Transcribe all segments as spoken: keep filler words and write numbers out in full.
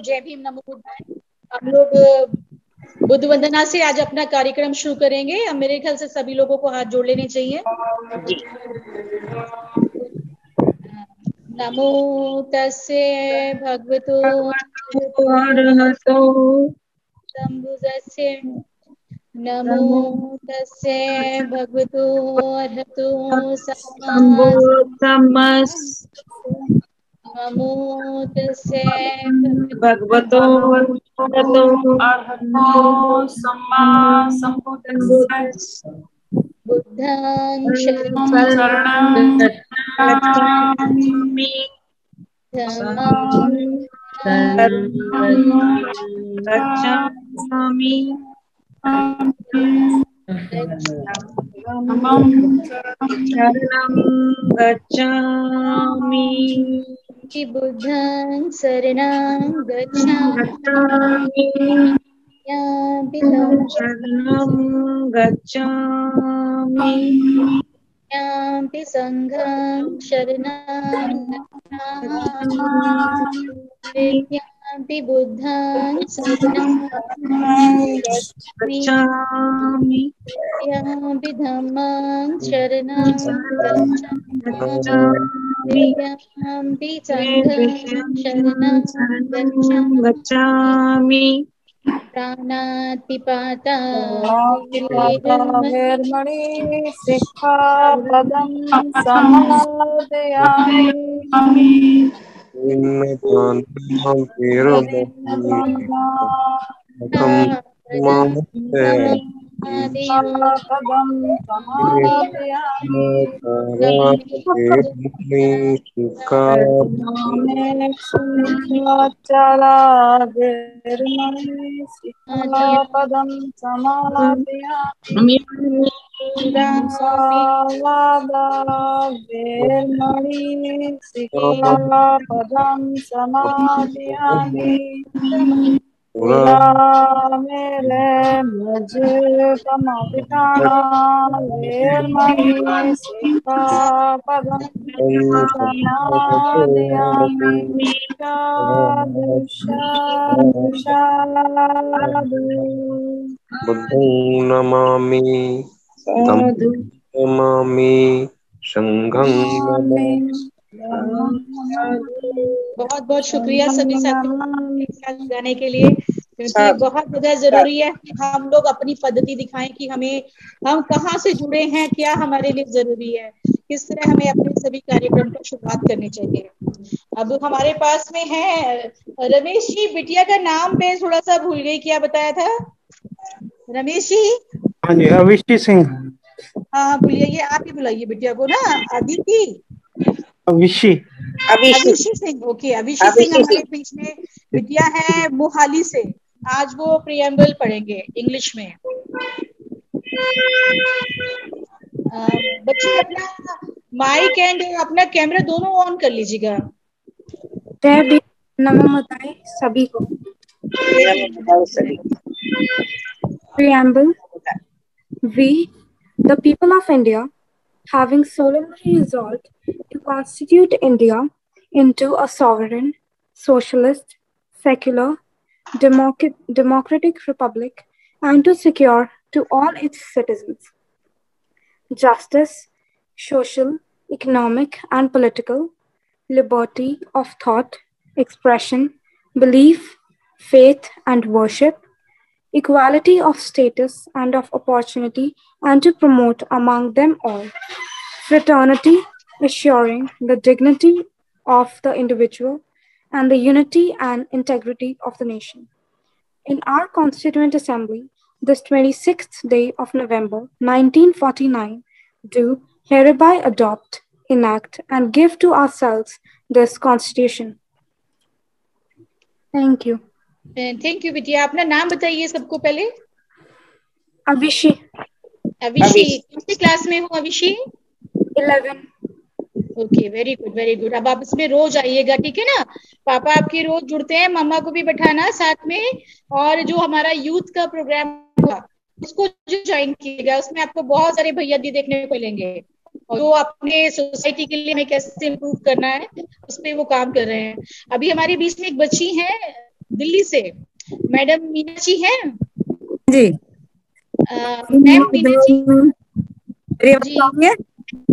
जय भीम नमो बुद्धाय। हम लोग बुद्ध वंदना से आज अपना कार्यक्रम शुरू करेंगे। अब मेरे ख्याल से सभी लोगों को हाथ जोड़ लेने चाहिए। नमो तस्से भगवतो अरहतो सम्बुद्धस्से नमो तस्से भगवतो अरहतो सम्मा सम्बुद्धस्से नमो तस्से भगवतो अरहतो सम्मा सम्बुद्धस्से बुद्धं शरणं शरणं गच्छामि धम्मं गच्छामि शरणं गच्छामि बुद्धं शरणं गच्छामि शरणं गच्छामि यापि संघं शरणं गच्छामि बुद्धं शरणं गच्छामि यापि धम्मं शरणं गच्छामि यापि संघं शरणं गच्छामि प्राणातिपाता वेर्मणि सिक्खापदं समादयामि सिक्खापदं समादयामि चला वेर्मणि सिक्खापदं समादयामि मुसावादा वेर्मणि सिक्खापदं समादयामि मेरे मुझे कमविताना वेर्मणि सिक्खापदं समादयामि साधु साधु साधु बुद्धं नमामि साधु नमामि संघं नमामि। बहुत बहुत शुक्रिया सभी साथियों एक साथ गाने के लिए, क्योंकि बहुत ज्यादा जरूरी है कि हम लोग अपनी पद्धति दिखाएं कि हमें हम कहाँ से जुड़े हैं, क्या हमारे लिए जरूरी है, किस तरह हमें अपने सभी कार्यक्रम को शुरुआत करनी चाहिए। अब हमारे पास में है रमेश जी। बिटिया का नाम मैं थोड़ा सा भूल गई, क्या बताया था रमेश जी? हाँ जी, अविष्टी सिंह। हाँ बोलिए, ये आप ही बुलाइए बिटिया को ना। अदिति अविशी अविशी सिंह। ओके, अविशी सिंह हमारे बीच में बिटिया है मोहाली से। आज वो प्रियम्बल पढ़ेंगे इंग्लिश में। बच्चे अपना माइक एंड अपना कैमरा दोनों ऑन कर लीजिएगा। नमो बुद्धाय सभी को। Preamble. We, the people of India, having solemnly resolved to constitute India into a sovereign, socialist, secular, democratic, democratic republic, and to secure to all its citizens justice, social, economic, and political, liberty of thought, expression, belief, faith, and worship, equality of status and of opportunity, and to promote among them all fraternity, assuring the dignity of the individual and the unity and integrity of the nation. In our Constituent Assembly, this twenty-sixth day of November nineteen forty-nine, do hereby adopt, enact, and give to ourselves this Constitution. Thank you. Thank you बिटिया। अपना नाम बताइए सबको पहले। अविशी। अविशी कौन सी class में हो Avishi? Eleven. Okay, very good very good. अब आप इसमें रोज आइएगा, ठीक है ना? पापा आपके रोज जुड़ते हैं, मम्मा को भी बैठाना साथ में। और जो हमारा यूथ का प्रोग्राम हुआ उसको जो ज्वाइन कीजिएगा, उसमें आपको बहुत सारे भैया दी देखने को मिलेंगे और जो अपने सोसाइटी के लिए हमें कैसे इम्प्रूव करना है उस पर वो काम कर रहे हैं। अभी हमारे बीच में एक बच्ची है दिल्ली से। मैडम मीना जी हैं? जी अ, मैम मीना जी मेरी आवाज जी। आ रही है?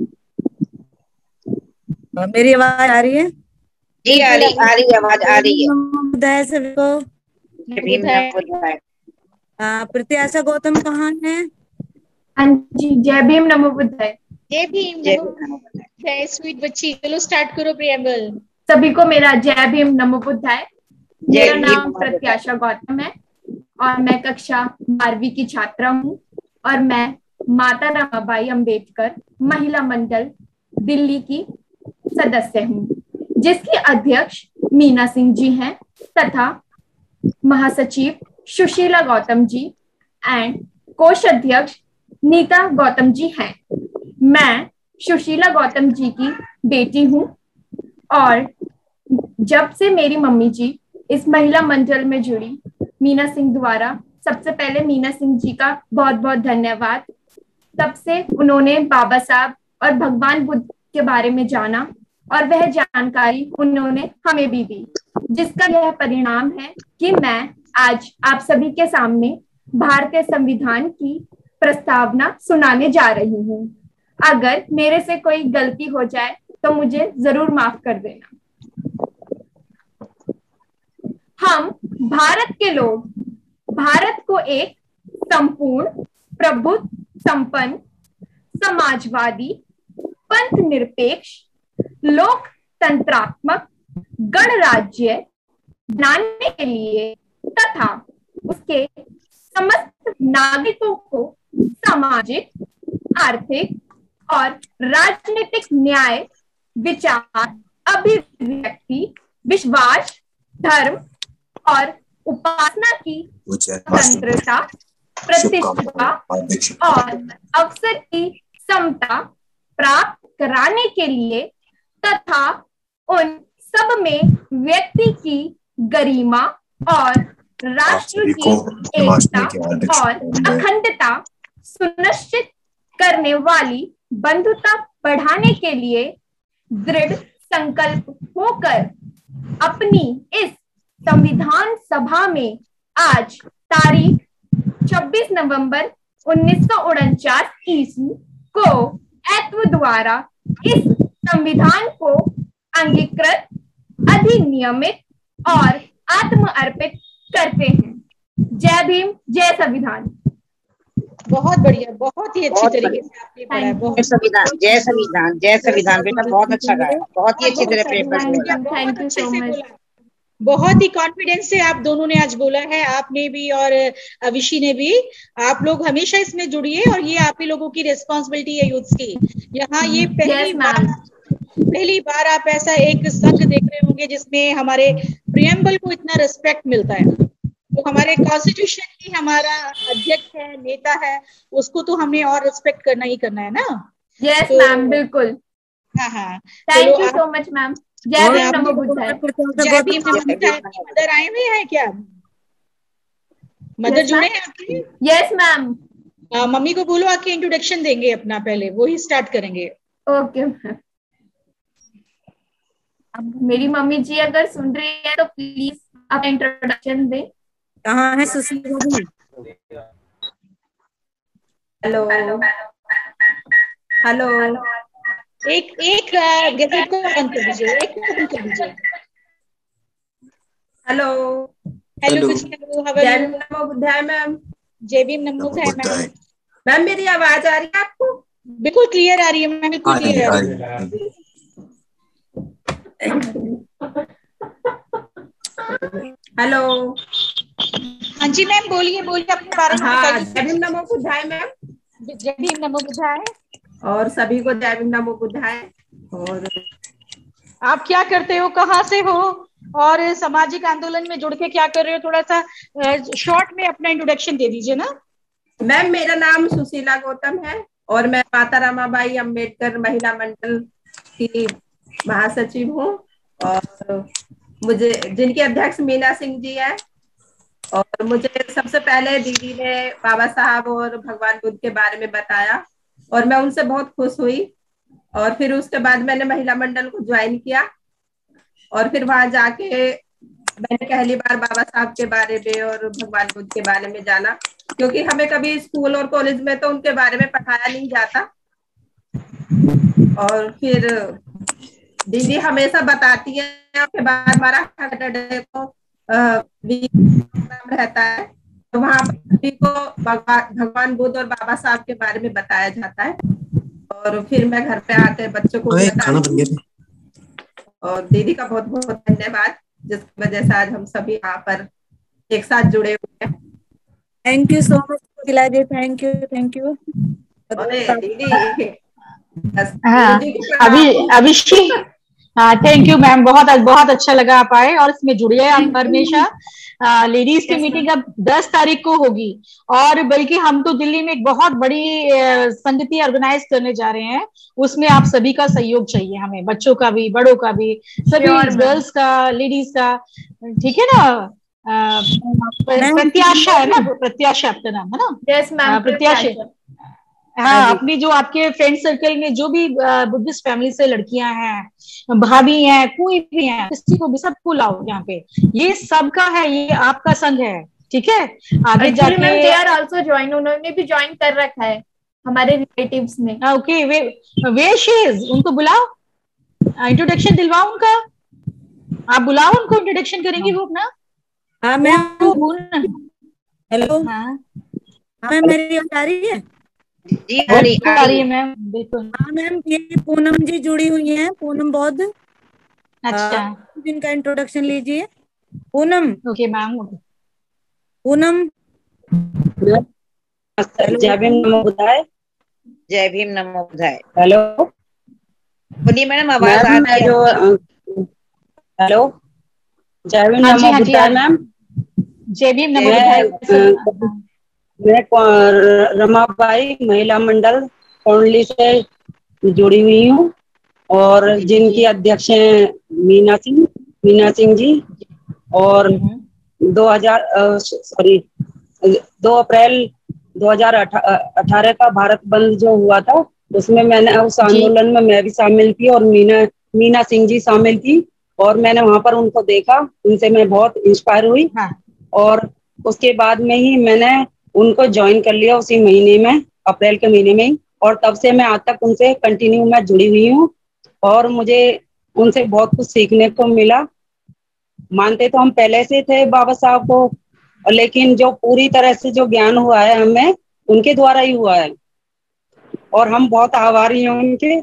अ, मेरी आवाज आ रही है? जी आ रही आ रही आवाज आ रही है। नमो बुद्धाय सभी को। जय भीम नमो बुद्धाय। अ, प्रत्याशा गौतम कहाँ है? हाँ जी, जय भीम नमो बुद्धाय। जय भीम जय नमो भीम नमो बुद्धाय। बुद्धाय। स्वीट बच्ची, चलो स्टार्ट करो प्रियम्बल। सभी को मेरा जय भीम नमो बुद्धाय। जय मेरा भीम नाम नमो बुद्धाय। प्रत्याशा गौतम है और मैं कक्षा बारहवीं की छात्रा हूँ और मैं माता रमाबाई अंबेडकर महिला मंडल दिल्ली की सदस्य हूँ, जिसकी अध्यक्ष मीना सिंह जी हैं तथा महासचिव सुशीला गौतम जी एंड कोषाध्यक्ष नीता गौतम जी हैं। मैं सुशीला गौतम जी की बेटी हूँ और जब से मेरी मम्मी जी इस महिला मंडल में जुड़ी मीना सिंह द्वारा, सबसे पहले मीना सिंह जी का बहुत बहुत धन्यवाद। तब से उन्होंने बाबा साहब और भगवान बुद्ध के बारे में जाना और वह जानकारी उन्होंने हमें भी दी, जिसका यह परिणाम है कि मैं आज आप सभी के सामने भारतीय संविधान की प्रस्तावना सुनाने जा रही हूँ। अगर मेरे से कोई गलती हो जाए तो मुझे जरूर माफ कर देना। हम भारत के लोग भारत को एक संपूर्ण प्रभुत्व संपन्न समाजवादी पंथ निरपेक्ष लोकतंत्रात्मक गणराज्य बनाने के लिए तथा उसके समस्त नागरिकों को सामाजिक, आर्थिक और राजनीतिक न्याय, विचार, अभिव्यक्ति, विश्वास, धर्म और उपासना की स्वतंत्रता, प्रतिष्ठा और अवसर की समता प्राप्त कराने के लिए तथा उन सब में व्यक्ति की गरिमा और राष्ट्र की एकता और अखंडता सुनिश्चित करने वाली बंधुता बढ़ाने के लिए दृढ़ संकल्प होकर अपनी इस संविधान सभा में आज तारीख छब्बीस नवंबर उन्नीस सौ उनचास ईस्वी को एत्व द्वारा इस संविधान को अंगीकृत, अधिनियमित और आत्मअर्पित करते हैं। जय भीम, जय संविधान। बहुत बढ़िया, बहुत ही अच्छी तरीके से आपने पढ़ा है। जय संविधान, जय संविधान, जय संविधान। बेटा बहुत अच्छा गाया, बहुत ही अच्छी तरह पेपर बोला। Thank you so much. बहुत ही कॉन्फिडेंस से आप दोनों ने आज बोला है, आपने भी और अविशी ने भी। आप लोग हमेशा इसमें जुड़िए और ये आप ही लोगों की रिस्पॉन्सिबिलिटी है यूथ की। यहाँ ये पहली बार पहली बार आप ऐसा एक संघ देख रहे होंगे जिसमें हमारे प्रियम्बल को इतना रिस्पेक्ट मिलता है। तो हमारे कॉन्स्टिट्यूशन की हमारा अध्यक्ष है, नेता है, उसको तो हमें और रिस्पेक्ट करना ही करना है ना। यस मैम, बिल्कुल। हाँ हाँ, thank you so much ma'am. जय भीम नमो बुद्धाय। जय भीम नमो बुद्धाय। मदर आए हुए हैं क्या? मदर जुड़े हैं आपके? Yes ma'am. मम्मी को बोलो आके इंट्रोडक्शन देंगे अपना, पहले वो ही स्टार्ट करेंगे। Okay ma'am. अब मेरी मम्मी जी अगर सुन रही है तो प्लीज आप इंट्रोडक्शन दें। कहाँ है सुशीला जी? Hello hello. एक एक गजट को बंद कर दीजिए, एक को बंद कर दीजिए। हेलो हेलो, जय भीम नमो बुद्धाय मैम। जय भीम नमो बुद्धाय मैम। मैम मेरी आवाज आ रही है आपको? बिल्कुल क्लियर आ रही है मैम, बिल्कुल क्लियर आ रही है। हेलो। हाँ जी मैम, बोलिए बोलिए अपने बारे में हाँ, बताइए। जय भीम नमो बुद्धाय मैम। जय भीम नमो बुद्धाय। और सभी को जय भीम नमो बुद्धाय। और आप क्या करते हो, कहाँ से हो और सामाजिक आंदोलन में जुड़ के क्या कर रहे हो? थोड़ा सा शॉर्ट में अपना इंट्रोडक्शन दे दीजिए ना। मैम मेरा नाम सुशीला गौतम है और मैं माता रमाबाई अंबेडकर महिला मंडल की महासचिव हूँ और मुझे जिनके अध्यक्ष मीना सिंह जी है। और मुझे सबसे पहले दीदी ने बाबा साहब और भगवान बुद्ध के बारे में बताया और मैं उनसे बहुत खुश हुई और फिर उसके बाद मैंने महिला मंडल को ज्वाइन किया और फिर वहां जाके मैंने पहली बार बाबा साहब के बारे में और भगवान बुद्ध के बारे में जाना, क्योंकि हमें कभी स्कूल और कॉलेज में तो उनके बारे में पढ़ाया नहीं जाता। और फिर दीदी हमेशा बताती है, उसके बाद हमारा सैटरडे को प्रोग्राम रहता है, तो वहाँ सभी को भगवान भगवान बुद्ध और बाबा साहब के बारे में बताया जाता है। और फिर मैं घर पे आकर बच्चों को बताती हूँ। और दीदी का बहुत बहुत धन्यवाद, जिसकी वजह से आज हम सभी यहाँ पर एक साथ जुड़े हुए हैं। Thank you so much Kokila ji, thank you thank you. दीदी हाँ अभी अभिषी हाँ थैंक यू मैम, बहुत बहुत अच्छा लगा आप आए और इसमें जुड़िए आप हमेशा। लेडीज की मीटिंग अब दस तारीख को होगी, और बल्कि हम तो दिल्ली में एक बहुत बड़ी संगति ऑर्गेनाइज करने जा रहे हैं, उसमें आप सभी का सहयोग चाहिए हमें, बच्चों का भी, बड़ों का भी, सभी गर्ल्स का, लेडीज का, ठीक है ना। प्रत्याशा है ना, प्रत्याशा आपका नाम है ना? यस मैम, प्रत्याशा। हाँ, अपनी जो आपके फ्रेंड सर्कल में जो भी बुद्धिस्ट फैमिली से लड़कियां हैं, भाभी हैं, कोई भी हैं, किसी को भी, सबको लाओ यहाँ पे। ये सबका है, ये आपका संघ है, ठीक है। आगे जाके दे आर आल्सो ज्वाइन, उन्होंने भी ज्वाइन कर रखा है हमारे रिलेटिव्स में। ओके, वे वे शीज, उनको बुलाओ, इंट्रोडक्शन दिलवाओ उनका, आप बुलाओ उनको, इंट्रोडक्शन करेंगी वो अपना। हाँ मैम, हेलो। हाँ मैम, मेरी आवाज आ रही है? जी आ रही आ रही है मैम, बिल्कुल। हाँ मैम, ये पूनम जी जुड़ी हुई हैं, पूनम बौद्ध। अच्छा, जिनका इंट्रोडक्शन लीजिए। पूनम। Okay ma'am. पूनम। जय भीम नमो बुद्धाय। जय भीम नमो बुद्धाय। हेलो, बोलिए मैडम, आवाज आ रही है जो। हेलो, जय भीम नमो बुद्धाय मैम। जय भीम नमो बुद्धाय। मैं रमाबाई महिला मंडल कोंडली से जुड़ी हुई हूँ, और जिनकी अध्यक्ष हैं मीना सिंह मीना सिंह जी। और दो हजार सॉरी दो अप्रैल दो हजार अठारह का भारत बंद जो हुआ था, उसमें मैंने उस आंदोलन में मैं भी शामिल थी, और मीना मीना सिंह जी शामिल थी, और मैंने वहां पर उनको देखा, उनसे मैं बहुत इंस्पायर हुई। हाँ। और उसके बाद में ही मैंने उनको ज्वाइन कर लिया, उसी महीने में, अप्रैल के महीने में ही। और तब से मैं आज तक उनसे कंटिन्यू मैं जुड़ी हुई हूँ, और मुझे उनसे बहुत कुछ सीखने को मिला। मानते तो हम पहले से थे बाबा साहब को, लेकिन जो पूरी तरह से जो ज्ञान हुआ है हमें उनके द्वारा ही हुआ है, और हम बहुत आभारी हैं उनके।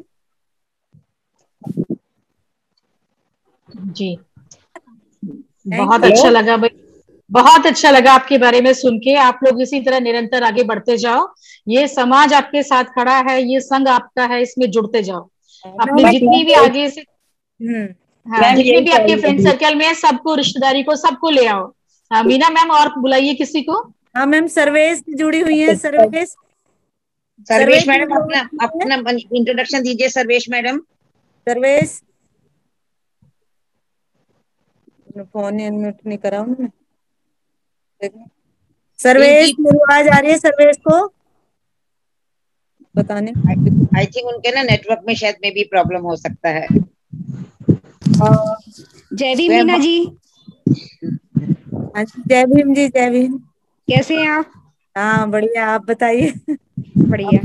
जी, बहुत अच्छा लगा भाई, बहुत अच्छा लगा आपके बारे में सुन के। आप लोग इसी तरह निरंतर आगे बढ़ते जाओ, ये समाज आपके साथ खड़ा है, ये संघ आपका है, इसमें जुड़ते जाओ। अपने जितनी भी आगे से हाँ, जितने भी आपके फ्रेंड सर्कल में सबको, रिश्तेदारी को, सबको ले आओ। हाँ, मीना मैम, और बुलाइए किसी को। हाँ मैम, सर्वेश जुड़ी हुई है। सर्वेश सर्वेश मैडम, अपना अपना इंट्रोडक्शन दीजिए। Sarvesh madam. Sarvesh, phone unmute नहीं करा उन्होंने। सर्वेश, मेरी आवाज आ रही है सर्वेश को? बताने आई थिंक उनके ना नेटवर्क में शायद में भी प्रॉब्लम हो सकता है। जय भीम मीना जी। जय भीम जी, जय भीम। कैसे हैं आप? हाँ बढ़िया, आप बताइए। बढ़िया।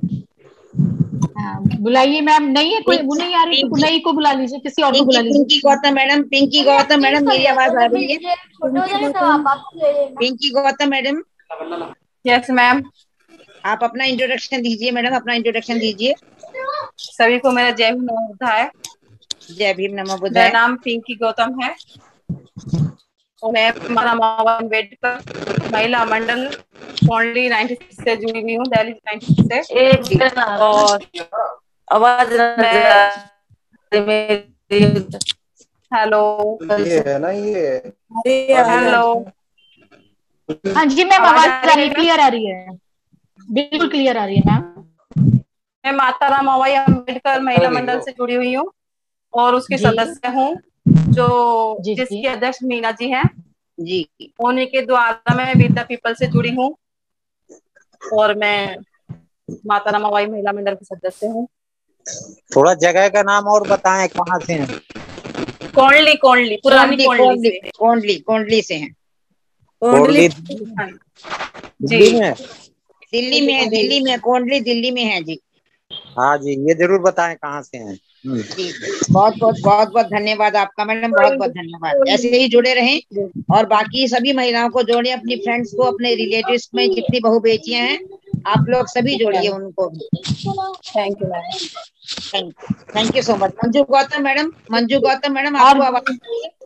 बुलाइए मैम। नहीं है कोई, वो नहीं आ रही तो नई को बुला लीजिए, किसी और को बुला लीजिए। पिंकी गौतम मैडम, पिंकी गौतम मैडम, मेरी आवाज आ रही है? Pinki Gautam madam. Yes ma'am. आप अपना इंट्रोडक्शन दीजिए मैडम, अपना इंट्रोडक्शन दीजिए। सभी को मेरा जय भीम नमो बुद्धाय। जय भीम नमो बुद्धाय। मेरा नाम पिंकी गौतम है, और मैं रमाबाई अम्बेडकर महिला मंडल कोंडली छियानवे से जुड़ी हुई हूँ, दिल्ली छियानवे से। और आवाज हेलो ये है ना, ये हेलो। हाँ जी मैम, आवाज आ रही है, क्लियर आ रही है, बिल्कुल क्लियर आ रही है मैम। मैं माता रमाबाई अम्बेडकर महिला मंडल से जुड़ी हुई हूँ, और उसकी सदस्य हूँ, जो जिसकी अध्यक्ष मीना जी हैं जी। उन्हीं के द्वारा मैं विद्या पीपल से जुड़ी हूँ, और मैं माता रमाबाई महिला मंडल की सदस्य हूँ। थोड़ा जगह का नाम और बताएं, कहाँ से हैं? कोंडली कोंडली पुरानी कोंडली कोंडली कोंडली कोंडली कोंडली से हैं। कोंडली दिल्ली में दिल्ली में है, दिल्ली में कोंडली दिल्ली में है जी। हाँ जी, ये जरूर बताएं कहाँ से हैं। जी बहुत बहुत बहुत बहुत धन्यवाद आपका मैडम, बहुत बहुत धन्यवाद। ऐसे ही जुड़े रहें और बाकी सभी महिलाओं को जोड़िए, अपनी फ्रेंड्स को, अपने रिलेटिव्स में जितनी बहू बेटियां हैं आप लोग सभी जोड़िए उनको भी। Thank you madam, thank you thank you so much. Manju Gautam madam, Manju Gautam madam आपको आवाज,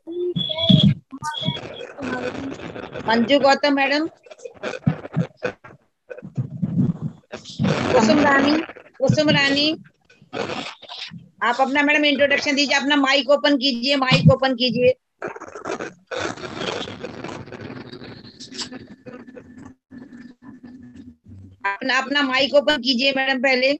मंजू गौतम मैडम, कुसुम रानी, कुसुम रानी आप अपना मैडम इंट्रोडक्शन दीजिए, अपना माइक ओपन कीजिए, माइक ओपन कीजिए। अपना अपना माइक ओपन कीजिए मैडम पहले।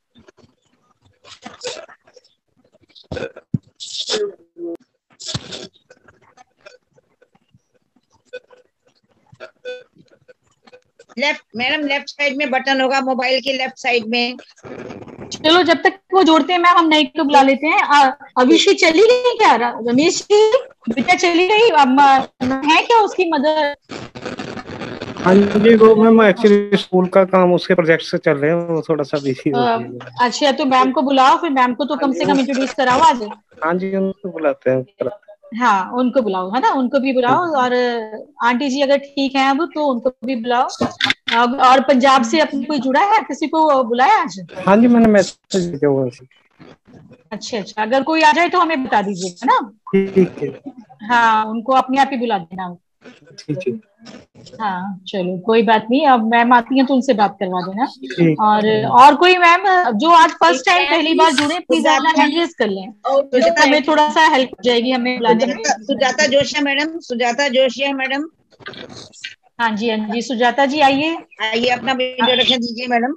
लेफ्ट मैडम, लेफ्ट साइड में बटन होगा मोबाइल के लेफ्ट साइड में। चलो जब तक वो जोड़ते हैं मैम हम नई को बुला लेते हैं। अभिषेक चली गई क्या? रमेश जी बेटा चली गई, अब है क्या उसकी मदर? हाँ जी, वो मैम एक्चुअली स्कूल का काम उसके प्रोजेक्ट से चल रहे हैं, वो थोड़ा सा बिजी हो गई है। अच्छा तो मैम को बुलाओ, फिर मैम को तो कम से कम इंट्रोड्यूस कराओ आज। हाँ जी, उनको बुलाते हैं। हाँ उनको बुलाओ, है ना, उनको भी बुलाओ। और आंटी जी अगर ठीक है अब तो उनको भी बुलाओ। और पंजाब से अपनी कोई जुड़ा है, किसी को बुलाया आज? हाँ जी, मैंने मैसेज दिया हुआ है। अच्छा अच्छा, अगर कोई आ जाए तो हमें बता दीजिएगा ना। ठीक है। हाँ उनको अपने आप ही बुला देना। ठीक है। हाँ चलो कोई बात नहीं, अब मैम आती हैं तो उनसे बात करवा देना। और और कोई मैम जो आज फर्स्ट टाइम पहली बार जुड़े प्लीज अपना हैंड रेज कर लें, तो हमें थोड़ा सा हेल्प हो जाएगी हमें बुलाने में। Sujata Joshi madam, Sujata Joshi madam. हाँ जी हाँ जी, सुजाता जी आइए आइए, अपना इंट्रोडक्शन दीजिए madam.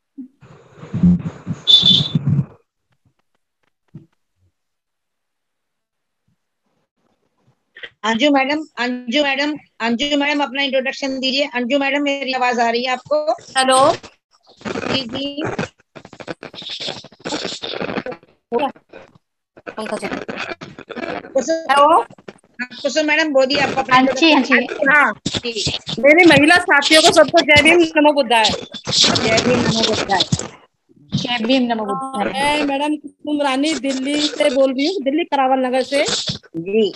Anju madam, Anju madam, Anju madam अपना इंट्रोडक्शन दीजिए। अंजू मैडम मेरी आवाज आ रही है आपको? हेलो जी जी। हेलो कुसुम मैडम बोलिए आपको अपना। हाँ, मेरी महिला साथियों को सबको जय भीम नमो बुद्धाय। जय भीम नमो बुद्धाय। जय भीम नमो बुद्धाय। मैं मैडम कुसुम रानी दिल्ली से बोल रही हूँ, दिल्ली करावल नगर से जी।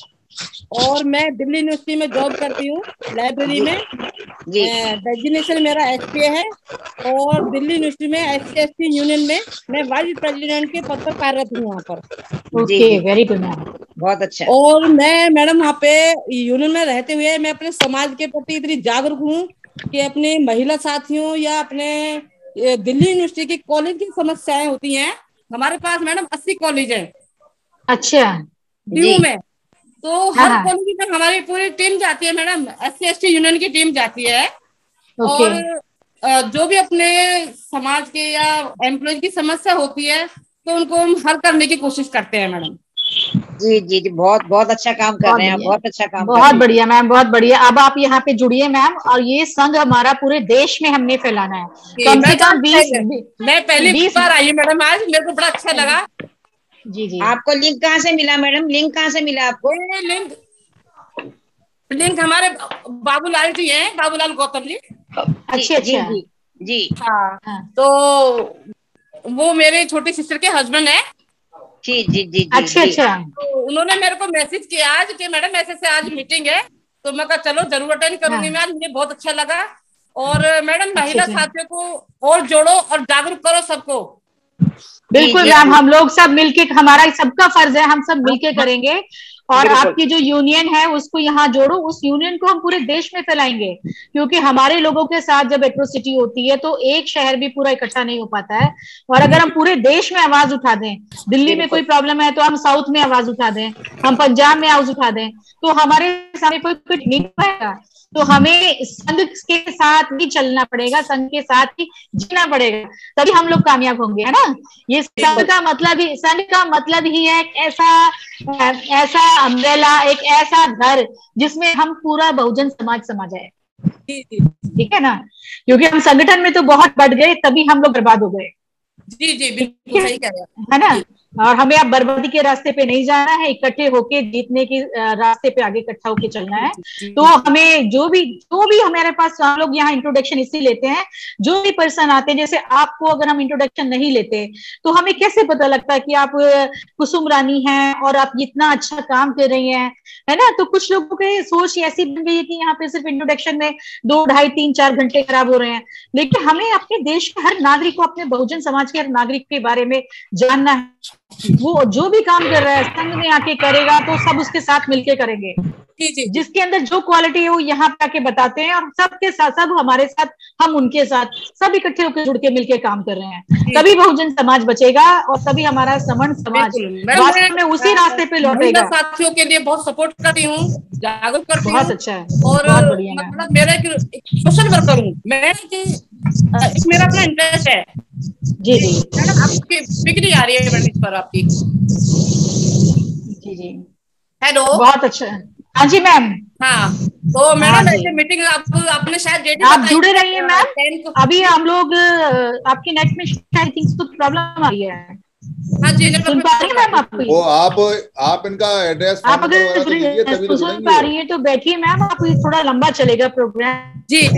और मैं दिल्ली यूनिवर्सिटी में जॉब करती हूँ लाइब्रेरी में। डेजिग्नेशन मेरा एसपीए है और दिल्ली यूनिवर्सिटी में S C S T union में मैं वाइस प्रेसिडेंट के पद पर कार्यरत हूँ वहाँ पर। ओके, वेरी गुड मैम, बहुत अच्छा। और मैं मैडम वहाँ पे यूनियन में रहते हुए मैं अपने समाज के प्रति इतनी जागरूक हूँ कि अपने महिला साथियों या अपने दिल्ली यूनिवर्सिटी के कॉलेज की समस्याएं होती हैं। हमारे पास मैडम अस्सी कॉलेज है। अच्छा, डी में तो हर कॉलेज में हमारी पूरी टीम जाती है madam, S C S T union की टीम जाती है। और जो भी अपने समाज के या एम्प्लॉय की समस्या होती है तो उनको हम हल करने की कोशिश करते हैं मैडम। जी जी जी, बहुत बहुत अच्छा काम कर रहे हैं, बहुत अच्छा काम। बहुत बढ़िया मैम, बहुत बढ़िया। अब आप यहाँ पे जुड़िए मैम, और ये संघ हमारा पूरे देश में हमने फैलाना है। कम से कम बीस मैं पहली बार आई हूँ मैडम, आज मेरे को बड़ा अच्छा लगा। जी जी। आपको लिंक कहाँ से मिला मैडम? लिंक कहाँ से मिला आपको? लिंक लिंक हमारे बाबूलाल जी हैं, बाबूलाल गौतम जी। अच्छी अच्छा जी जी। हाँ, हाँ तो वो मेरे छोटी सिस्टर के हस्बैंड है। जी जी जी। अच्छा अच्छा। तो उन्होंने मेरे को मैसेज किया आज कि मैडम ऐसे से आज मीटिंग है, तो मैं कहा चलो जरूर अटेंड करूंगी मैं आज, मुझे बहुत अच्छा लगा। और मैडम महिला साथियों को और जोड़ो और जागरूक करो सबको। बिल्कुल मैम, हम लोग सब मिलके, हमारा सबका फर्ज है, हम सब मिलके करेंगे। और आपकी जो यूनियन है उसको यहाँ जोड़ो, उस यूनियन को हम पूरे देश में फैलाएंगे, क्योंकि हमारे लोगों के साथ जब एट्रोसिटी होती है तो एक शहर भी पूरा इकट्ठा नहीं हो पाता है। और अगर हम पूरे देश में आवाज उठा दें, दिल्ली में कोई प्रॉब्लम है तो हम साउथ में आवाज उठा दें, हम पंजाब में आवाज उठा दें, तो हमारे सामने कोई कुछ नहीं पाएगा। तो हमें संघ के साथ ही चलना पड़ेगा, संघ के साथ ही जीना पड़ेगा, तभी हम लोग कामयाब होंगे, है ना। ये संघ का मतलब ही संघ का मतलब ही है एक ऐसा ऐसा अम्ब्रेला, एक ऐसा घर जिसमें हम पूरा बहुजन समाज समा जाए, ठीक है ना। क्योंकि हम संगठन में तो बहुत बढ़ गए, तभी हम लोग बर्बाद हो गए। जी जी बिल्कुल सही कह रहे हैं, है ना। और हमें अब बर्बादी के रास्ते पे नहीं जाना है, इकट्ठे होके जीतने के रास्ते पे आगे इकट्ठा होके चलना है। तो हमें जो भी जो भी हमारे पास, हम लोग यहाँ इंट्रोडक्शन इसी लेते हैं, जो भी पर्सन आते हैं, जैसे आपको अगर हम इंट्रोडक्शन नहीं लेते तो हमें कैसे पता लगता कि आप कुसुम रानी हैं और आप इतना अच्छा काम कर रही हैं, है ना। तो कुछ लोगों की सोच ऐसी बन गई है कि यहाँ पे सिर्फ इंट्रोडक्शन में दो ढाई तीन चार घंटे खराब हो रहे हैं, लेकिन हमें अपने देश के हर नागरिक को, अपने बहुजन समाज के हर नागरिक के बारे में जानना है। वो जो भी काम कर रहा है संघ में आके करेगा तो सब उसके साथ मिलके करेंगे। जिसके अंदर जो क्वालिटी है वो यहाँ पे आके बताते हैं, और सबके साथ, सब हमारे साथ, हम उनके साथ, सब इकट्ठे होकर जुड़ के मिलके काम कर रहे हैं। तभी बहुजन समाज बचेगा और तभी हमारा समन समाज वास्तव में उसी रास्ते पे लौटेगा। साथियों के लिए बहुत सपोर्ट करती हूँ, जागरूक करती हूँ। बहुत अच्छा है, और बहुत बढ़िया। मतलब मेरा एक सोशल वर्कर हूँ मैं, कि मेरा अपना इंटरेस्ट है। जी जी मैडम आपकी बिक्री आ रही है मैडम पर आपकी। जी जी हेलो, बहुत अच्छा है। हाँ जी मैम। हाँ तो मैडम ऐसे मीटिंग आप, आपने शायद डेट आप जुड़े रहिए मैम। अभी हम लोग आपकी नेट में शायद कुछ प्रॉब्लम आ रही है। हाँ जी सुन पा रही है मैम आप? वो आप आप इनका एड्रेस आप अगर सुन पा रही है तो बैठिए मैम, आप थोड़ा लंबा चलेगा प्रोग्राम। जी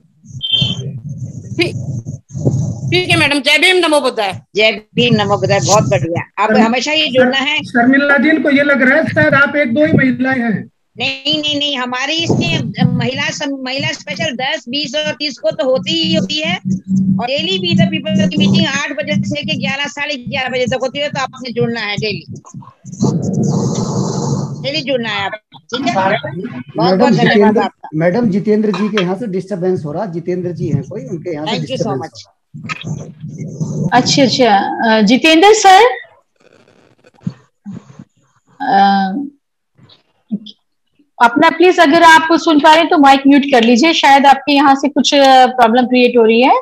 ठीक है मैडम। जय भीम नमो बुद्धाय। जय भीम नमो बुद्धाय। बहुत बढ़िया, आप हमेशा ही जुड़ना है। शर्मिला जी को ये लग रहा है शायद आप एक दो ही महिलाएं हैं। नहीं नहीं नहीं, हमारी इसमें महिला सम, महिला स्पेशल दस बीस और तीस को तो होती ही होती है, और डेली बी द पीपल की मीटिंग आठ बजे से के ग्यारह साढ़े ग्यारह बजे तक होती है। तो आपने जुड़ना है, डेली डेली जुड़ना है आप, ठीक है। बहुत बहुत धन्यवाद आपका। मैडम जितेंद्र जी के यहाँ से डिस्टरबेंस हो रहा, जितेंद्र जी हैं कोई, उनके यहाँ से थैंक यू सो मच। अच्छा अच्छा, जितेंद्र सर, अपना प्लीज अगर आप सुन पा रहे हैं तो माइक म्यूट कर लीजिए, शायद आपके यहाँ से कुछ प्रॉब्लम क्रिएट हो रही है।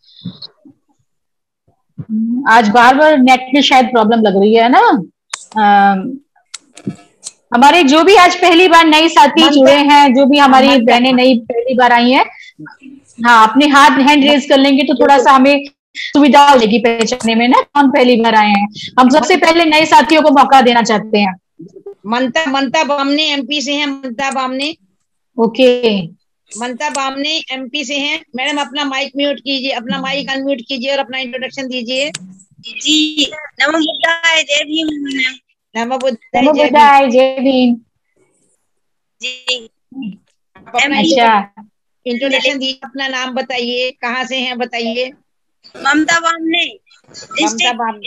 आज बार बार नेट में शायद प्रॉब्लम लग रही है ना। आ, हमारे जो भी आज पहली बार नई साथी जुड़े हैं, जो भी हमारी बहनें नई पहली बार आई हैं, हाँ अपने हाथ हैंड रेज कर लेंगे तो थोड़ा सा हमें सुविधा हो जाएगी पहचानने में ना कौन पहली बार आए हैं। हम सबसे पहले नए साथियों को मौका देना चाहते हैं। ममता ममता बामने एमपी से हैं। ममता बामने, ओके, ममता बामने एमपी से हैं। मैडम अपना माइक म्यूट कीजिए, अपना माइक अनम्यूट कीजिए और अपना इंट्रोडक्शन दीजिए। जी नमो बुद्धाय, जय भीम। नमो बुद्धाय, जय भीम जी। अच्छा, इंट्रोडक्शन दीजिए, अपना नाम बताइए, कहाँ से हैं बताइए। ममता बामने, ममता बामने,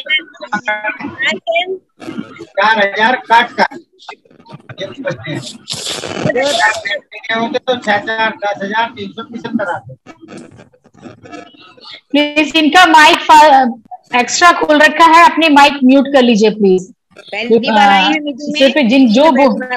चार हजार काट का होते तो छह हजार दस हजार तीन सौ पिछहत्तर आते। प्लीज इनका माइक एक्स्ट्रा खोल रखा है, अपने माइक म्यूट कर लीजिए प्लीज। पहली बार आई है मीटिंग में, सिर्फ जिन जो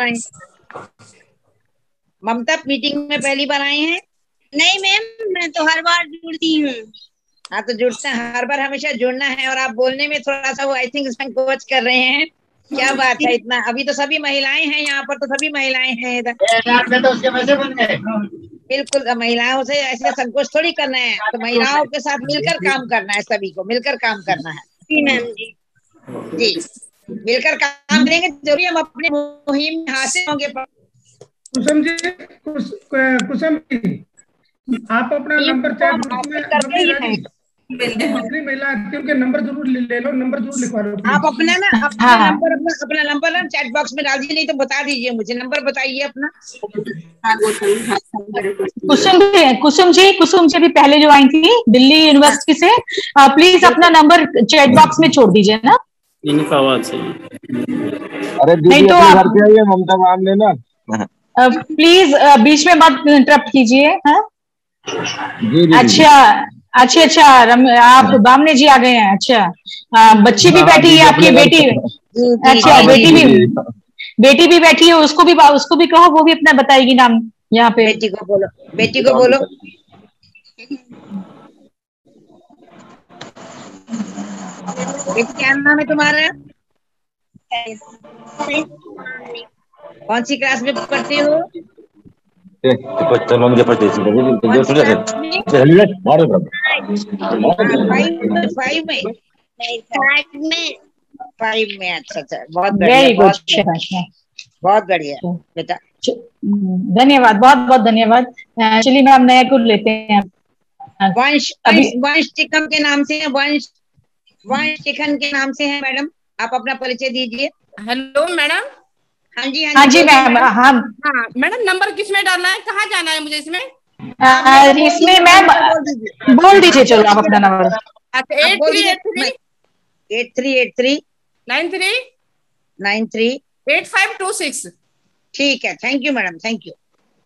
ममता मीटिंग में पहली बार आई हैं? नहीं मैम, मैं तो हर बार जुड़ती हूँ। हाँ तो जुड़ते हैं, हर बार हमेशा जुड़ना है। और आप बोलने में थोड़ा सा वो आई थिंक संकोच कर रहे हैं, क्या बात है इतना। अभी तो सभी महिलाएं हैं यहाँ पर, तो सभी महिलाएं हैं इधर। तो उसके पैसे बन गए। बिल्कुल, महिलाओं से ऐसे संकोच थोड़ी करना है, तो महिलाओं के साथ मिलकर काम करना है, सभी को मिलकर काम करना है। जी मैम जी जी, मिलकर काम करेंगे जरूरी हम अपने मुहिम में हासिल होंगे। कुसुम जी, कुस, कुसुम जी आप अपना नंबर चैट बॉक्स में, अपनी महिला के नंबर जरूर ले लो, नंबर जरूर लिखवा लो। आप अपना ना अपना हाँ। नंबर अपना अपना नंबर ना चैट बॉक्स में डाल दीजिए, नहीं तो बता दीजिए मुझे, नंबर बताइए अपना। कुसुम जी, कुसुम जी कुसुम जी भी पहले जो आई थी दिल्ली यूनिवर्सिटी से, प्लीज अपना नंबर चैट बॉक्स में छोड़ दीजिए ना। इनका आवाज सही। अरे नहीं तो आप ममता मैम ने ना, प्लीज बीच में मत इंटरप्ट कीजिए। अच्छा अच्छा अच्छा, आप बामने जी आ गए हैं। अच्छा, आ, बच्ची भी बैठी है आपकी बेटी। अच्छा, बेटी भी बेटी भी बैठी है, उसको भी उसको भी कहो, वो भी अपना बताएगी नाम यहाँ पे। बेटी को बोलो, बेटी को बोलो। क्या नाम है तुम्हारा? कौन सी क्लास में पढ़ती हो? मुझे पढ़ते फाइव में। फाइव में। अच्छा अच्छा, बहुत बढ़िया, वेरी गुड, बहुत बढ़िया, शाबाश। बहुत बढ़िया बेटा। धन्यवाद, बहुत बहुत धन्यवाद। चलिए मैम नया कुल लेते हैं। वंश अभी वंश वंश टिकम के नाम से है, वंश वंश टिकन के नाम से है मैडम। आप अपना परिचय दीजिए। Hello madam. हाँ जी हाँ जी बोलिए मैम। मैडम। हाँ हाँ मैडम, नंबर किसमें डालना है, कहाँ जाना है मुझे इसमें? आ, इसमें मैम बोल दीजिए, चलो आप अपना नंबर। अच्छा, eight three eight three eight three eight three nine three nine three eight five two six. ठीक है, thank you madam, thank you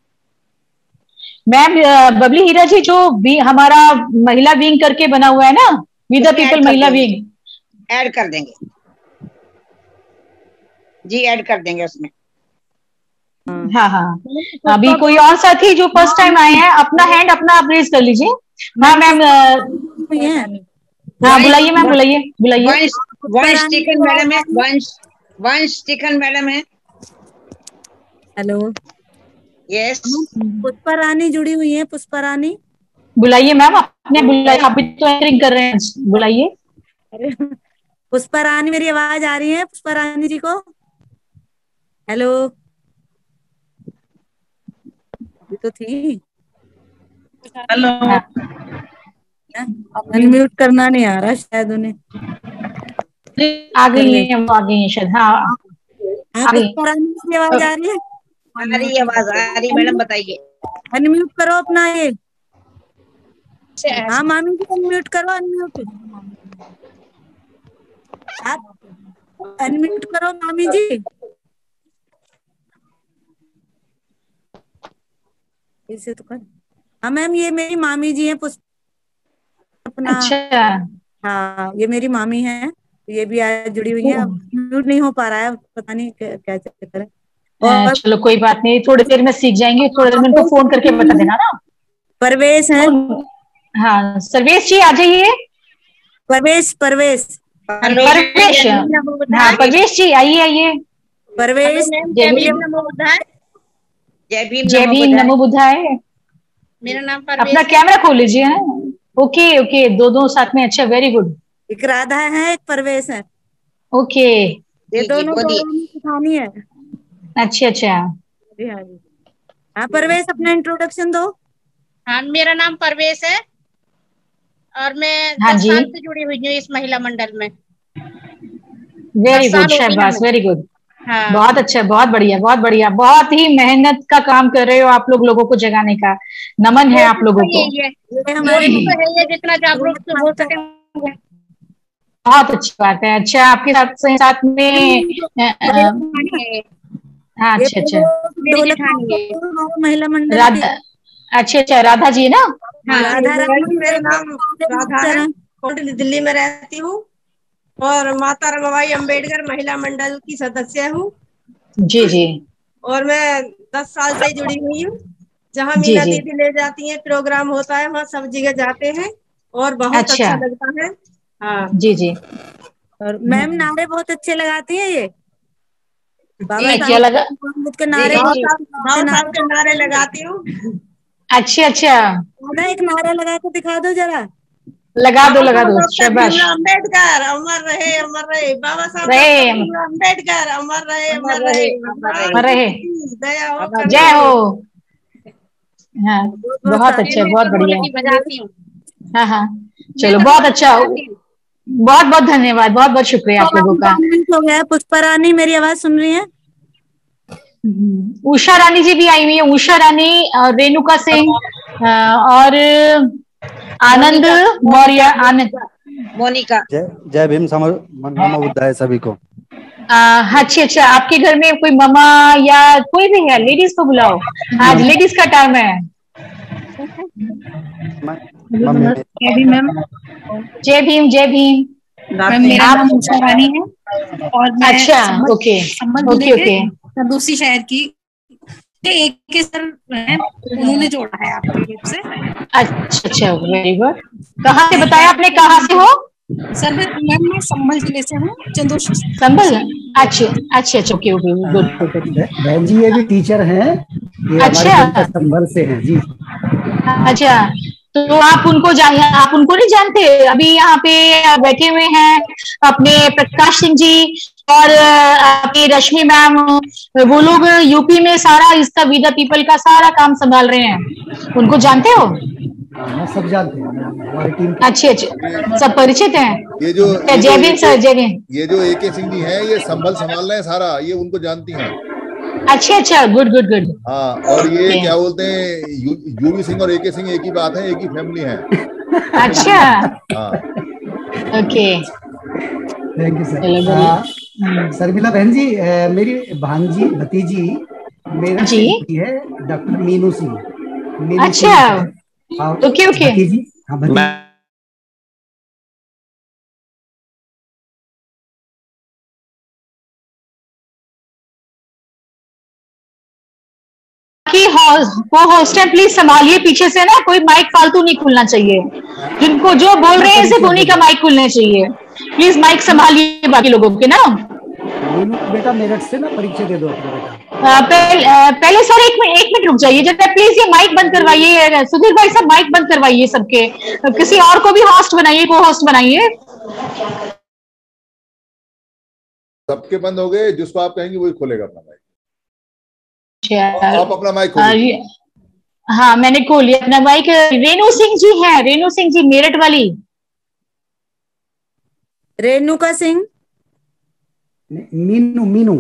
ma'am. Babli हीरा जी, जो भी हमारा महिला विंग करके बना हुआ है ना, विद द पीपल महिला विंग, ऐड कर देंगे जी, ऐड कर देंगे उसमें। हाँ हाँ। अभी कोई और साथी जो फर्स्ट टाइम आए हैं, अपना हैंड अपना आप रेज कर लीजिए। हाँ मैम। हाँ बुलाइए मैम, बुलाइए बुलाइए। वंश वंश टिकन मैडम है, वंश वंश टिकन मैडम है। हेलो। यस। पुष्पा रानी जुड़ी हुई है, पुष्पा रानी। बुलाइए मैम, आपने बुलाइए, आप भी तो एंकरिंग कर रहे हैं, बुलाइए। अरे पुष्पा रानी, मेरी आवाज आ रही है पुष्पा रानी जी को? हेलो। अभी तो थी। हेलो। अनम्यूट करना नहीं आ रहा शायद उन्हें। आ गई है, वो आ गई है शायद। हाँ आ गई। पुष्पा रानी की आवाज आ रही है? आ रही आवाज आ रही मैडम, बताइए। अनम्यूट करो अपना ये। हाँ मामी जी, अनम्यूट करो, अनम्यूट। आप अनम्यूट करो मामी जी। इसे तो कर। हाँ मैम, ये मेरी मामी जी हैं अपना। अच्छा। हाँ ये मेरी मामी है, ये भी आज जुड़ी हुई है। अब म्यूट नहीं हो पा रहा है, पता नहीं क्या क्या चक्कर है। और चलो कोई बात नहीं, थोड़ी देर में सीख जाएंगे। थोड़ी देर में इनको फोन करके बता देना ना। परवेश है। हाँ सर्वेश जी आ जाइए। परवेश परवेश परवेश। हाँ परवेश जी आइए आइए। परवेश। जय भीम नमो बुद्धाय। जय भीम जय भीम नमो बुद्धाय। मेरा नाम परवेश। अपना कैमरा खोल लीजिए। ओके ओके, दो दो साथ में। अच्छा, वेरी गुड। एक राधा है, एक परवेश है। ओके। ये दोनों सिखानी है। अच्छा अच्छा। जी हाँ जी। हाँ परवेश, अपना इंट्रोडक्शन दो। हाँ मेरा नाम परवेश है और मैं हाँ दस जी। साल से जुड़ी हुई हूँ इस महिला मंडल में। वेरी दस साल गुड, हो गए शाबाश, हमें। Very good. हाँ। बहुत अच्छा, बहुत बढ़िया, बहुत बढ़िया। बहुत ही मेहनत का काम कर रहे हो आप लोग, लोगों को जगाने का। नमन है आप लोगों को। यही है, कोशिश तो है ये जितना जागरूक हो सके। बहुत अच्छी बात है। अच्छा, आपके साथ साथ में अ, अ, हाँ अच्छा अच्छा। महिला मंडल राधा। अच्छा अच्छा, राधा जी ना। हाँ, राधा रानी। मेरा नाम राधा है, कोटली दिल्ली में रहती हूँ और माता रमाबाई अंबेडकर महिला मंडल की सदस्य हूँ। जी जी। और मैं दस साल से जुड़ी हुई हूँ। जहाँ जी मीना जी। दीदी ले जाती हैं, प्रोग्राम होता है, वहाँ सब जगह जाते हैं और बहुत अच्छा। अच्छा लगता है। हाँ जी जी। और मैम नारे बहुत अच्छे लगाती हैं ये। बाबा क्या साहब लगा? के नारे। भाव साहब भाव साहब के नारे लगाती हूँ। अच्छा अच्छा। ना एक नारा लगा के दिखा दो जरा। लगा दो लगा दो, डॉक्टर शाबाश। भीमराव अम्बेडकर अमर रहे, अमर रहे। बाबा साहब रहे। डॉक्टर भीमराव अम्बेडकर अमर रहे, अमर रहे। अमर रहे। दया हो, जय हो। हाँ बहुत अच्छा, बहुत बढ़िया। बजाती हूँ। हाँ हाँ चलो, बहुत अच्छा। बहुत बहुत धन्यवाद, बहुत बहुत शुक्रिया आप लोगों का। हो गया। पुष्पा रानी मेरी आवाज सुन रही है? उषा रानी जी भी आई हुई है। उषा रानी, रेणुका सिंह और आनंद मौर्य। आनंद मोनिका। जय जय भीम नमो बुद्धाय सभी को। अच्छी अच्छा। आपके घर में कोई मामा या कोई भी है, लेडीज को बुलाओ, आज लेडीज का टाइम है। जय भीम मैम। जय भीम जय भीम। मैम मेरा नाम उषा रानी है और मैं अच्छा ओके ओके ओके। दूसरी शहर की एक के सर हैं, उन्होंने जोड़ा है आपके ग्रुप से। अच्छा अच्छा, वेरी गुड। कहाँ से बताया आपने, कहाँ से हो? सर मैं मैम मैं संभल जिले से हूँ, चंदोशी। संभल। अच्छे अच्छे अच्छे, ओके ओके, गुड गुड। बहन जी ये भी टीचर हैं, ये अच्छा। हमारे जनता संभल से हैं जी। अच्छा, तो आप उनको जान आप उनको नहीं जानते? अभी यहाँ पे बैठे हुए हैं अपने प्रकाश सिंह जी और अपनी रश्मि मैम, वो लोग यूपी में सारा इसका वी द पीपल का सारा काम संभाल रहे हैं। उनको जानते हो? हाँ, सब जानते हैं हमारी टीम। अच्छे अच्छे सब परिचित हैं। ये जो जय भीम सर, जय भीम। ये जो ए के सिंह जी हैं, ये संभल संभाल रहे हैं सारा, ये उनको जानती हैं। अच्छा अच्छा, गुड गुड गुड। हाँ, और ये क्या बोलते हैं, यू, यूवी सिंह और ए के सिंह एक ही बात है, एक ही फैमिली है। अच्छा, हाँ, okay, thank you sir. Sharmila बहन जी, मेरी भांजी भतीजी मेरा जी है डॉक्टर मीनू सिंह। अच्छा, ओके ओके। हाँ, भतीजी वो हॉस्टल प्लीज संभालिए, पीछे से ना कोई माइक फालतू नहीं खुलना चाहिए। जिनको जो बोल रहे हैं सिर्फ उन्हीं का माइक खुलना चाहिए। प्लीज माइक संभालिए बाकी लोगों के ना। बेटा मेरठ से ना परिचय दे दो अपना बेटा। आ, पहले, आ, पहले सर एक मिनट एक मिनट रुक जाइए जरा, प्लीज ये माइक बंद करवाइए। सुधीर भाई सब माइक बंद करवाइए सबके, किसी और को भी होस्ट बनाइए, को होस्ट बनाइए। सबके बंद हो गए, जिसको आप कहेंगे वही खोलेगा अपना माइक। आप अपना माइक खोलिए। हाँ, मैंने खोल लिया अपना माइक। रेणु सिंह जी हैं, रेणु सिंह जी मेरठ वाली। रेणुका सिंह, मीनू मीनू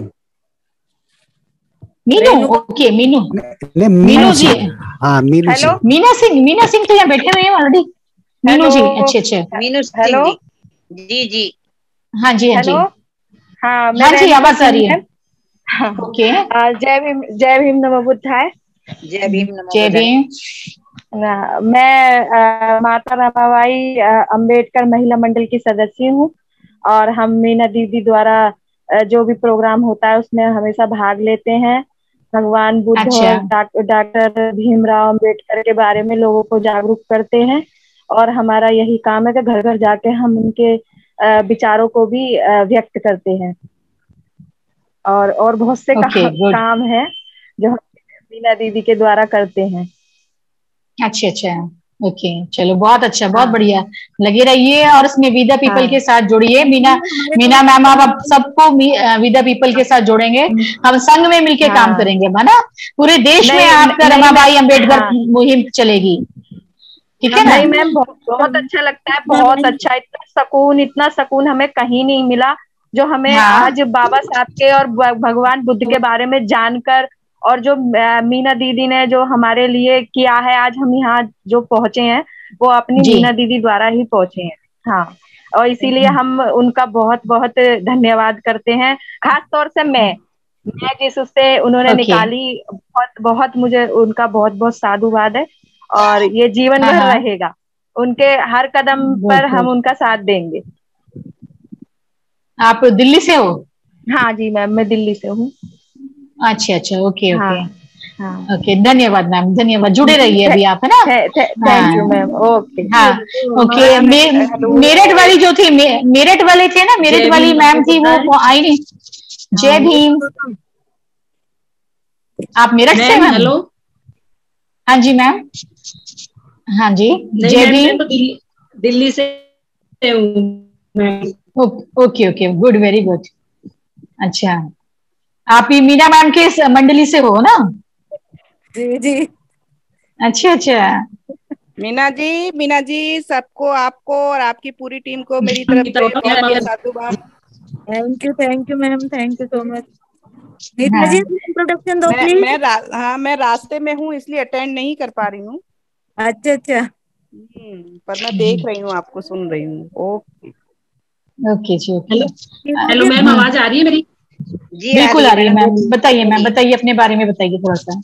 मीनू, ओके मीनू, मीनू जी। हाँ मीनू। हेलो, मीना सिंह, मीना सिंह तो यहाँ बैठे हुए हैं ऑलरेडी। मीनू जी, अच्छे अच्छे। मीनू सिंह जी, जी जी, हाँ जी हाँ जी, हाँ हाँ जी, आवाज आ रही है। ओके, जय भीम, जय भीम नमो बुद्धाय। जय भीम नमो जय भीम। मैं आ, माता रमाबाई अंबेडकर महिला मंडल की सदस्य हूँ, और हम मीना दीदी द्वारा जो भी प्रोग्राम होता है उसमें हमेशा भाग लेते हैं। भगवान बुद्ध अच्छा। और डॉक्टर भीमराव अंबेडकर के बारे में लोगों को जागरूक करते हैं, और हमारा यही काम है कि घर घर जाके हम उनके विचारों को भी व्यक्त करते हैं। और और बहुत से okay, का, काम है जो हम मीना दीदी के द्वारा करते हैं। अच्छा अच्छा, ओके, चलो बहुत अच्छा, बहुत बढ़िया, लगे रहिए और इसमें वी द पीपल के साथ जुड़िए। मीना मीना मैम आप अब सबको वी द पीपल के साथ जोड़ेंगे, हम संघ में मिलके हाँ। काम करेंगे, है ना। पूरे देश में आपका रमाबाई अंबेडकर हाँ। मुहिम चलेगी, ठीक है ना। नहीं मैम, बहुत, बहुत अच्छा लगता है, बहुत अच्छा। इतना सुकून, इतना सुकून हमें कहीं नहीं मिला जो हमें हाँ। आज बाबा साहब के और भगवान बुद्ध के बारे में जानकर, और जो मीना दीदी ने जो हमारे लिए किया है, आज हम यहाँ जो पहुंचे हैं वो अपनी मीना दीदी द्वारा ही पहुंचे हैं। हाँ, और इसीलिए हम उनका बहुत बहुत धन्यवाद करते हैं। खास तौर से मैं मैं जिस उससे उन्होंने okay. निकाली, बहुत बहुत मुझे उनका बहुत बहुत साधुवाद है, और ये जीवन भर रहेगा। उनके हर कदम पर हम उनका साथ देंगे। आप दिल्ली से हो? हाँ जी मैम, मैं दिल्ली से हूँ। अच्छा अच्छा, ओके ओके, हाँ, हाँ। ओके, धन्यवाद मैम, धन्यवाद, जुड़े रहिए अभी आप, है ना। Thank you ma'am. ओके, हाँ, ओके। मेरठ वाली जो थी, मेरठ वाले थे ना, मेरठ वाली मैम थी, वो, वो आई नहीं। जय भीम। आप मेरठ से मैम? हेलो, हाँ जी मैम, हाँ जी, जय भीम। तो दिल्ली, दिल्ली से हूँ। Okay okay, good, very good. अच्छा, आप ही मीना मैम के मंडली से हो ना? जी जी। अच्छा अच्छा, मीना जी, मीना जी, सबको, आपको और आपकी पूरी टीम को मेरी तरफ से बहुत साधुवाद। Thank you, thank you ma'am, thank you so much. Neeta ji introduction दो मैं, प्लीज। मैं रा, हाँ मैं रास्ते में हूँ इसलिए अटेंड नहीं कर पा रही हूँ। अच्छा अच्छा, पर मैं देख रही हूँ, आपको सुन रही हूँ। ओके ओके जी, ओके। हेलो मैम, आवाज आ रही है मेरी? जी बिल्कुल आ रही है मैम। बताइए मैम, बताइए अपने बारे में, बताइए थोड़ा सा।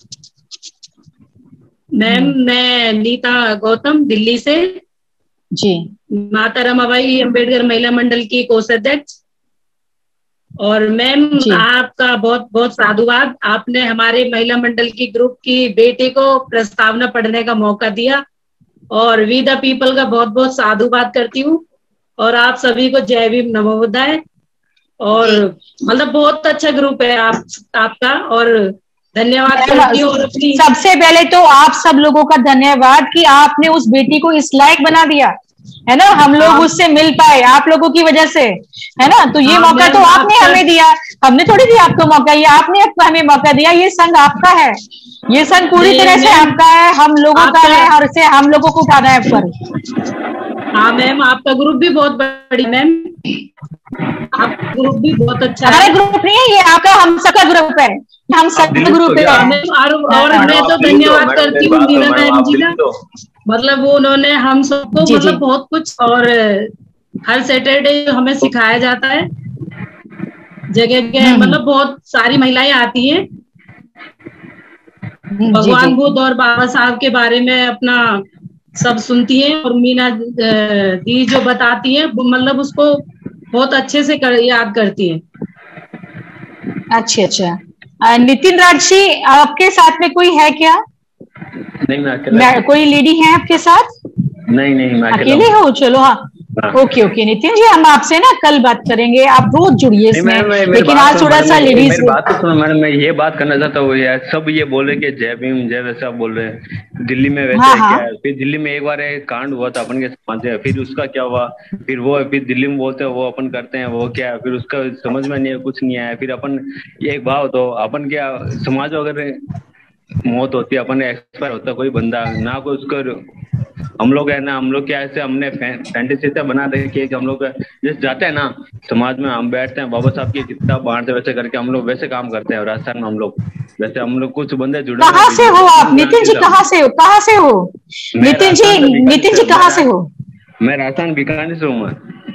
मैम मैं नीता गौतम, दिल्ली से जी, माता रमाबाई अंबेडकर महिला मंडल की कोषाध्यक्ष। और मैम आपका बहुत बहुत साधुवाद, आपने हमारे महिला मंडल की ग्रुप की बेटी को प्रस्तावना पढ़ने का मौका दिया, और वी द पीपल का बहुत बहुत साधुवाद करती हूँ। और आप सभी को जय भीम नमो बुद्धाय। और मतलब बहुत अच्छा ग्रुप है आप आपका, और धन्यवाद करती हूँ। सबसे पहले तो आप सब लोगों का धन्यवाद कि आपने उस बेटी को इस लायक बना दिया है ना, हम लोग उससे मिल पाए आप लोगों की वजह से, है ना। तो ये मौका तो आपने हमें दिया, हमने थोड़ी दिया आपको मौका, ये आपने हमें मौका दिया। ये संघ आपका है, ये संघ पूरी तरह से आपका है, हम लोगों का है और इसे हम लोगों को उठाना है ऊपर। हाँ मैम, आपका ग्रुप भी बहुत बड़ी मैम, आपका ग्रुप भी बहुत अच्छा है। हमारा ग्रुप नहीं है ये, आपका हम सबका ग्रुप है, हम सबका ग्रुप है। और मैं तो धन्यवाद करती हूँ मीना मैम जी का, मतलब वो उन्होंने हम सबको मतलब बहुत कुछ, और हर सैटरडे हमें सिखाया जाता है जगह जगह, मतलब बहुत सारी महिलाएं आती हैं भगवान बुद्ध और बाबा साहब के बारे में अपना सब सुनती हैं, और मीना दी जो बताती है मतलब उसको बहुत अच्छे से कर, याद करती है। अच्छा अच्छा। नितिन राज जी, आपके साथ में कोई है क्या? नहीं मैं अकेला। कोई लेडी है आपके साथ? नहीं नहीं मैं अकेले हो, चलो हाँ ओके ओके। नितिन जी, हम आपसे ना कल बात करेंगे, आप रोज जुड़िए इसमें, लेकिन आज थोड़ा सा लेडीज। मेरी बात तो सुनो मैडम, मैं ये बात करना चाहता हूँ यार, सब ये बोले कि जय भीम जय वैसा बोल रहे हैं, दिल्ली में वैसे हाँ, क्या है। फिर दिल्ली में एक बार एक कांड हुआ था अपन के समाज में, फिर उसका क्या हुआ, फिर वो फिर दिल्ली में बोलते हैं वो अपन करते हैं वो क्या है, फिर उसका समझ में नहीं है, कुछ नहीं आया। फिर अपन एक भाव तो अपन क्या समाज अगर मौत होती है, अपन एक्सपायर होता है कोई बंदा ना, कोई उसको हम लोग है ना, हम लोग क्या ऐसे हमने फैंटेसी से बना रखी है कि हम लोग जैसे जाते हैं ना समाज में, हम बैठते हैं बाबा साहब की किताब बांटते वैसे करके हम लोग वैसे काम करते हैं। राजस्थान में हम लोग वैसे हम लोग कुछ बंदे जुड़े। कहाँ से हो आप नितिन जी? कहाँ से हो? कहाँ से हो नितिन जी? नितिन जी कहाँ से हो? मैं राजस्थान बीकानेर से हूँ।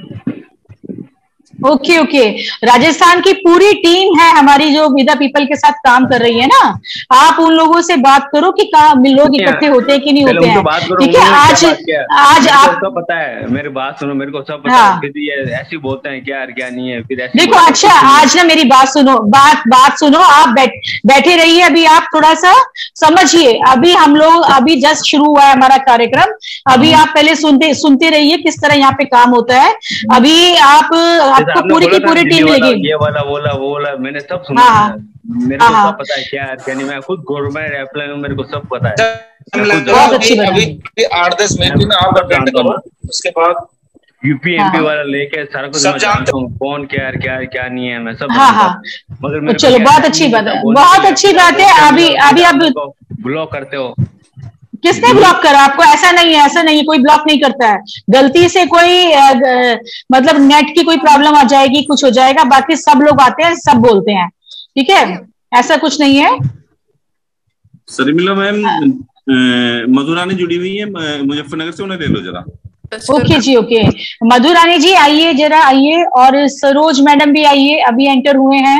Okay okay. राजस्थान की पूरी टीम है हमारी जो विदा पीपल के साथ काम कर रही है ना, आप उन लोगों से बात करो कि कहाँ लोग इकट्ठे होते हैं कि नहीं होते हैं, ठीक है। आज आज आप सब पता है, मेरी बात सुनो, मेरे को सब पता है, फिर ये ऐसे बोलते हैं क्या क्या नहीं है, फिर ऐसे देखो। अच्छा आज ना मेरी बात सुनो, बात बात सुनो, आप बैठ बैठे रहिए, अभी आप थोड़ा सा समझिए। अभी हम लोग अभी जस्ट शुरू हुआ है हमारा कार्यक्रम, अभी आप पहले सुनते सुनते रहिए किस तरह यहाँ पे काम होता है। अभी आप आपको पूरी की पूरी टीम मिलेगी, ये वाला बोला वो वाला मैंने सब सुना है, मेरे को सब पता है क्या है नहीं। मैं खुद गवर्नमेंट एम्प्लॉय हूँ, मेरे को सब पता है। बहुत अच्छी बात। अभी आठ दस मिनट में आप अटेंड करो, उसके बाद यूपी एमपी वाला लेके सारा कुछ मैं जानता हूँ, कौन क्या है क्या क्या नहीं है, मैं सब हाँ हाँ। मगर चलो बहुत अच्छी बात है, बहुत अच्छी बात है। अभी अभी आप ब्लॉक करते हो, किसने ब्लॉक करा आपको? ऐसा नहीं है, ऐसा नहीं है, कोई ब्लॉक नहीं करता है। गलती से कोई आ, मतलब नेट की कोई प्रॉब्लम आ जाएगी, कुछ हो जाएगा, बाकी सब लोग आते हैं सब बोलते हैं, ठीक है, ऐसा कुछ नहीं है। शर्मिला मैम मधुरानी जुड़ी हुई है मुजफ्फरनगर से, उन्हें ले लो जरा। ओके जी ओके। मधुरानी जी आइए जरा, आइए, और सरोज मैडम भी आइए, अभी एंटर हुए हैं।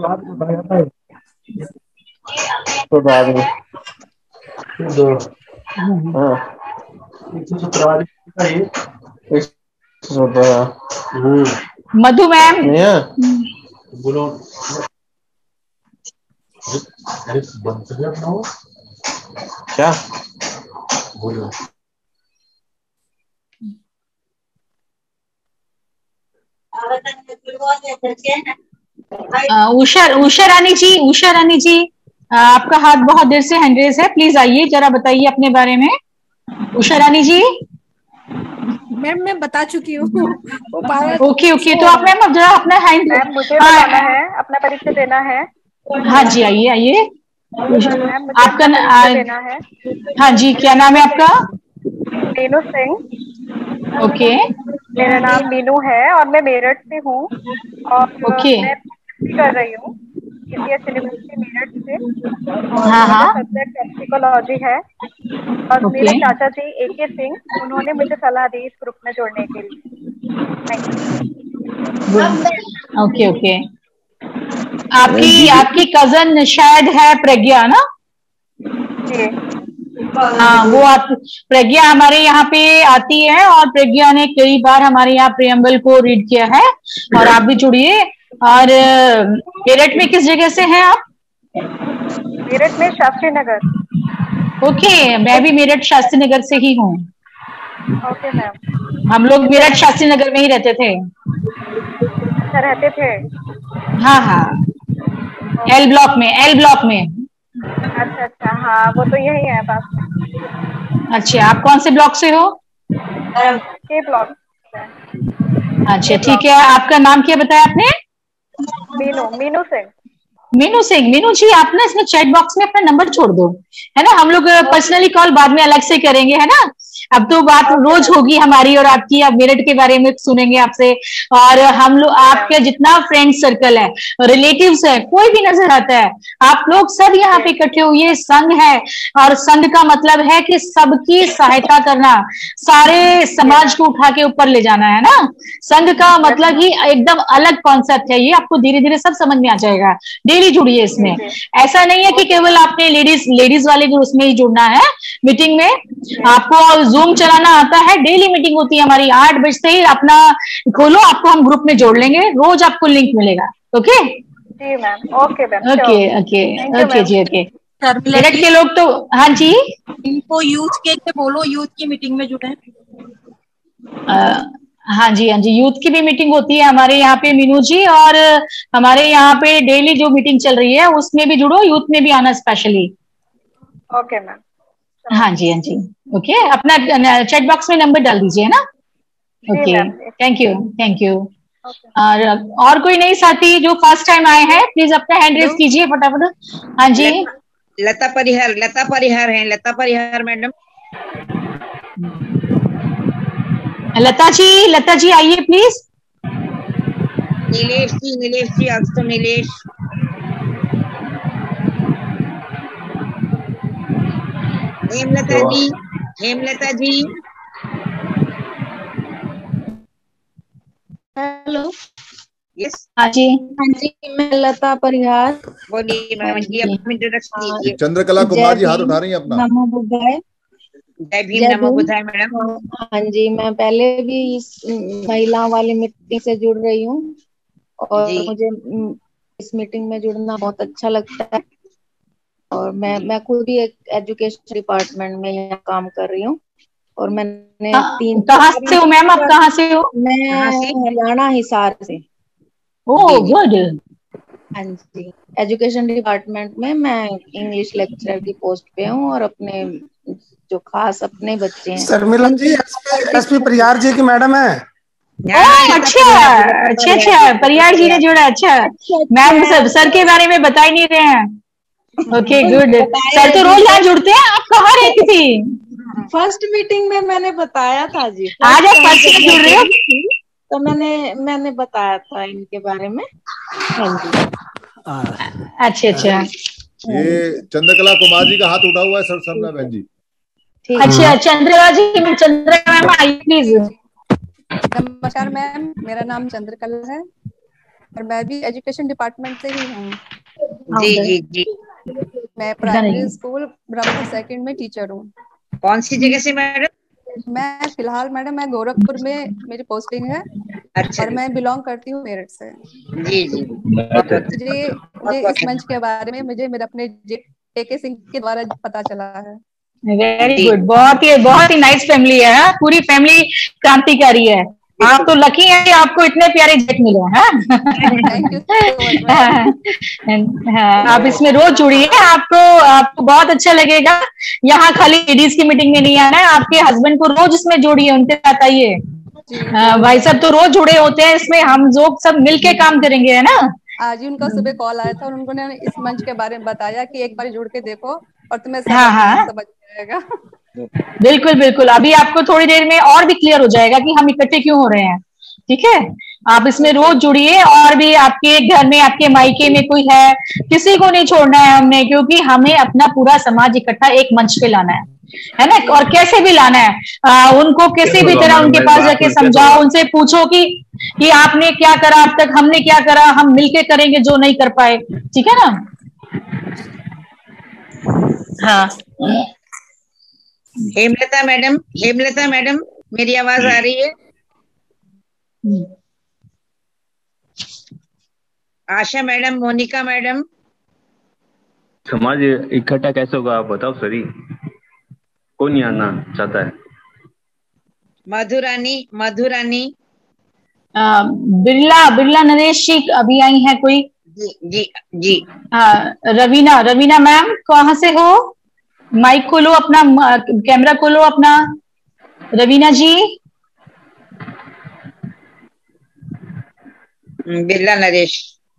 दो हाँ मधु मैम बोलो क्या बोलो। उषा उषा रानी जी, उषा रानी जी आपका हाथ बहुत देर से हैंड रेज है, प्लीज आइए जरा बताइए अपने बारे में। उषा रानी जी। मैम मैं बता चुकी हूँ। ओके ओके, तो आप मैम जरा अपना हैंड, मुझे बताना है, अपना परिचय देना है। हाँ जी आइए आइए। आपका देना है। हाँ जी, क्या नाम है आपका? मीनू सिंह। ओके। मेरा नाम मीनू है और मैं मेरठ से हूँ, और ओके। मैं कर रही हूँ यूनिवर्सिटी मेरठ से। हाँ हाँ। सब्जेक्ट टॉक्सिकोलॉजी है, और मेरे चाचा जी ए के सिंह, उन्होंने मुझे सलाह दी इस ग्रुप में जोड़ने के लिए। Okay okay. आपकी आपकी कजन शायद है प्रज्ञा ना? जी हाँ, वो आप प्रज्ञा हमारे यहाँ पे आती है, और प्रज्ञा ने कई बार हमारे यहाँ प्रियम्बल को रीड किया है, और आप भी जुड़िए। और मेरठ में किस जगह से हैं आप? मेरठ में शास्त्री नगर। ओके, मैं भी मेरठ शास्त्री नगर से ही हूँ। Okay ma'am. हम लोग मेरठ शास्त्री नगर में ही रहते थे। अच्छा, रहते थे? हाँ हाँ, एल ब्लॉक में, एल ब्लॉक में। अच्छा अच्छा, हाँ वो तो यही है पास में। अच्छा, आप कौन से ब्लॉक से हो? के ब्लॉक। अच्छा ठीक है, आपका नाम क्या बताया आपने? मीनू, मीनू सिंह। मीनू सिंह, मीनू जी आप ना इसमें चैट बॉक्स में अपना नंबर छोड़ दो, है ना, हम लोग पर्सनली कॉल बाद में अलग से करेंगे, है ना। अब तो बात रोज होगी हमारी और आपकी, अब मेरिट के बारे में सुनेंगे आपसे, और हम लोग आपका जितना फ्रेंड सर्कल है, रिलेटिव्स है, कोई भी नजर आता है, आप लोग सब यहाँ पे इकट्ठे हुए, संघ है, और संघ का मतलब है कि सबकी सहायता करना, सारे समाज को उठा के ऊपर ले जाना, है ना। संघ का मतलब ही एकदम अलग कॉन्सेप्ट है, ये आपको धीरे धीरे सब समझ में आ जाएगा। डेली जुड़िए इसमें, ऐसा नहीं है कि केवल आपने लेडीज लेडीज वाले जो उसमें ही जुड़ना है मीटिंग में, आपको जूम चलाना आता है, डेली मीटिंग होती है हमारी, आठ बजे से ही अपना खोलो, आपको हम ग्रुप में जोड़ लेंगे, रोज आपको लिंक मिलेगा। ओके जी ma'am, okay ma'am, okay okay okay जी ओके। मेरठ के लोग तो, हाँ जी, इनको यूथ के बोलो, यूथ की मीटिंग में जुड़े। हाँ जी हाँ जी, यूथ की भी मीटिंग होती है हमारे यहाँ पे मीनू जी, और हमारे यहाँ पे डेली जो मीटिंग चल रही है उसमें भी जुड़ो, यूथ में भी आना स्पेशली। Okay ma'am. हाँ जी हाँ जी ओके, अपना चैट बॉक्स में नंबर डाल दीजिए, है ना। Okay, thank you thank you. और और कोई नई साथी जो फर्स्ट टाइम आए हैं, प्लीज अपना हैंड रेज कीजिए फटाफट। हाँ जी, लता परिहार, लता परिहार है, लता परिहार मैडम। लता जी, लता जी आइए प्लीज। नीलेश जी, नीलेश जी, आज तो नीलेश। हेमलता जी, हेमलता जी। हेलो, यस, हाँ जी हाँ जी, मैं लता परिहार। बोलिए मैम जी, अपनी इंट्रोडक्शन दीजिए। चंद्रकला कुमार जी हाथ उठा रही हैं अपना। नमो बुद्धाय। जय भीम, नमो बुद्धाय मैडम। हाँ जी, मैं पहले भी इस महिला वाली मीटिंग से जुड़ रही हूँ, और मुझे इस मीटिंग में जुड़ना बहुत अच्छा लगता है, और मैं मैं खुद भी एक एजुकेशन डिपार्टमेंट में यहाँ काम कर रही हूँ, और मैंने तीन। कहाँ से हो मैम, आप कहाँ से हो? मैं हरियाणा, हिसार से। Oh good. हाँ जी, एजुकेशन डिपार्टमेंट में मैं इंग्लिश लेक्चरर की पोस्ट पे हूँ, और अपने जो खास अपने बच्चे हैं। शर्मिला जी एसपी परिहार जी की मैडम है। ओह अच्छा अच्छा अच्छा, परिहार जी ने जोड़ा। अच्छा मैम, सर सर के बारे में बता ही नहीं रहे हैं। ओके गुड, सर तो रोज यहाँ जुड़ते हैं, आप कहाँ रहती थी? फर्स्ट मीटिंग में मैंने बताया था जी, आज आप फर्स्ट में जुड़ रहे हो, तो मैंने मैंने बताया था इनके बारे में। हाँ जी, अच्छा अच्छा। ये चंद्रकला कुमार जी का हाथ उठा हुआ है सर, सरना बहन जी। अच्छा चंद्रकला जी, चंद्रकला मैम आइए प्लीज। नमस्कार मैम, मेरा नाम चंद्रकला है, और मैं भी एजुकेशन डिपार्टमेंट से ही हूँ। जी जी जी। मैं प्राइमरी स्कूल ब्रह्मपुर सेकंड में टीचर हूँ। कौन सी जगह से मैडम? मैं फिलहाल मैडम मैं गोरखपुर में मेरी पोस्टिंग है। अच्छा, और मैं बिलोंग करती हूँ मेरठ से। जी जी। मुझे मुझे इस मंच के बारे में मुझे मेरे अपने ए के सिंह के द्वारा पता चला है। वेरी गुड, बहुत ही बहुत ही नाइस फैमिली है, पूरी फैमिली क्रांतिकारी है। आप तो लकी हैं कि आपको इतने प्यारे जेठ मिले हैं। आप इसमें रोज जुड़िए, आपको आपको बहुत अच्छा लगेगा। यहाँ खाली लेडीज की मीटिंग में नहीं आना है, आपके हस्बैंड को रोज इसमें जोड़िए, उनके साथ आइए। भाई साहब तो रोज जुड़े होते हैं इसमें, हम लोग सब मिलके काम करेंगे, है ना। आज ही उनका सुबह कॉल आया था और उन्होंने इस मंच के बारे में बताया कि एक बार जुड़ के देखो और तुम्हें सब हाँ, हाँ। समझ जाएगा। बिल्कुल बिल्कुल, अभी आपको थोड़ी देर में और भी क्लियर हो जाएगा कि हम इकट्ठे क्यों हो रहे हैं। ठीक है, आप इसमें रोज जुड़िए, और भी आपके घर में, आपके मायके में कोई है, किसी को नहीं छोड़ना है हमने, क्योंकि हमें अपना पूरा समाज इकट्ठा एक मंच पे लाना है, है ना। और कैसे भी लाना है, आ, उनको किसी भी तरह उनके पास जाके समझाओ, उनसे पूछो कि कि आपने क्या करा अब तक, हमने क्या करा, हम मिलके करेंगे जो नहीं कर पाए। ठीक है ना। हाँ, हेमलता मैडम, हेमलता मैडम, मेरी आवाज आ रही है? Asha madam, Monika madam. समाज इकट्ठा कैसे होगा आप बताओ सरी, कौन नहीं आना चाहता है? मधुरानी, मधुरानी। बिरला बिरला नरेश जी अभी आई है कोई? जी जी जी। हाँ, रवीना, रवीना मैम कहाँ से हो? माइक खोलो अपना, कैमरा खोलो अपना, रवीना जी। बिरला नरेश।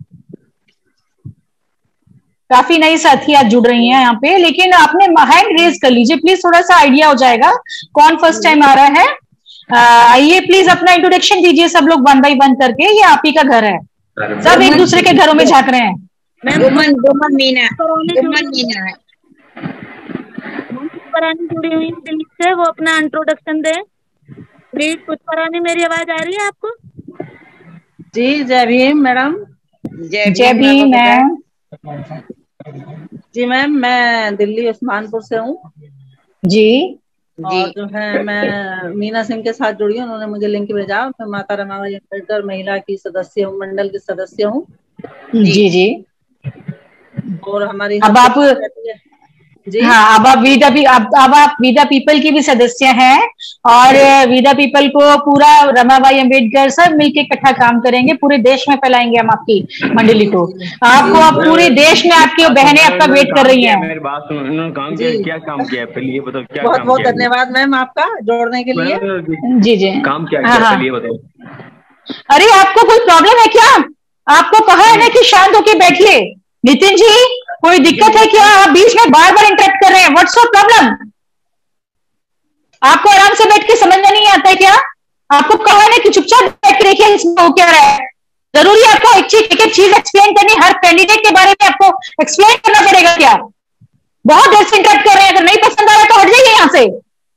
काफी नई साथी आज जुड़ रही हैं यहाँ पे, लेकिन आपने हैंड रेज कर लीजिए प्लीज, थोड़ा सा आइडिया हो जाएगा कौन फर्स्ट टाइम आ रहा है। आइए प्लीज अपना इंट्रोडक्शन दीजिए सब लोग वन बाई वन करके, ये आप ही का घर है, सब एक दूसरे के घरों में झांक रहे हैं। डोमन डोमन मीना डोमन मीना है पुष्परानी जुड़ी हुई दिल्ली से, वो अपना इंट्रोडक्शन दे प्लीज। पुष्परानी मेरी आवाज आ रही है आपको? जी जय भीम मैडम। जय भीम मैम। जी मैम मैं दिल्ली उस्मानपुर से हूँ जी। और जो है मैं मीना सिंह के साथ जुड़ी हूँ, उन्होंने मुझे लिंक भेजा। मैं माता रमाबाई अम्बेडकर महिला की सदस्य हूँ, मंडल की सदस्य हूँ। जी जी। और हमारी अब आप जी हाँ अब आप विदा भी अब अब आप विदा पीपल की भी सदस्य हैं, और विदा पीपल को पूरा रमाबाई अम्बेडकर सब मिलके इकट्ठा काम करेंगे, पूरे देश में फैलाएंगे हम आपकी मंडली को। आपको अब पूरे देश में आपकी बहनें आपका वेट कर रही हैं। मेरी बात सुनो, इन्होंने काम किया, क्या काम किया पहले ये बताओ, क्या बहुत काम बहुत किया? धन्यवाद मैम आपका जोड़ने के लिए। जी जी। काम क्या हाँ, किया हाँ। पहले ये बताओ। अरे आपको कोई प्रॉब्लम है क्या? आपको कहा है ना कि शांत होके बैठिए। नितिन जी कोई दिक्कत है क्या? आप बीच में बार बार इंटरप्ट कर रहे हैं, व्हाट्स योर प्रॉब्लम? आपको आराम से बैठ के समझना नहीं आता है क्या? आपको कहा है ना कि चुपचाप बैठ के देखिए इसमें हो क्या रहा है। जरूरी है आपको एक चीज एक एक चीज एक्सप्लेन करनी, हर कैंडिडेट के बारे में आपको एक्सप्लेन करना पड़ेगा क्या? बहुत देर से इंटरप्ट कर रहे हैं, अगर नहीं पसंद आ रहा है तो हट जाइए यहाँ से।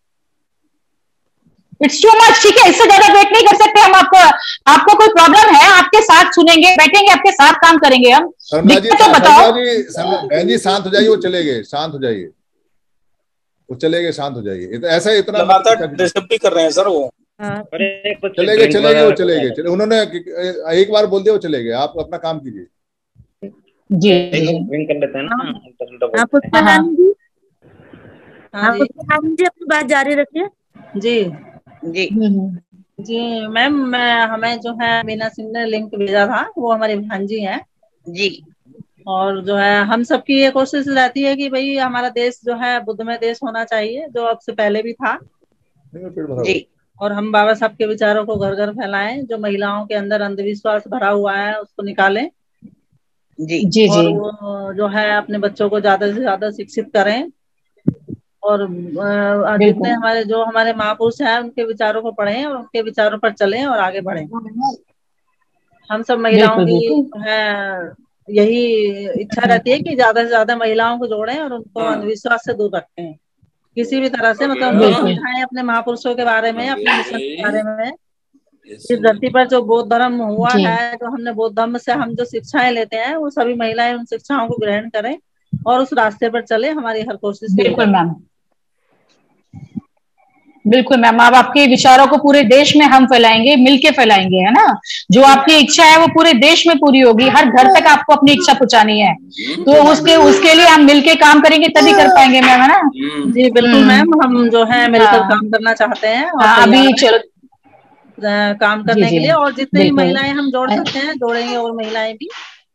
इट्स टू मच, ठीक है? इससे ज्यादा वेट नहीं कर सकते हम। आपको आपको कोई प्रॉब्लम है, आपके साथ सुनेंगे, बैठेंगे, आपके साथ काम करेंगे हम। दिक्कत तो बताओ। बहन जी शांत हो जाइए, वो चले गए, शांत हो जाइए, वो चले गए, शांत हो जाइए। ऐसा इतना लगातार डिस्टर्ब भी कर रहे हैं सर वो। चले गए चले गए वो चले गए चले उन्होंने एक बार बोल दिया, वो चले गए। आप अपना काम कीजिए। जी कर लेते हैं ना आप पुष्परानी जी, आप पुष्परानी जी अपनी बात जारी रखिए। जी जी जी मैम, हमें जो है मीना सिंह ने लिंक भेजा था, वो हमारी भांजी हैं जी। और जो है हम सबकी ये कोशिश रहती है कि भाई हमारा देश जो है बुद्धमय देश होना चाहिए, जो अब से पहले भी था। जी। और हम बाबा साहब के विचारों को घर घर फैलाएं, जो महिलाओं के अंदर अंधविश्वास भरा हुआ है उसको निकालें। जी जी और जी। वो जो है अपने बच्चों को ज्यादा से ज्यादा शिक्षित करें, और जितने हमारे जो हमारे महापुरुष हैं उनके विचारों को पढ़ें और उनके विचारों पर चलें और आगे बढ़ें। हम सब महिलाओं की है यही इच्छा रहती है कि ज्यादा से ज्यादा महिलाओं को जोड़ें और उनको अंधविश्वास से दूर रखें, किसी भी तरह से। मतलब उनको समझाएं अपने महापुरुषों के बारे में, अपने मिशन के बारे में। इस धरती पर जो बौद्ध धर्म हुआ है, जो हमने बौद्ध धर्म से हम जो शिक्षाएं लेते हैं, वो सभी महिलाएं उन शिक्षाओं को ग्रहण करें और उस रास्ते पर चले। हमारी हर कोशिश। बिल्कुल मैम, बिल्कुल मैम। अब आपके विचारों को पूरे देश में हम फैलाएंगे, मिलके फैलाएंगे, है ना? जो आपकी इच्छा है वो पूरे देश में पूरी होगी, हर घर तक आपको अपनी इच्छा पहुंचानी है, तो उसके उसके लिए हम मिलके काम करेंगे तभी कर पाएंगे मैम, है ना? जी बिल्कुल मैम, हम जो है मिलकर काम करना चाहते हैं और अभी चलो काम करने के लिए। और जितनी भी महिलाएं हम जोड़ सकते हैं जोड़ेंगे, और महिलाएं भी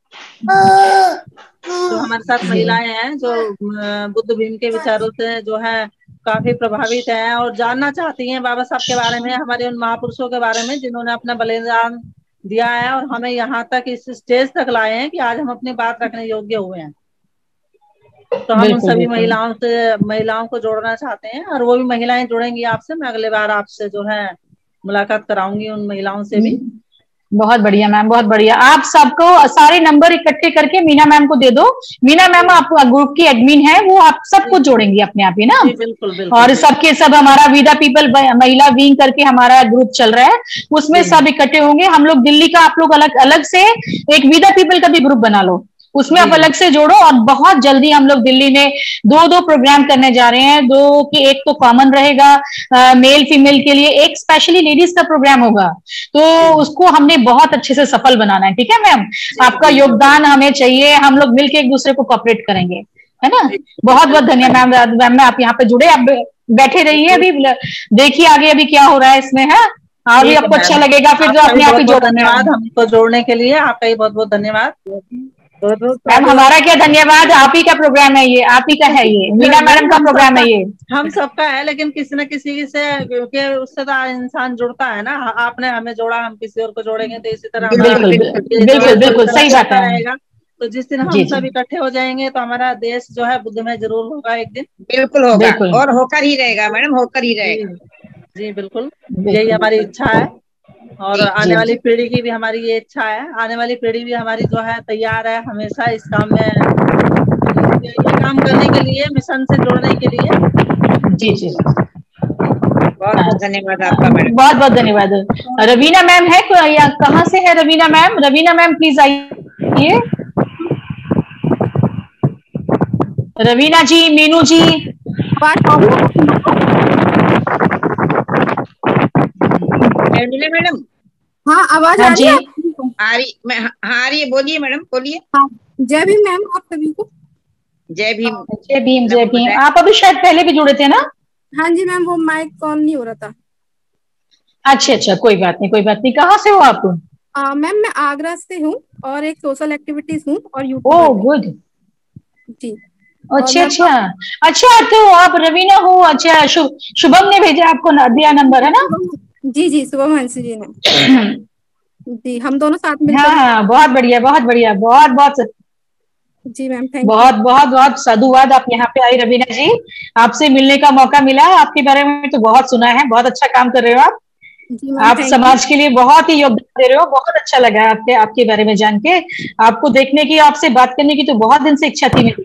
जो हमारे साथ महिलाएं हैं जो बुद्ध भीम के विचारों से जो है काफी प्रभावित है और जानना चाहती हैं बाबा साहब के बारे में, हमारे उन महापुरुषों के बारे में जिन्होंने अपना बलिदान दिया है और हमें यहाँ तक इस स्टेज तक लाए हैं कि आज हम अपनी बात रखने योग्य हुए हैं। तो हम उन सभी महिलाओं से महिलाओं को जोड़ना चाहते हैं, और वो भी महिलाएं जुड़ेंगी आपसे। मैं अगले बार आपसे जो है मुलाकात कराऊंगी उन महिलाओं से भी। बहुत बढ़िया मैम, बहुत बढ़िया। आप सबको सारे नंबर इकट्ठे करके मीना मैम को दे दो। मीना मैम आप ग्रुप की एडमिन है, वो आप सबको जोड़ेंगी अपने आप ही ना। बिल्कुल बिल्कुल। और सबके सब हमारा विदा पीपल महिला विंग करके हमारा ग्रुप चल रहा है, उसमें सब इकट्ठे होंगे। हम लोग दिल्ली का, आप लोग अलग अलग से एक विदा पीपल का भी ग्रुप बना लो, उसमें आप अलग से जोड़ो। और बहुत जल्दी हम लोग दिल्ली में दो दो प्रोग्राम करने जा रहे हैं। दो की एक तो कॉमन रहेगा आ, मेल फीमेल के लिए, एक स्पेशली लेडीज का प्रोग्राम होगा, तो उसको हमने बहुत अच्छे से सफल बनाना है। ठीक है मैम, आपका योगदान हमें चाहिए, हम लोग मिलकर एक दूसरे को कोऑपरेट करेंगे, है ना? बहुत बहुत धन्यवाद मैम, मैम आप यहाँ पे जुड़े, आप बैठे रहिए, अभी देखिए आगे अभी क्या हो रहा है इसमें, है अभी आपको अच्छा लगेगा फिर जो अपने आप ही जोड़। धन्यवाद हमको जोड़ने के लिए, आपका ही बहुत बहुत धन्यवाद। मैम हमारा क्या धन्यवाद, आप ही का प्रोग्राम है ये, आप ही का है ये, मीना मैडम का प्रोग्राम है ये, हम सबका है, लेकिन किसी न किसी से क्योंकि उससे तो इंसान जुड़ता है ना। आपने हमें जोड़ा, हम किसी और को जोड़ेंगे, तो इसी तरह बिल्कुल बिल्कुल बिल्कुल सही बात है। रहेगा। तो जिस दिन हम सब इकट्ठे हो जाएंगे तो हमारा देश जो है बुद्धमय जरूर होगा एक दिन। बिल्कुल होगा, और होकर ही रहेगा मैडम, होकर ही रहेगा। जी बिल्कुल, यही हमारी इच्छा है, और आने वाली पीढ़ी की भी हमारी ये इच्छा है। आने वाली पीढ़ी भी हमारी जो है तैयार है हमेशा इस काम में, ये काम करने के लिए, मिशन से जुड़ने के लिए। जी जी बहुत बहुत धन्यवाद आपका मैडम, बहुत बहुत धन्यवाद। रवीना मैम है या कहाँ से है Raveena ma'am? Raveena ma'am please आइए। रवीना जी, मीनू जी, मैडम। हाँ आवाज आ रही है? आ रही, मैं हाँ आ रही है, बोलिए मैडम बोलिए। हाँ जय भीम मैम आप सभी को। जय भीम। जय भीम जय भीम। आप अभी शायद पहले भी जुड़े थे ना? हाँ जी मैम, वो माइक ऑन नहीं हो रहा था। अच्छा अच्छा, कोई बात नहीं कोई बात नहीं। कहाँ से हो आप? मैम मैं आगरा से हूँ और एक सोशल एक्टिविटीज हूँ और यूट्यूब। ओह गुड जी। अच्छा अच्छा अच्छा, तो आप रवीना हो? अच्छा, शुभ शुभम ने भेजा आपको दिया नंबर है ना? जी जी शुभम हंसी जी ने। जी हम दोनों साथ में। हाँ हाँ बहुत बढ़िया बहुत बढ़िया, बहुत बहुत जी मैम थैंक बहुत बहुत बहुत साधुवाद आप यहाँ पे आई रवीना जी, आपसे मिलने का मौका मिला। आपके बारे में तो बहुत सुना है, बहुत अच्छा काम कर रहे हो आप, आप समाज के लिए बहुत ही योगदान दे रहे हो। बहुत अच्छा लगा आपके आपके बारे में जान के, आपको देखने की, आपसे बात करने की तो बहुत दिन से इच्छा थी मेरी।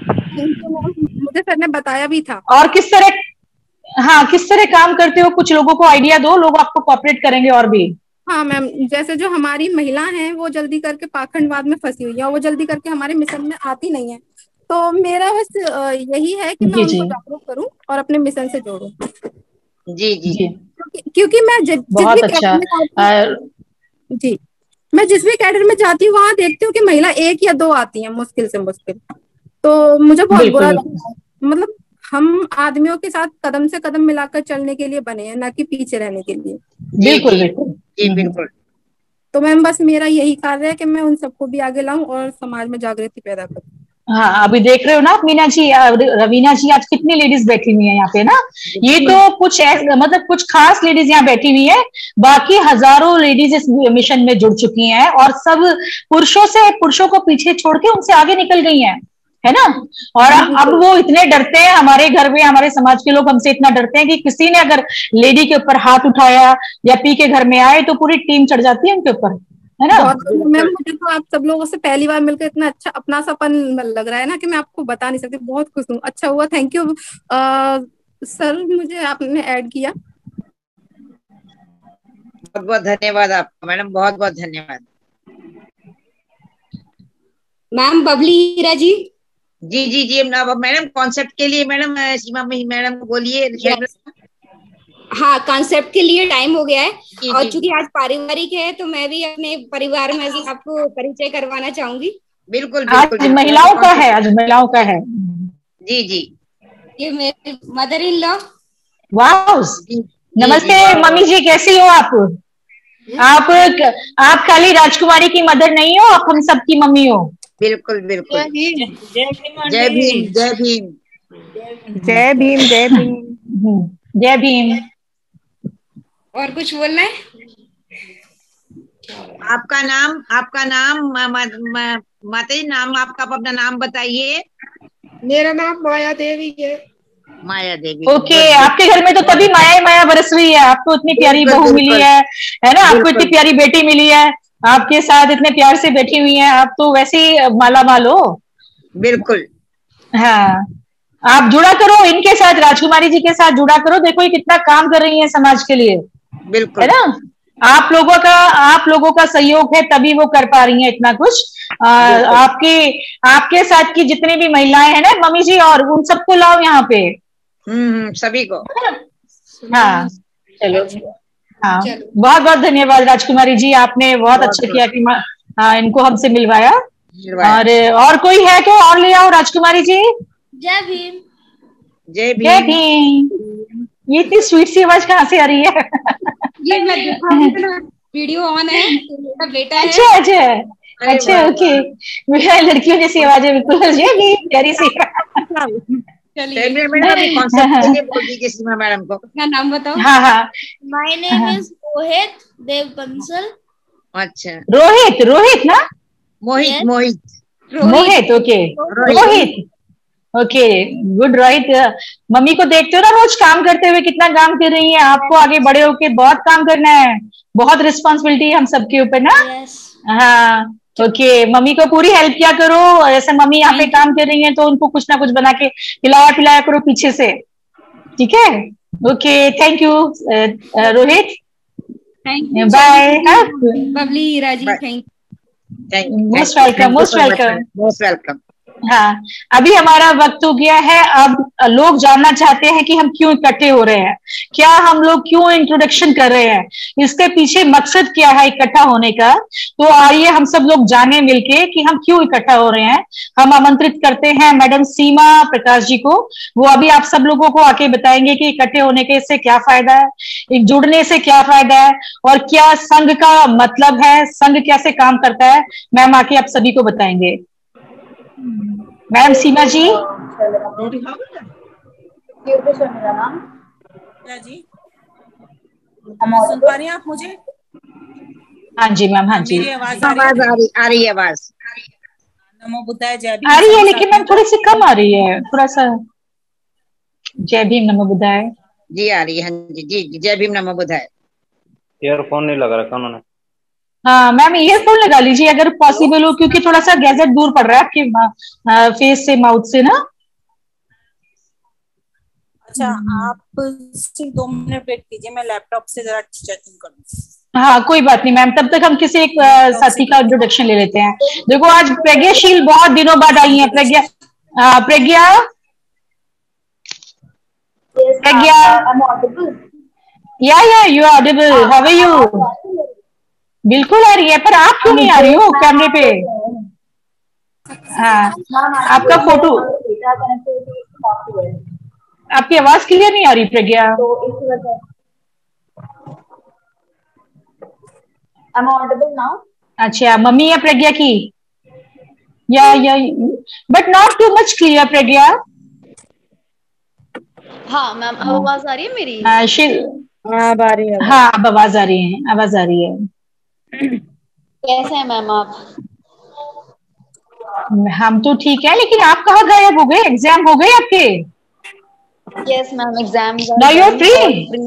मुझे सर ने बताया भी था। और किस तरह, हाँ किस तरह काम करते हो, कुछ लोगों को आइडिया दो, लोग आपको कोऑपरेट करेंगे और भी। हाँ मैम, जैसे जो हमारी महिला हैं वो जल्दी करके पाखंडवाद में फंसी हुई है, वो जल्दी करके हमारे मिशन में आती नहीं है। तो मेरा बस यही है कि मैं उनको जागरूक करूं और अपने मिशन से जोड़ूं। जी जी, जी। क्योंकि, क्योंकि मैं ज, बहुत जिस भी अच्छा। जी मैं जिस भी कैडर में जाती हूँ वहां देखती हूँ कि महिला एक या दो आती है, मुश्किल से मुश्किल। तो मुझे बहुत बुरा लगता है। मतलब हम आदमियों के साथ कदम से कदम मिलाकर चलने के लिए बने हैं, ना कि पीछे रहने के लिए। बिल्कुल बिल्कुल जी बिल्कुल। तो मैम बस मेरा यही कार्य है कि मैं उन सबको भी आगे लाऊं और समाज में जागृति पैदा करूं। हाँ अभी देख रहे हो ना आप मीना जी, रवीना जी, आज कितनी लेडीज बैठी हुई है यहाँ पे ना। ये तो कुछ ऐसा, मतलब कुछ खास लेडीज यहाँ बैठी हुई है, बाकी हजारों लेडीज इस मिशन में जुड़ चुकी हैं और सब पुरुषों से, पुरुषों को पीछे छोड़ के उनसे आगे निकल गई हैं, है ना। और अब वो इतने डरते हैं, हमारे घर में हमारे समाज के लोग हमसे इतना डरते हैं कि किसी ने अगर लेडी के ऊपर हाथ उठाया या पी के घर में आए तो पूरी टीम चढ़ जाती है उनके ऊपर, है ना। मैम मुझे तो आप सब लोगों से पहली बार मिलकर इतना अच्छा अपनासापन लग रहा है ना कि मैं आपको बता नहीं सकती। बहुत खुश हूँ, अच्छा हुआ, थैंक यू सर, मुझे आपने ऐड किया। बहुत बहुत धन्यवाद आपका मैडम, बहुत बहुत धन्यवाद। मैम बबली हीरा जी। जी जी जी मैडम, कॉन्सेप्ट के लिए मैडम सीमा मैडम को बोलिए। हाँ कॉन्सेप्ट के लिए टाइम हो गया है, और चूंकि आज पारिवारिक है तो मैं भी अपने परिवार में भी आपको परिचय करवाना चाहूंगी। बिल्कुल बिल्कुल, आज महिलाओं का है, आज महिलाओं का है। जी जी, ये मेरी मदर इन लॉ। वाह, नमस्ते मम्मी जी, कैसी हो आप? आप आप खाली राजकुमारी की मदर नहीं हो, आप हम सबकी मम्मी हो। बिल्कुल बिल्कुल। जय भीम जय भीम जय भीम जय भीम जय भीम जय भीम। और कुछ बोलना है? आपका नाम, आपका नाम माता जी, नाम आपका, अपना नाम बताइए। मेरा नाम माया देवी है। माया देवी। ओके, आपके घर में तो तभी माया माया बरस रही है, आपको इतनी प्यारी बहू मिली है, है ना, आपको इतनी प्यारी बेटी मिली है, आपके साथ इतने प्यार से बैठी हुई हैं, आप तो वैसे ही माला माल हो। बिल्कुल। हाँ, आप जुड़ा करो इनके साथ, राजकुमारी जी के साथ जुड़ा करो, देखो ये कितना काम कर रही है समाज के लिए। बिल्कुल, है ना। आप लोगों का आप लोगों का सहयोग है तभी वो कर पा रही हैं इतना कुछ। आ, आपके आपके साथ की जितनी भी महिलाएं हैं ना मम्मी जी, और उन सबको लाओ यहाँ पे। हम्म सभी को। हाँ चलो, हाँ बहुत बहुत धन्यवाद राजकुमारी जी, आपने बहुत अच्छा किया कि हाँ इनको हमसे मिलवाया। और और कोई है तो और ले आओ राजकुमारी जी। जय भीम जय भीम जय भीम। ये इतनी स्वीट सी आवाज कहाँ से आ रही है? ये मैं वीडियो ऑन है, मेरा बेटा है। अच्छा अच्छा अच्छा ओके, मेरा लड़कियों जैसी आवाज है बिल्कुल, ये भी प्यारी सी। चलिए मैडम अभी कॉन्सेप्ट के लिए बोल दीजिए सीमा मैडम को। अपना नाम बताओ। हाँ हाँ। My name is Rohit Dev Bansal. अच्छा रोहित, रोहित ना? Mohit Yes. Mohit Mohit, okay Rohit, okay good. Rohit, mummy को देखते हो ना रोज काम करते हुए, कितना काम कर रही हैं। आपको आगे बड़े होके बहुत काम करना है, बहुत रिस्पॉन्सिबिलिटी है हम सबके ऊपर ना। Yes. हाँ ओके, मम्मी को पूरी हेल्प किया करो। ऐसे मम्मी यहाँ पे काम कर रही हैं तो उनको कुछ ना कुछ बना के खिलाया पिलाया करो पीछे से, ठीक है? Okay thank you Rohit, bye. Babli Raji, thank most welcome, most welcome, most welcome. हाँ, अभी हमारा वक्त हो गया है। अब लोग जानना चाहते हैं कि हम क्यों इकट्ठे हो रहे हैं, क्या हम लोग क्यों इंट्रोडक्शन कर रहे हैं, इसके पीछे मकसद क्या है इकट्ठा होने का। तो आइए हम सब लोग जाने मिलके कि हम क्यों इकट्ठा हो रहे हैं। हम आमंत्रित करते हैं मैडम सीमा प्रकाश जी को। वो अभी आप सब लोगों को आके बताएंगे कि इकट्ठे होने के इससे क्या फायदा है, एक जुड़ने से क्या फायदा है, और क्या संघ का मतलब है, संघ कैसे काम करता है। मैम आके आप सभी को बताएंगे। मैम सीमा जी। मेरा नाम जी, सुन पा रही हैं आप मुझे? हाँ जी मैम, हाँ जी, मेरी आवाज आ रही है? आ रही है आवाज। नमो बुद्धाय जय भीम आ रही है, लेकिन मैम थोड़ी सी कम आ रही है, थोड़ा सा। जय भीम नमो बुद्धाय जी आ रही है। हाँ जी जी, जय भीम नमो बुद्धाय। ईयरफोन नहीं लगा रखा उन्होंने। हाँ मैम ईयरफोन लगा लीजिए अगर पॉसिबल हो, क्योंकि थोड़ा सा गैजेट दूर पड़ रहा है आपके फेस से, माउथ से ना। अच्छा आप सिर्फ दो मिनट वेट कीजिए, मैं लैपटॉप से जरा चेकिंग करूँ। हाँ कोई बात नहीं मैम, तब तक हम किसी एक साथी का इंट्रोडक्शन ले लेते हैं। देखो आज प्रज्ञाशील बहुत दिनों बाद आई है। प्रज्ञा, प्रज्ञा Pragya yeah yeah you are audible, how are you? बिल्कुल आ रही है, पर आप क्यों नहीं आ रही हो कैमरे पे? हाँ आपका फोटो, आपकी आवाज क्लियर नहीं आ रही प्रज्ञा। अच्छा मम्मी है प्रज्ञा की, yeah yeah but not too much clear Pragya. हाँ मैम अब आवाज आ रही है मेरी? हाँ शिल, हाँ आ रही है। हाँ अब आवाज आ रही है, आवाज आ रही है। कैसे हैं मैम आप? हम तो ठीक है, लेकिन आप कहाँ गायब हो गए? एग्जाम हो गए आपके? Yes ma'am exam. Now you are free?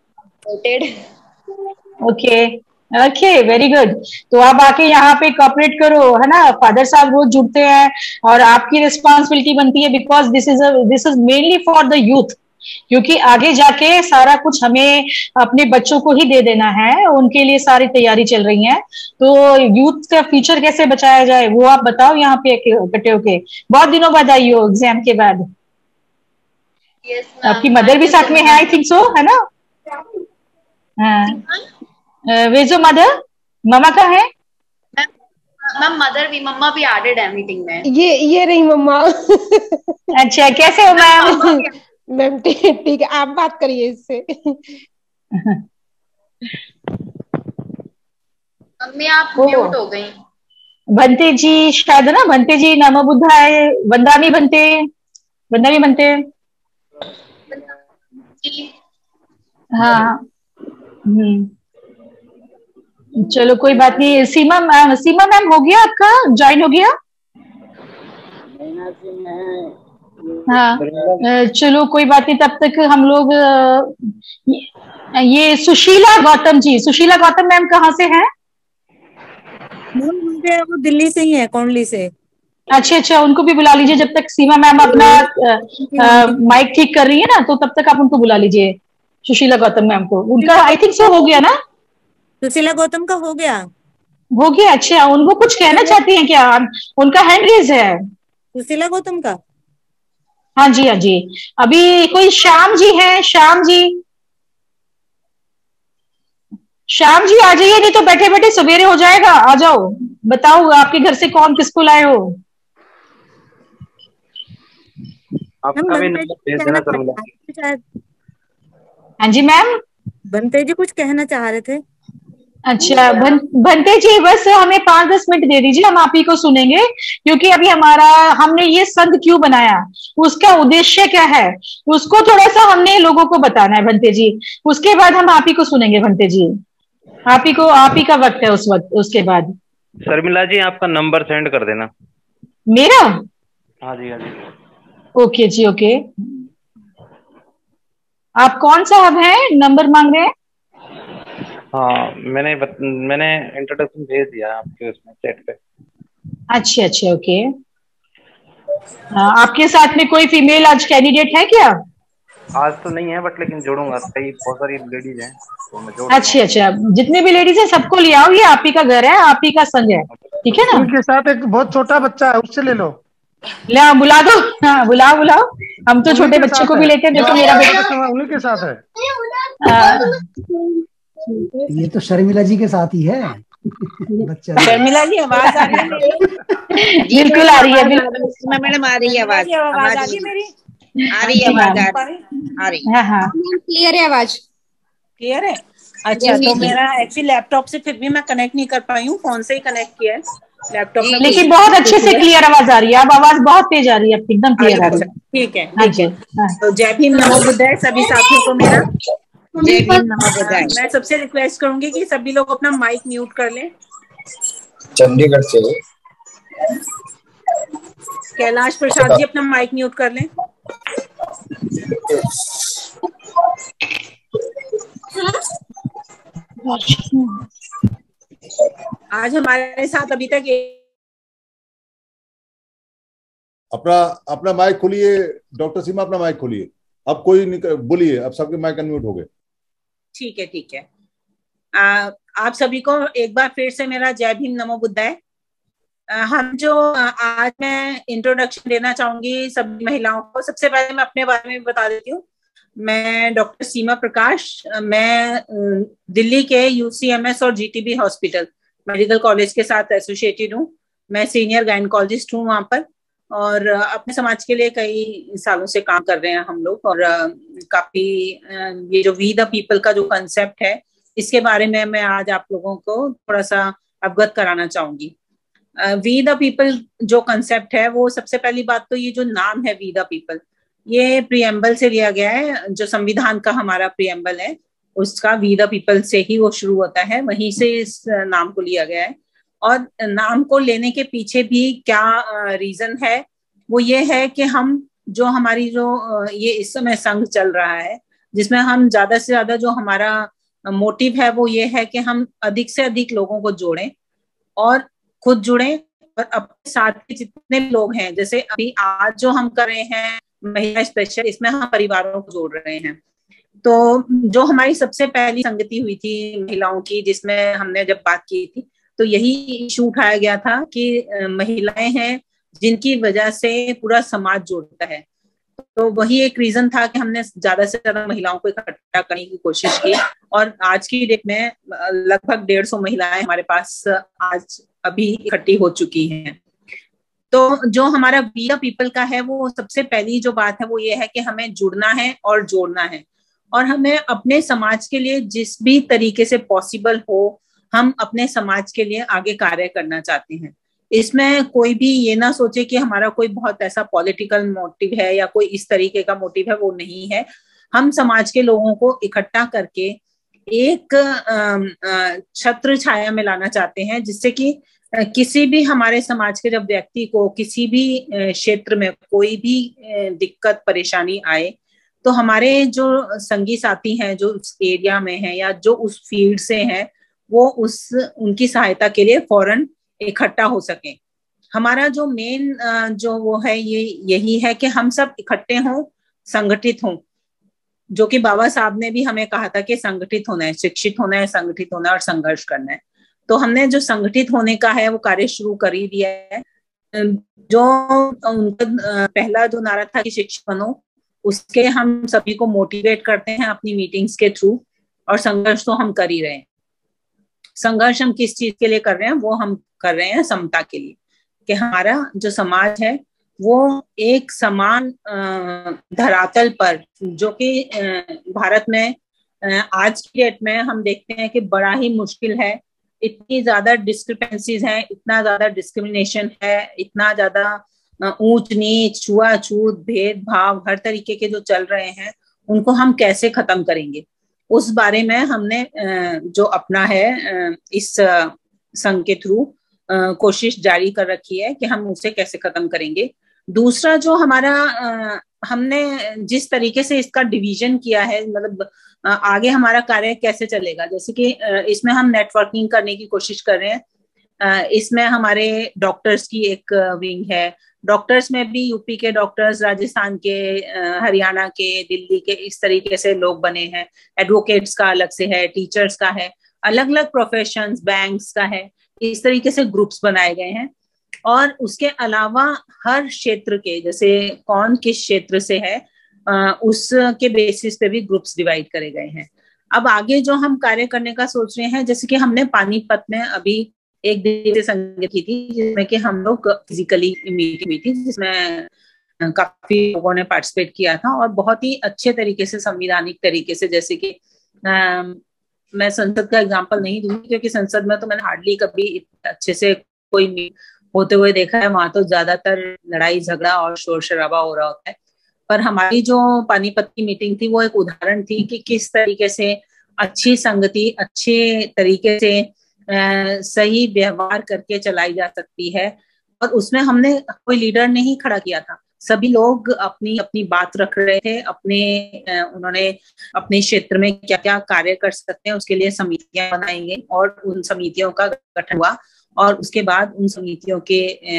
Okay okay very good. तो आप आके यहाँ पे कॉपरेट करो, है ना। फादर साहब रोज जुड़ते हैं और आपकी रिस्पॉन्सिबिलिटी बनती है, because this is this is mainly for the youth, क्योंकि आगे जाके सारा कुछ हमें अपने बच्चों को ही दे देना है, उनके लिए सारी तैयारी चल रही है। तो यूथ का फ्यूचर कैसे बचाया जाए वो आप बताओ यहाँ पे इकट्ठे होके। बहुत दिनों बाद आई हो एग्जाम के बाद। yes, आपकी मदर भी साथ में है आई थिंक सो, है ना? हाँ वेजो मदर, मामा का है? मैम मदर भी, मम्मा भी एडेड है मीटिंग में। ये ये रही मम्मा। अच्छा कैसे हो मैम? मैम ठीक है, आप बात करिए इससे। मम्मी आप म्यूट हो गई। बनते जी शायद ना, बनते जी नमो बुद्धाय, वंदामी बनते, वंदामी बनते। हाँ हम्म चलो कोई बात नहीं। सीमा मैम, सीमा मैम हो गया आपका, ज्वाइन हो गया? हाँ चलो कोई बात नहीं, तब तक हम लोग ये सुशीला गौतम जी, सुशीला गौतम मैम कहाँ से हैं? मुझे वो दिल्ली से ही है, कोंडली से। अच्छा अच्छा, उनको भी बुला लीजिए जब तक सीमा मैम अपना माइक ठीक कर रही है ना, तो तब तक आप उनको बुला लीजिए, सुशीला गौतम मैम को। उनका आई थिंक सो हो गया ना? सुशीला गौतम का हो गया, हो गया। अच्छा उनको कुछ कहना चाहती हैं क्या? उनका हैंड रेज है सुशीला गौतम का। हाँ जी हाँ जी। अभी कोई श्याम जी हैं, श्याम जी, श्याम जी आ जाइए, नहीं तो बैठे बैठे सवेरे हो जाएगा। आ जाओ, बताओ आपके घर से कौन किसको लाए हो? आपका भी नंबर भेज देना सर। हाँ जी मैम, बनते जी कुछ कहना चाह रहे थे। अच्छा भं, भंते जी बस हमें पांच दस मिनट दे दीजिए, हम आप ही को सुनेंगे, क्योंकि अभी हमारा हमने ये संघ क्यों बनाया, उसका उद्देश्य क्या है, उसको थोड़ा सा हमने लोगों को बताना है भंते जी। उसके बाद हम आप ही को सुनेंगे भंते जी, आप ही को आप ही का वक्त है उस वक्त। उसके बाद शर्मिला जी आपका नंबर सेंड कर देना। मेरा? हाँ जी हाँ जी। ओके जी ओके। आप कौन साहब हैं, नंबर मांग रहे हैं? हाँ मैंने बत, मैंने इंट्रोडक्शन भेज दिया आपके उसमें चैट पे। अच्छा अच्छा ओके। हाँ, आपके साथ में कोई फीमेल आज कैंडिडेट है क्या? आज तो नहीं है बट लेकिन जोड़ूंगा, कई बहुत सारी लेडीज हैं तो मैं जोड़ अच्छा अच्छा, जितने भी लेडीज हैं सबको ले आओ, ये आप ही का घर है, आप ही का संघ है, ठीक है ना? उनके साथ एक बहुत छोटा बच्चा है, उससे ले लो। ले आओ, बुला दो। हाँ बुलाओ बुलाओ, हम तो छोटे बच्चे को भी लेते हैं, देखो मेरा बेटा उन्हीं के साथ है। ये तो शर्मिला जी के साथ ही है बच्चा। शर्मिला जी आवाज आ रही है? बिल्कुल आ रही है, बिल्कुल मैडम आ रही है आवाज। आवाज आ रही है मेरी? आ रही है आवाज आ रही है। हाँ हाँ क्लियर है आवाज? क्लियर है? अच्छा, तो मेरा एक्चुअली लैपटॉप से फिर भी मैं कनेक्ट नहीं कर पाई हूँ, फोन से ही कनेक्ट किया है लैपटॉप में। लेकिन बहुत अच्छे से क्लियर आवाज आ रही है, अब आवाज बहुत तेज आ रही है, एकदम क्लियर आ रही है। ठीक है ठीक है। तो जय भीम नमो बुद्धाय सभी साथियों को मेरा जय भीम नमो बुद्धाय। मैं सबसे रिक्वेस्ट करूंगी कि सभी लोग अपना माइक म्यूट कर लें। चंडीगढ़ से कैलाश प्रसाद जी अपना माइक म्यूट कर लें। आज हमारे साथ अभी तक अपना अपना माइक खोलिए डॉक्टर सीमा, अपना माइक खोलिए। अब कोई बोलिए, अब सबके माइक अनम्यूट हो गए। ठीक है ठीक है। आ, आप सभी को एक बार फिर से मेरा जय भीम नमो बुद्धाय। हम जो आज मैं इंट्रोडक्शन देना चाहूंगी सभी महिलाओं को। सबसे पहले मैं अपने बारे में बता देती हूँ। मैं डॉक्टर सीमा प्रकाश, मैं दिल्ली के यूसीएमएस और जीटीबी हॉस्पिटल मेडिकल कॉलेज के साथ एसोसिएटेड हूँ। मैं सीनियर गायनकोलॉजिस्ट हूँ वहाँ पर, और अपने समाज के लिए कई सालों से काम कर रहे हैं हम लोग। और काफी ये जो वी द पीपल का जो कंसेप्ट है, इसके बारे में मैं आज आप लोगों को थोड़ा सा अवगत कराना चाहूंगी। वी द पीपल जो कंसेप्ट है, वो सबसे पहली बात तो ये जो नाम है वी द पीपल, ये प्रीएम्बल से लिया गया है। जो संविधान का हमारा प्रीएम्बल है उसका वी द पीपल से ही वो शुरू होता है, वहीं से इस नाम को लिया गया है। और नाम को लेने के पीछे भी क्या रीजन है, वो ये है कि हम जो हमारी जो ये इस समय संघ चल रहा है, जिसमें हम ज्यादा से ज्यादा जो हमारा मोटिव है वो ये है कि हम अधिक से अधिक लोगों को जोड़ें और खुद जुड़ें, और अपने साथ के जितने लोग हैं, जैसे अभी आज जो हम कर रहे हैं महिला स्पेशल, इसमें हम परिवारों को जोड़ रहे हैं। तो जो हमारी सबसे पहली संगति हुई थी महिलाओं की, जिसमें हमने जब बात की थी, तो यही इशू उठाया गया था कि महिलाएं हैं जिनकी वजह से पूरा समाज जुड़ता है। तो वही एक रीजन था कि हमने ज्यादा से ज्यादा महिलाओं को इकट्ठा करने की कोशिश की। और आज की डेट में लगभग डेढ़ सौ महिलाएं हमारे पास आज अभी इकट्ठी हो चुकी हैं। तो जो हमारा वी द पीपल का है, वो सबसे पहली जो बात है वो ये है कि हमें जुड़ना है और जोड़ना है, और हमें अपने समाज के लिए जिस भी तरीके से पॉसिबल हो, हम अपने समाज के लिए आगे कार्य करना चाहते हैं। इसमें कोई भी ये ना सोचे कि हमारा कोई बहुत ऐसा पॉलिटिकल मोटिव है या कोई इस तरीके का मोटिव है, वो नहीं है। हम समाज के लोगों को इकट्ठा करके एक छत्र छाया में लाना चाहते हैं, जिससे कि किसी भी हमारे समाज के जब व्यक्ति को किसी भी क्षेत्र में कोई भी दिक्कत परेशानी आए, तो हमारे जो संगी साथी हैं जो उस एरिया में हैं या जो उस फील्ड से हैं, वो उस उनकी सहायता के लिए फौरन इकट्ठा हो सके। हमारा जो मेन जो वो है ये यही है कि हम सब इकट्ठे हों, संगठित हों, जो कि बाबा साहब ने भी हमें कहा था कि संगठित होना है, शिक्षित होना है, संगठित होना है और संघर्ष करना है। तो हमने जो संगठित होने का है वो कार्य शुरू कर ही दिया है। जो उनका पहला जो नारा था कि शिक्षित बनो, उसके हम सभी को मोटिवेट करते हैं अपनी मीटिंग्स के थ्रू, और संघर्ष तो हम कर ही रहे हैं। संघर्ष हम किस चीज के लिए कर रहे हैं, वो हम कर रहे हैं समता के लिए, कि हमारा जो समाज है वो एक समान धरातल पर, जो कि भारत में आज की डेट में हम देखते हैं कि बड़ा ही मुश्किल है, इतनी ज्यादा डिस्क्रिपेंसीज हैं, इतना ज्यादा डिस्क्रिमिनेशन है, इतना ज्यादा ऊंच नीच, छुआछूत, भेदभाव हर तरीके के जो चल रहे हैं, उनको हम कैसे खत्म करेंगे, उस बारे में हमने जो अपना है इस संघ के थ्रू कोशिश जारी कर रखी है कि हम उसे कैसे खत्म करेंगे। दूसरा जो हमारा हमने जिस तरीके से इसका डिवीजन किया है, मतलब आगे हमारा कार्य कैसे चलेगा, जैसे कि इसमें हम नेटवर्किंग करने की कोशिश कर रहे हैं। इसमें हमारे डॉक्टर्स की एक विंग है, डॉक्टर्स में भी यूपी के डॉक्टर्स, राजस्थान के, हरियाणा के, दिल्ली के, इस तरीके से लोग बने हैं। एडवोकेट्स का अलग से है, टीचर्स का है, अलग अलग प्रोफेशंस, बैंक्स का है, इस तरीके से ग्रुप्स बनाए गए हैं। और उसके अलावा हर क्षेत्र के, जैसे कौन किस क्षेत्र से है, उसके बेसिस पे भी ग्रुप्स डिवाइड करे गए हैं। अब आगे जो हम कार्य करने का सोच रहे हैं, जैसे कि हमने पानीपत में अभी एक दिवसीय संगत की थी, जिसमें कि हम लोग फिजिकली मीटिंग हुई थी, जिसमें काफी लोगों ने पार्टिसिपेट किया था और बहुत ही अच्छे तरीके से, संविधानिक तरीके से, जैसे कि आ, मैं संसद का एग्जांपल नहीं दूंगी क्योंकि संसद में तो मैंने हार्डली कभी अच्छे से कोई होते हुए देखा है, वहां तो ज्यादातर लड़ाई झगड़ा और शोर शराबा हो रहा होता है। पर हमारी जो पानीपत की मीटिंग थी वो एक उदाहरण थी कि किस तरीके से अच्छी संगति, अच्छे तरीके से आ, सही व्यवहार करके चलाई जा सकती है। और उसमें हमने कोई लीडर नहीं खड़ा किया था, सभी लोग अपनी अपनी बात रख रहे थे, अपने उन्होंने अपने क्षेत्र में क्या क्या कार्य कर सकते हैं उसके लिए समितियां बनाएंगे और उन समितियों का गठन हुआ। और उसके बाद उन समितियों के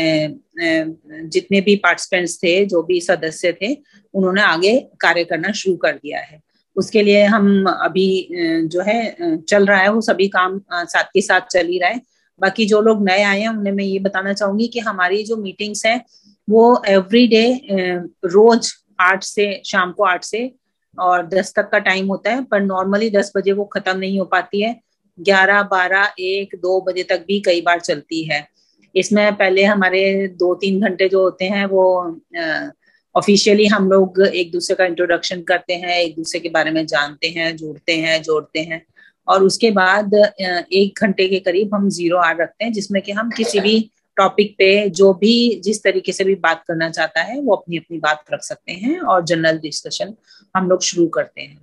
जितने भी पार्टिसिपेंट्स थे, जो भी सदस्य थे, उन्होंने आगे कार्य करना शुरू कर दिया है। उसके लिए हम अभी जो है चल रहा है, वो सभी काम साथ के साथ चल ही रहा है। बाकी जो लोग नए आए हैं उन्हें मैं ये बताना चाहूंगी कि हमारी जो मीटिंग्स हैं वो एवरी डे रोज आठ से शाम को आठ से और दस तक का टाइम होता है, पर नॉर्मली दस बजे वो खत्म नहीं हो पाती है, ग्यारह, बारह, एक, दो बजे तक भी कई बार चलती है। इसमें पहले हमारे दो तीन घंटे जो होते हैं वो ऑफिशियली हम लोग एक दूसरे का इंट्रोडक्शन करते हैं, एक दूसरे के बारे में जानते हैं, जुड़ते हैं, जोड़ते हैं। और उसके बाद एक घंटे के करीब हम जीरो आवर रखते हैं, जिसमें कि हम किसी भी टॉपिक पे जो भी जिस तरीके से भी बात करना चाहता है वो अपनी अपनी बात रख सकते हैं और जनरल डिस्कशन हम लोग शुरू करते हैं।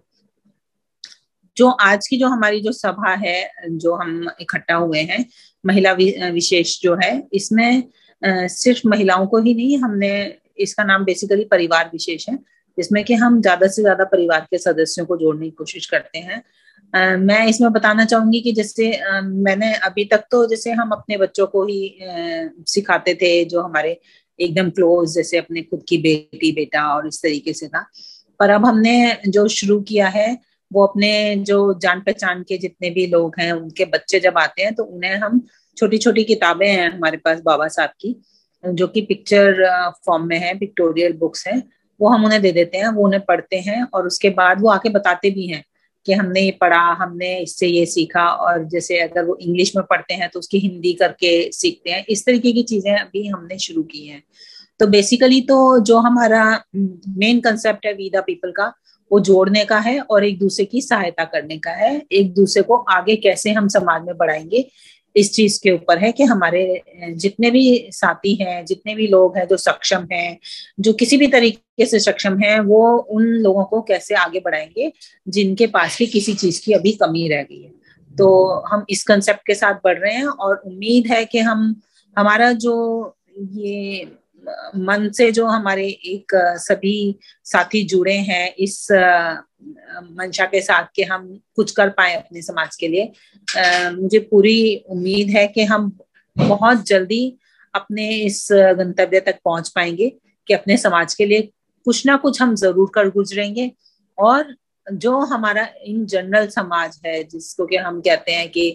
जो आज की जो हमारी जो सभा है, जो हम इकट्ठा हुए हैं, महिला विशेष जो है, इसमें सिर्फ महिलाओं को ही नहीं, हमने इसका नाम बेसिकली परिवार विशेष है, जिसमें कि हम ज्यादा से ज्यादा परिवार के सदस्यों को जोड़ने की कोशिश करते हैं। Uh, मैं इसमें बताना चाहूंगी कि जैसे uh, मैंने अभी तक तो जैसे हम अपने बच्चों को ही uh, सिखाते थे, जो हमारे एकदम क्लोज, जैसे अपने खुद की बेटी बेटा और इस तरीके से था। पर अब हमने जो शुरू किया है वो अपने जो जान पहचान के जितने भी लोग हैं, उनके बच्चे जब आते हैं तो उन्हें हम छोटी छोटी किताबें हैं हमारे पास बाबा साहब की, जो कि पिक्चर फॉर्म में है, पिक्टोरियल बुक्स हैं, वो हम उन्हें दे देते हैं, वो उन्हें पढ़ते हैं और उसके बाद वो आके बताते भी हैं कि हमने ये पढ़ा, हमने इससे ये सीखा। और जैसे अगर वो इंग्लिश में पढ़ते हैं तो उसकी हिंदी करके सीखते हैं। इस तरीके की चीजें अभी हमने शुरू की हैं। तो बेसिकली तो जो हमारा मेन कंसेप्ट है वी द पीपल का, वो जोड़ने का है और एक दूसरे की सहायता करने का है। एक दूसरे को आगे कैसे हम समाज में बढ़ाएंगे, इस चीज के ऊपर है कि हमारे जितने भी साथी हैं, जितने भी लोग हैं जो सक्षम हैं, जो किसी भी तरीके से सक्षम हैं, वो उन लोगों को कैसे आगे बढ़ाएंगे जिनके पास भी किसी चीज की अभी कमी रह गई है। तो हम इस कंसेप्ट के साथ बढ़ रहे हैं और उम्मीद है कि हम हमारा जो ये मन से जो हमारे एक सभी साथी जुड़े हैं इस मंशा के साथ कि हम कुछ कर पाए अपने समाज के लिए, आ, मुझे पूरी उम्मीद है कि हम बहुत जल्दी अपने इस गंतव्य तक पहुंच पाएंगे कि अपने समाज के लिए कुछ ना कुछ हम जरूर कर गुजरेंगे। और जो हमारा इन जनरल समाज है, जिसको कि हम कहते हैं कि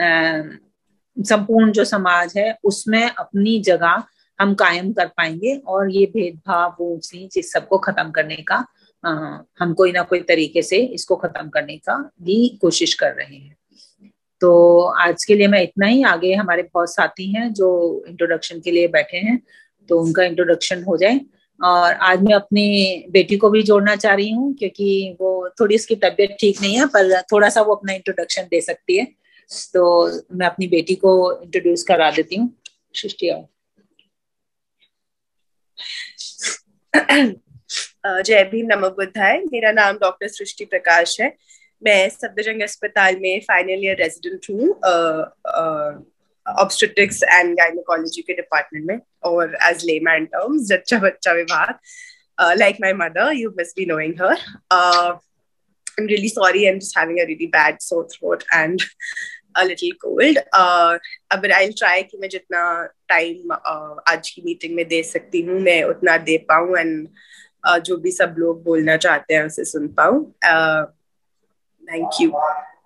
संपूर्ण जो समाज है, उसमें अपनी जगह हम कायम कर पाएंगे और ये भेदभाव, ऊंच नीच, इस सबको खत्म करने का आ, हम कोई ना कोई तरीके से इसको खत्म करने का भी कोशिश कर रहे हैं। तो आज के लिए मैं इतना ही। आगे हमारे बहुत साथी हैं जो इंट्रोडक्शन के लिए बैठे हैं, तो उनका इंट्रोडक्शन हो जाए। और आज मैं अपनी बेटी को भी जोड़ना चाह रही हूँ, क्योंकि वो थोड़ी उसकी तबीयत ठीक नहीं है, पर थोड़ा सा वो अपना इंट्रोडक्शन दे सकती है। तो मैं अपनी बेटी को इंट्रोड्यूस करा देती हूँ। सृष्टि आओ। जय भीम, नमो बुद्धाय। मेरा नाम डॉक्टर सृष्टि प्रकाश है। मैं सफदरजंग अस्पताल में फाइनल ईयर रेजिडेंट हूँ, ऑब्स्टेट्रिक्स एंड गायनेकोलॉजी के डिपार्टमेंट में, और एज लेमैन टर्म्स जच्चा बच्चा विभाग, like my mother, you must be knowing her. I am really sorry, I am just having a really bad sore throat and a little cold. uh, अब I'll try कि मैं जितना time uh, आज की meeting में दे सकती हूँ मैं उतना दे पाऊँ, एंड uh, जो भी सब लोग बोलना चाहते हैं उसे सुन पाऊँ। Thank you.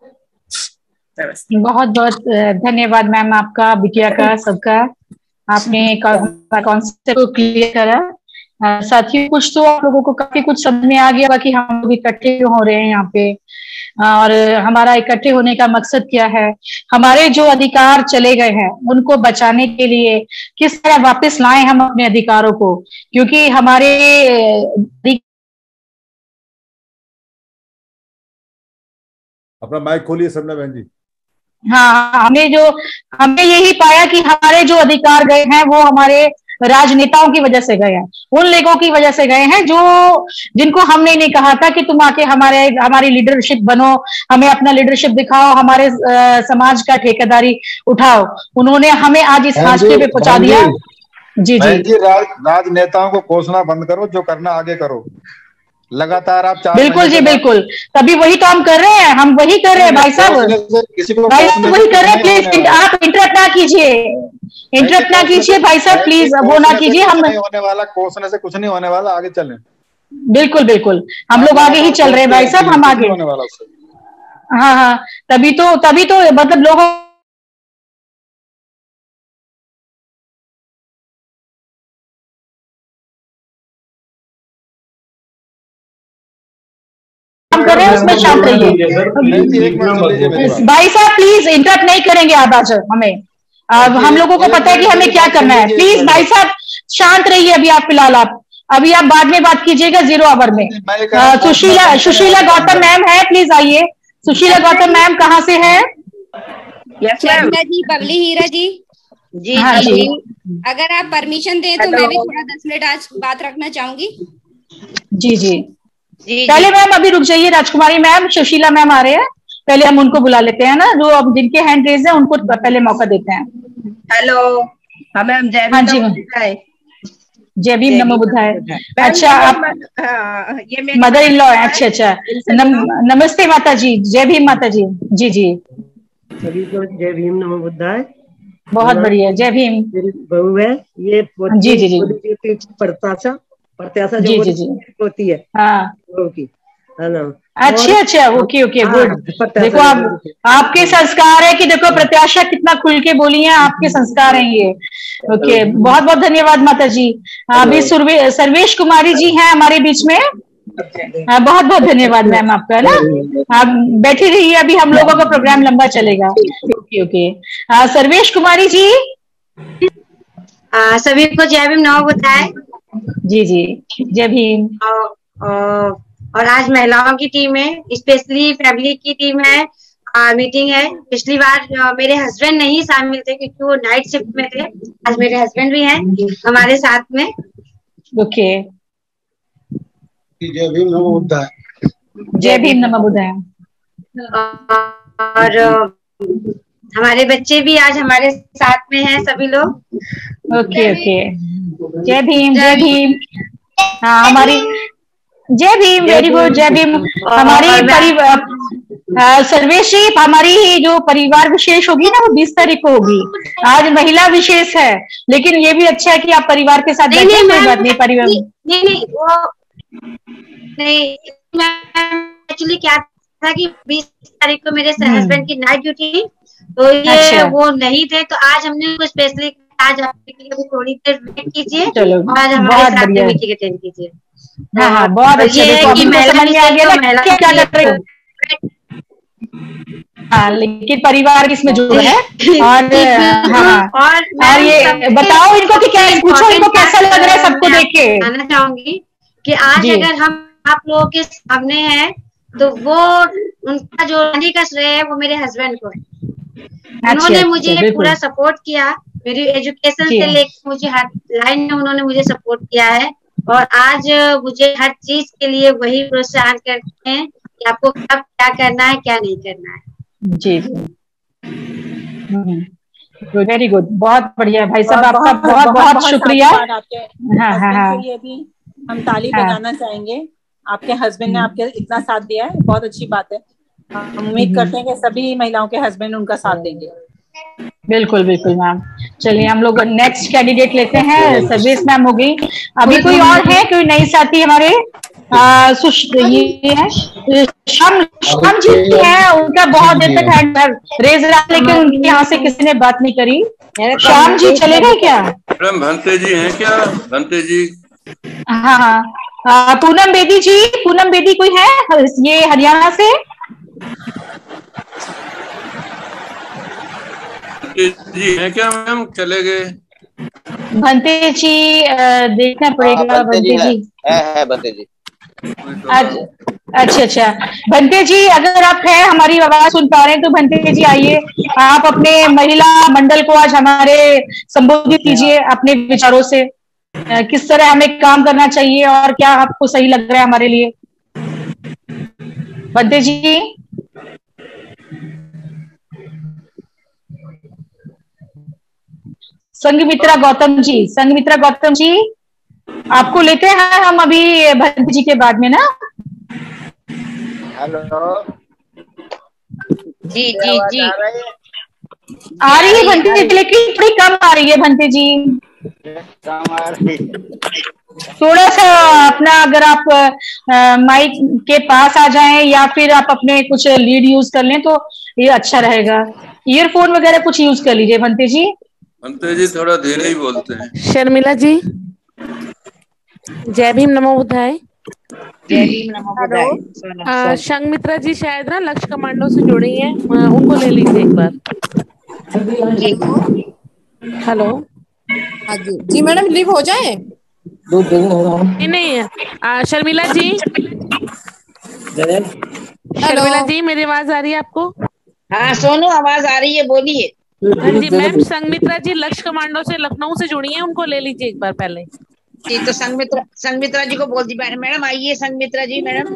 बहुत बहुत धन्यवाद मैम आपका, बिटिया का, सबका। आपने कॉन्सेप्ट को क्लियर करा। साथियों, कुछ तो आप लोगों को काफी कुछ समझ में आ गया कि हम लोग इकट्ठे हो रहे हैं यहाँ पे, और हमारा इकट्ठे होने का मकसद क्या है, हमारे जो अधिकार चले गए हैं उनको बचाने के लिए किस तरह वापस लाएं हम अपने अधिकारों को, क्योंकि हमारे अपना माइक खोलिए सबने बहन जी। हाँ, हमने जो हमने यही पाया कि हमारे जो अधिकार गए हैं वो हमारे राजनेताओं की वजह से गए हैं, उन लोगों की वजह से गए हैं जो जिनको हमने नहीं कहा था कि तुम आके हमारे हमारी लीडरशिप बनो, हमें अपना लीडरशिप दिखाओ, हमारे आ, समाज का ठेकेदारी उठाओ। उन्होंने हमें आज इस हाशिए पे पहुंचा दिया। जी जी, जी राज, राजनेताओं को कोसना बंद करो, जो करना आगे करो। लगातार आप चार बिल्कुल जी बिल्कुल, तभी वही तो हम कर रहे हैं, हम वही कर रहे हैं भाई साहब, भाई साहब वही कर रहे हैं। प्लीज आप इंटरप्ट ना कीजिए, इंटरप्ट ना कीजिए भाई साहब, प्लीज वो ना कीजिए। हम होने वाला कोसने से कुछ नहीं होने वाला, आगे चलें। बिल्कुल बिल्कुल, हम लोग आगे ही चल रहे हैं भाई साहब, हम आगे। हाँ हाँ, तभी तो तभी तो मतलब लोगों कर रहे हैं उसमें शांत रहिए भाई साहब, प्लीज इंटरप्ट नहीं करेंगे आप आज हमें। अब हम लोगों को पता है कि हमें क्या करना है। प्लीज भाई साहब शांत रहिए अभी, आप फिलहाल आप अभी आप बाद में बात कीजिएगा जीरो आवर में। सुशीला सुशीला गौतम मैम है, प्लीज आइए। सुशीला गौतम मैम कहाँ से है? जी बबली हीरा जी। जी हाँ जी, जी। अगर आप परमिशन दें तो मैं भी थोड़ा दस मिनट आज बात रखना चाहूंगी। जी जी, पहले मैम अभी रुक जाइए, राजकुमारी मैम, सुशीला मैम आ रहे हैं, पहले हम उनको बुला लेते हैं ना, जो अब जिनके हैंड रेज है उनको पहले मौका देते हैं। हेलो, हाँ मैम, जय हाँ जी, जय भीम नमो बुद्धाय। अच्छा, आप ये मदर इन लॉ है? अच्छा अच्छा, नम, नमस्ते माता जी, जय भीम माता जी। जी जी, सभी को जय भीम नमो बुद्धाय। बहुत बढ़िया, जय भीम। बहू है ये, जी जी जी, प्रत्याशा प्रत्याशा जी जो जी जी होती है हाँ की, है ना। अच्छे अच्छा, ओके ओके, गुड। देखो आप आपके संस्कार है कि देखो प्रत्याशा कितना खुल के बोली है, आपके संस्कार हैं ये। ओके, बहुत बहुत धन्यवाद माता जी। अभी सर्वेश कुमारी जी हैं हमारे बीच में, बहुत बहुत धन्यवाद मैम आपका ना। आप बैठी रहिए, अभी हम लोगों का प्रोग्राम लंबा चलेगा। Okay okay, Sarvesh Kumari ji. आ, सभी को जय भीम नमो बुद्धाय। जी जी, जय भीम। और, और आज महिलाओं की टीम है, स्पेशली फैमिली की टीम है, आ, मीटिंग है। पिछली बार आ, मेरे हस्बैंड नहीं शामिल थे क्योंकि वो नाइट शिफ्ट में थे, आज मेरे हस्बैंड भी हैं हमारे साथ में। ओके, जय भीम नमो बुद्धाय। जय भीम नमो बुद्धाय। और हमारे बच्चे भी आज हमारे साथ में हैं सभी लोग। ओके ओके, जय भीम जय भीम। हाँ, हमारी जय भीम, वेरी गुड, जय भीम। हमारी परिवार सर्वेश जी, हमारी जो परिवार विशेष होगी ना वो बीस तारीख को होगी। आज महिला विशेष है, लेकिन ये भी अच्छा है कि आप परिवार के साथ बैठे। कोई बात नहीं, परिवार नहीं नहीं वो नहीं, एक्चुअली क्या था कि बीस तारीख को मेरे हस्बैंड की नाइट ड्यूटी, तो ये अच्छा। वो नहीं थे, तो आज हमने कुछ स्पेशली आज आपके लिए थोड़ी देर वेट कीजिए और आज हमारे साथ में मीटिंग अटेंड कीजिए। हाँ हाँ, बहुत अच्छा। ये कि महिला समझ में आ गया ना क्या क्या कर रहे हो। हाँ, लेकिन परिवार इसमें जुड़ है। और हाँ, और और ये बताओ इनको कि क्या, पूछो इनको कैसा लग रहा है सबको देख के। बताना चाहूंगी कि आज अगर हम आप लोगों के सामने हैं तो वो उनका जो रानी का श्रेय है वो मेरे हस्बैंड को है। उन्होंने मुझे पूरा सपोर्ट किया, मेरी एजुकेशन से लेकर मुझे हर लाइन में उन्होंने मुझे सपोर्ट किया है। और आज मुझे हर चीज के लिए वही प्रोत्साहन करते हैं कि आपको कब क्या करना है, क्या नहीं करना है। जी वेरी गुड, बहुत बढ़िया भाई साहब, आपका बहुत बहुत शुक्रिया। हाँ हाँ हाँ के लिए भी हम ताली बजाना चाहेंगे। आपके हस्बैंड ने आपके इतना साथ दिया है, बहुत अच्छी बात है। हम उम्मीद करते हैं कि सभी महिलाओं के हस्बैंड उनका साथ देंगे। बिल्कुल बिल्कुल मैम। चलिए हम लोग नेक्स्ट कैंडिडेट लेते हैं। सर्विस मैम हो गई, अभी कोई और है, कोई नई साथी हमारे आ, सुश ये है श्याम श्याम जी है, उनका बहुत देर तक हैंड रेज रहा, लेकिन उनके यहाँ से किसी ने बात नहीं करी। श्याम जी चले गए क्या? मैडम भंते जी हैं क्या? भंते जी हाँ हाँ। पूनम बेदी जी, पूनम बेदी कोई है ये हरियाणा से? जी हैं क्या मैम? चले गए? भंते जी देखना पड़ेगा। भंते जी है, है भंते जी। अच्छा अच्छा भंते जी, अगर आप हैं हमारी आवाज सुन पा रहे हैं तो भंते जी आइए, आप अपने महिला मंडल को आज हमारे संबोधित कीजिए अपने विचारों से। किस तरह हमें काम करना चाहिए और क्या आपको सही लग रहा है हमारे लिए। भंते जी संघमित्रा गौतम जी, संघमित्रा गौतम जी आपको लेते हैं हम अभी भंते जी के बाद में ना। हेलो जी जी जी आ रही है भंते जी, लेकिन थोड़ी कम आ रही है भंते जी। कम आ रही, थोड़ा सा अपना अगर आप माइक के पास आ जाएं या फिर आप अपने कुछ लीड यूज कर लें तो ये अच्छा रहेगा। ईयरफोन वगैरह कुछ यूज कर लीजिए भंते जी। भंते जी थोड़ा धीरे ही बोलते हैं। शर्मिला जी जय भीम नमो बुद्धाय। जय भीम नमो बुद्धाय। संघमित्रा जी शायद ना लक्ष्य कमांडो से जुड़ी हैं, उनको ले लीजिए एक बार। हेलो हाँ जी जी मैडम लीव हो जाए। नहीं नहीं शर्मिला जी, शर्मिला जी मेरी आवाज आ रही है आपको? हाँ सोनू आवाज आ रही है, बोलिए। हाँ जी मैम, संघमित्रा जी लक्ष्य कमांडो से लखनऊ से जुड़ी हैं, उनको ले लीजिए एक बार पहले। जी तो संघमित्रा संघमित्रा जी को बोल दी मैडम, आइए संघमित्रा जी मैडम।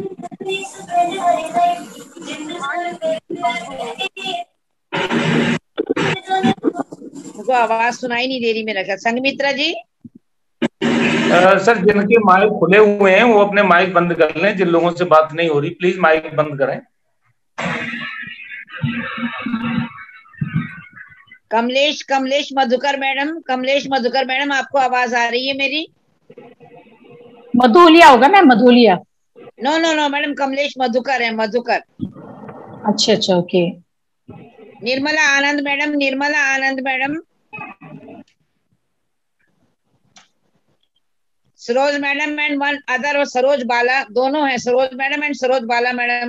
मुझको आवाज सुनाई नहीं दे रही मेरा ख्याल। संघमित्रा जी आ, सर जिनके माइक खुले हुए हैं वो अपने माइक बंद कर लें। जिन लोगों से बात नहीं हो रही प्लीज माइक बंद करें। कमलेश कमलेश मधुकर मैडम, कमलेश मधुकर मैडम आपको आवाज आ रही है मेरी? मधुलिया होगा ma'am, Madhuliya. No no no madam, Kamlesh Madhukar है, मधुकर। अच्छा अच्छा okay. Nirmala Anand madam, Nirmala Anand madam. Saroj madam and one other Saroj Bala, दोनों है Saroj madam and Saroj Bala madam.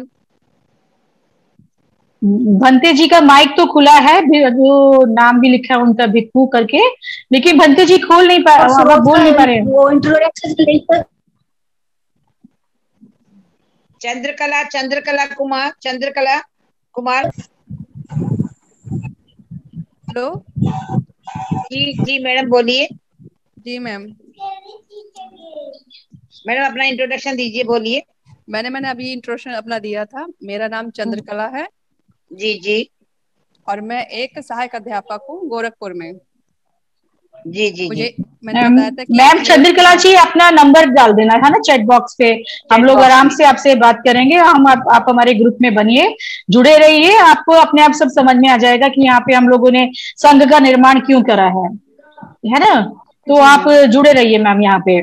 Bhante ji का माइक तो खुला है, जो नाम भी लिखा है उनका भिक्कू करके, लेकिन भंते जी खोल नहीं पा रहे, बोल नहीं पा रहे। वो इंट्रोडक्शन चंद्रकला चंद्रकला कुमार, चंद्रकला कुमार। हेलो जी जी मैडम बोलिए। जी मैम। मैडम अपना इंट्रोडक्शन दीजिए, बोलिए। मैंने मैंने अभी इंट्रोडक्शन अपना दिया था। मेरा नाम चंद्रकला है। जी जी। और मैं एक सहायक अध्यापक हूँ गोरखपुर में। जी जी मुझे जी। मैंने बताया था कि मैम चंद्रकला जी अपना नंबर डाल देना है ना चैट बॉक्स पे, हम लोग आराम से आपसे बात करेंगे। हम आप, आप हमारे ग्रुप में बनिए, जुड़े रहिए, आपको अपने आप सब समझ में आ जाएगा कि यहाँ पे हम लोगों ने संघ का निर्माण क्यों करा है, है ना। तो आप जुड़े रहिए मैम यहाँ पे।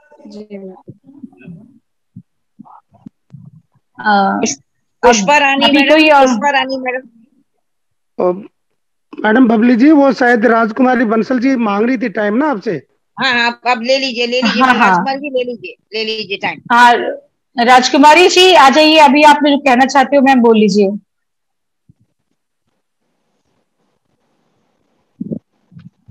Pushpa Rani madam, Pushpa Rani madam. Madam Babli ji वो शायद राजकुमारी बंसल जी मांग रही थी टाइम ना आपसे। हाँ हाँ अब ले लीजिए ले लीजिए हाँ, हाँ। राजकुमारी जी ले लीजिए ले लीजिए टाइम। हाँ राजकुमारी जी आ जाइए, अभी आप जो कहना चाहते हो मैम बोल लीजिए।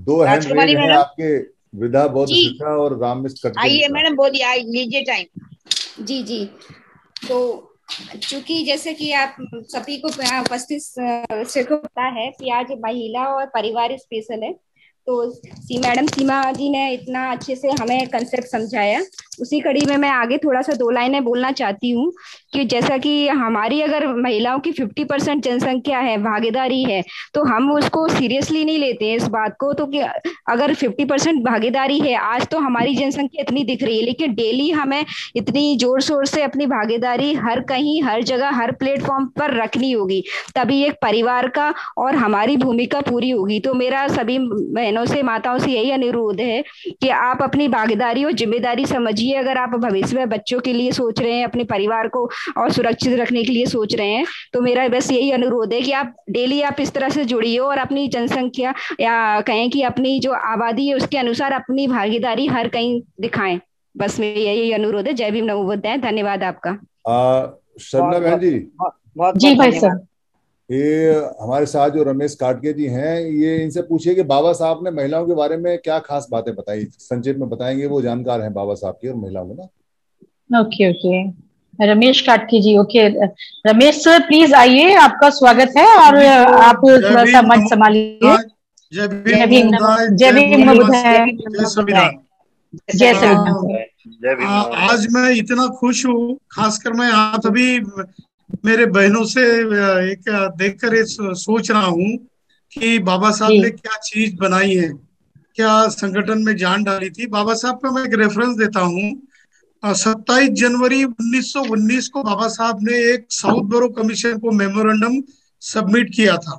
दो हैंड राजकुमारी रेज हैं मैडम। आपके, विदा बौद्ध जी। शिक्षा और राम मिस कटके आइए जी का। मैडम, बोलिए, आइए, लीजिए टाइम। जी जी। तो चूंकि जैसे कि आप सभी को यहाँ उपस्थित से को पता है कि आज महिला और परिवार स्पेशल है, तो सी मैडम सीमा जी ने इतना अच्छे से हमें कंसेप्ट समझाया। उसी कड़ी में मैं आगे थोड़ा सा दो लाइनें बोलना चाहती हूँ कि जैसा कि हमारी अगर महिलाओं की फिफ्टी परसेंट जनसंख्या है, भागीदारी है, तो हम उसको सीरियसली नहीं लेते हैं इस बात को। तो कि अगर फिफ्टी परसेंट भागीदारी है, आज तो हमारी जनसंख्या इतनी दिख रही है, लेकिन डेली हमें इतनी जोर शोर से अपनी भागीदारी हर कहीं, हर जगह, हर प्लेटफॉर्म पर रखनी होगी, तभी एक परिवार का और हमारी भूमिका पूरी होगी। तो मेरा सभी बहनों से, माताओं से यही अनुरोध है कि आप अपनी भागीदारी और जिम्मेदारी समझिए। अगर आप भविष्य में बच्चों के लिए सोच रहे हैं, अपने परिवार को और सुरक्षित रखने के लिए सोच रहे हैं, तो मेरा बस यही अनुरोध है कि आप डेली आप इस तरह से जुड़िए और अपनी जनसंख्या या कहें कि अपनी जो आबादी है उसके अनुसार अपनी भागीदारी हर कहीं दिखाएं। बस मेरा यही अनुरोध है। जय भीम, नमो बुद्धाय। धन्यवाद आपका। शर्मिला बहन जी, जी भाई साहब, ये हमारे साथ जो रमेश काटके जी हैं, ये इनसे पूछिए कि बाबा साहब ने महिलाओं के बारे में क्या खास बातें बताई, संक्षेप में बताएंगे। वो जानकार हैं बाबा साहब की और महिलाओं में ना। Okay okay, Ramesh Katke ji. Okay Ramesh sir, please आइए, आपका स्वागत है। और आप थोड़ा सा मंच संभालिए। जय जय भीम, भीम, जय जय भीम, भीम, बुद्धाय, जय संविधान। जय संविधान। आ- आज मैं इतना खुश हूँ, खासकर मैं आप सभी मेरे बहनों से एक देखकर ये सो- सोच रहा हूँ कि बाबा साहब ने क्या चीज बनाई है, क्या संगठन में जान डाली थी। बाबा साहब का मैं एक रेफरेंस देता हूँ। सत्ताईस जनवरी उन्नीस सौ उन्नीस को बाबा साहब ने एक साउथ बोरो कमीशन को मेमोरेंडम सबमिट किया था।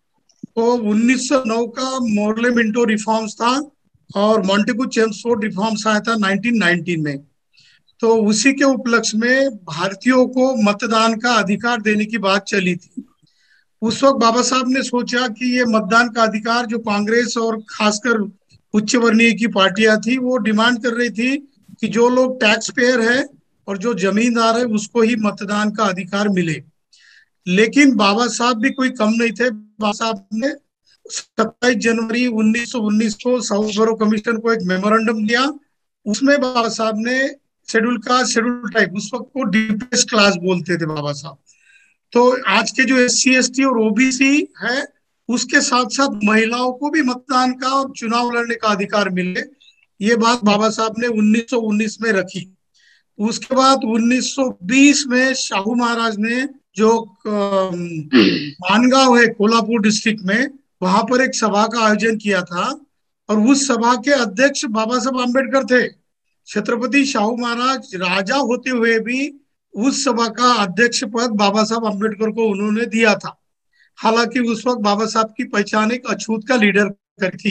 तो उन्नीस सौ नौ का मॉर्ले मिंटो रिफॉर्म्स था और मॉन्टेगू चेम्सफोर्ड रिफॉर्म्स आया था नाइनटीन नाइनटीन में। तो उसी के उपलक्ष्य में भारतीयों को मतदान का अधिकार देने की बात चली थी। उस वक्त बाबा साहब ने सोचा कि ये मतदान का अधिकार जो कांग्रेस और खासकर उच्च वर्णीय की पार्टियां थी, वो डिमांड कर रही थी कि जो लोग टैक्स पेयर है और जो जमींदार है उसको ही मतदान का अधिकार मिले। लेकिन बाबा साहब भी कोई कम नहीं थे। बाबा साहब ने सत्ताईस जनवरी उन्नीस सौ उन्नीस को साउथ बोरो कमीशन को एक मेमोरेंडम दिया। उसमें बाबा साहब ने शेड्यूल का शेड्यूल टाइप, उस वक्त को डीपेस्ट क्लास बोलते थे बाबा साहब, तो आज के जो एस सी एस टी और ओबीसी है उसके साथ साथ महिलाओं को भी मतदान का और चुनाव लड़ने का अधिकार मिले, ये बात बाबा साहब ने उन्नीस सौ उन्नीस में रखी। उसके बाद उन्नीस सौ बीस में शाहू महाराज ने जो मानगांव है कोल्हापुर डिस्ट्रिक्ट में, वहां पर एक सभा का आयोजन किया था और उस सभा के अध्यक्ष बाबा साहब आम्बेडकर थे। छत्रपति शाहू महाराज राजा होते हुए भी उस सभा का अध्यक्ष पद बाबा साहब अम्बेडकर को उन्होंने दिया था। हालांकि उस वक्त बाबा साहब की पहचान एक अछूत का लीडर कर थी।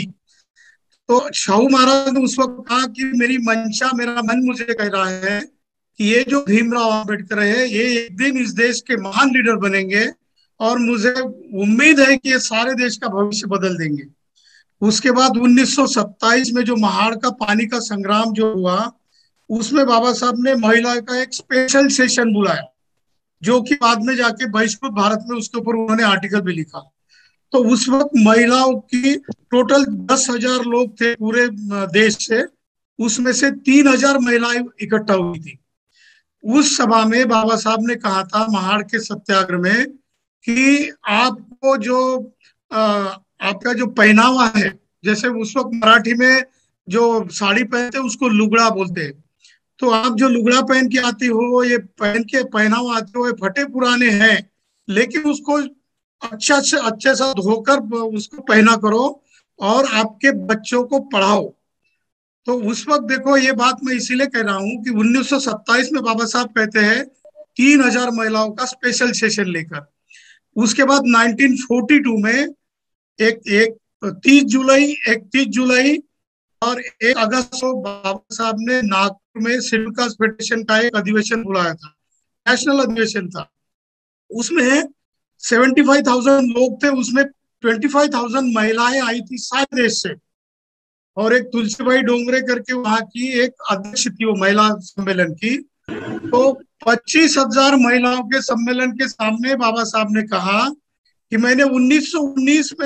तो शाहू महाराज ने उस वक्त कहा कि मेरी मंशा, मेरा मन मुझे कह रहा है कि ये जो भीमराव अम्बेडकर है, ये एक दिन इस देश के महान लीडर बनेंगे और मुझे उम्मीद है कि ये सारे देश का भविष्य बदल देंगे। उसके बाद उन्नीस सौ सत्ताईस में जो महाड़ का पानी का संग्राम जो हुआ, उसमें बाबा साहब ने महिला का एक स्पेशल सेशन बुलाया, जो कि बाद में जाके बहिष्कृत भारत में उसके ऊपर उन्होंने आर्टिकल भी लिखा। तो उस वक्त महिलाओं की टोटल दस हजार लोग थे पूरे देश से, उसमें से तीन हजार महिलाएं इकट्ठा हुई थी। उस सभा में बाबा साहब ने कहा था महाड़ के सत्याग्रह में कि आपको जो आ, आपका जो पहनावा है, जैसे उस वक्त मराठी में जो साड़ी पहनते उसको लुगड़ा बोलते हैं, तो आप जो लुगड़ा पहन के आती हो, ये पहन के पहनावा आते हो, ये फटे पुराने हैं, लेकिन उसको अच्छा से अच्छे से धोकर उसको पहना करो और आपके बच्चों को पढ़ाओ। तो उस वक्त देखो, ये बात मैं इसीलिए कह रहा हूँ कि उन्नीस सौ सत्ताईस में बाबा साहब कहते हैं तीन हजार महिलाओं का स्पेशल सेशन लेकर। उसके बाद नाइनटीन फोर्टी टू में एक एक तीस जुलाई इकतीस जुलाई और एक अगस्त को बाबा साहब ने नागपुर में शेड्यूल कास्ट फेडरेशन का एक अधिवेशन बुलाया था, नेशनल अधिवेशन था। उसमें सेवेंटी फाइव थाउजेंड लोग थे, उसमें ट्वेंटी फाइव थाउजेंड महिलाएं आई थी सारे देश से, और एक तुलसीबाई डोंगरे करके वहां की एक अध्यक्ष थी वो महिला सम्मेलन की। तो पच्चीस हजार महिलाओं के सम्मेलन के सामने बाबा साहब ने कहा कि मैंने उन्नीस सौ उन्नीस में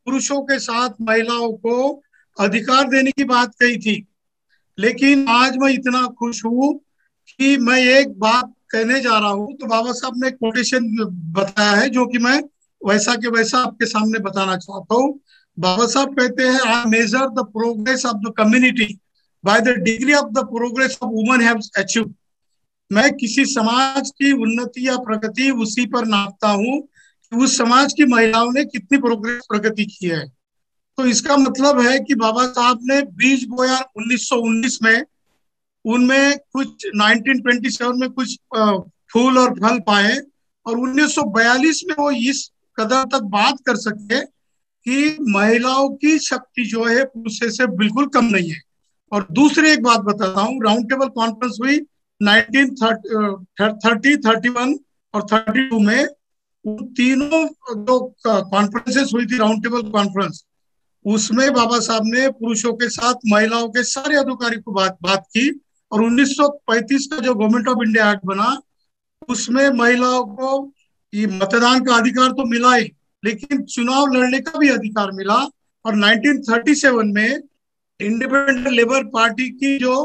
पुरुषों के साथ महिलाओं को अधिकार देने की बात कही थी। लेकिन आज मैं इतना खुश हूं कि मैं एक बात कहने जा रहा हूं, तो बाबा साहब ने कोटेशन बताया है जो कि मैं वैसा के वैसा आपके सामने बताना चाहता हूँ। बाबा साहब कहते हैं, I measure the progress of the community by the degree of the progress of women have achieved. मैं किसी समाज की उन्नति या प्रगति उसी पर नापता हूँ कि उस समाज की महिलाओं ने कितनी प्रोग्रेस प्रगति की है। तो इसका मतलब है कि बाबा साहब ने बीज बोया उन्नीस सौ उन्नीस में, उनमें कुछ उन्नीस सौ सत्ताईस में कुछ फूल और फल पाए, और उन्नीस सौ बयालीस में वो इस कदर तक बात कर सके कि महिलाओं की शक्ति जो है पुरुषों से बिल्कुल कम नहीं है। और दूसरी एक बात बताता हूँ, राउंड टेबल कॉन्फ्रेंस हुई नाइनटीन थर्टी, थर्टी वन और थर्टी टू में। उन तीनों जो कॉन्फ्रेंसेस हुई थी राउंड टेबल कॉन्फ्रेंस, उसमें बाबा साहब ने पुरुषों के साथ महिलाओं के सारे अधिकारी को बात बात की। और उन्नीस सौ पैंतीस का जो गवर्नमेंट ऑफ इंडिया एक्ट बना, उसमें महिलाओं को ये मतदान का अधिकार तो मिला ही, लेकिन चुनाव लड़ने का भी अधिकार मिला। और नाइनटीन थर्टी सेवन में इंडिपेंडेंट लेबर पार्टी की जो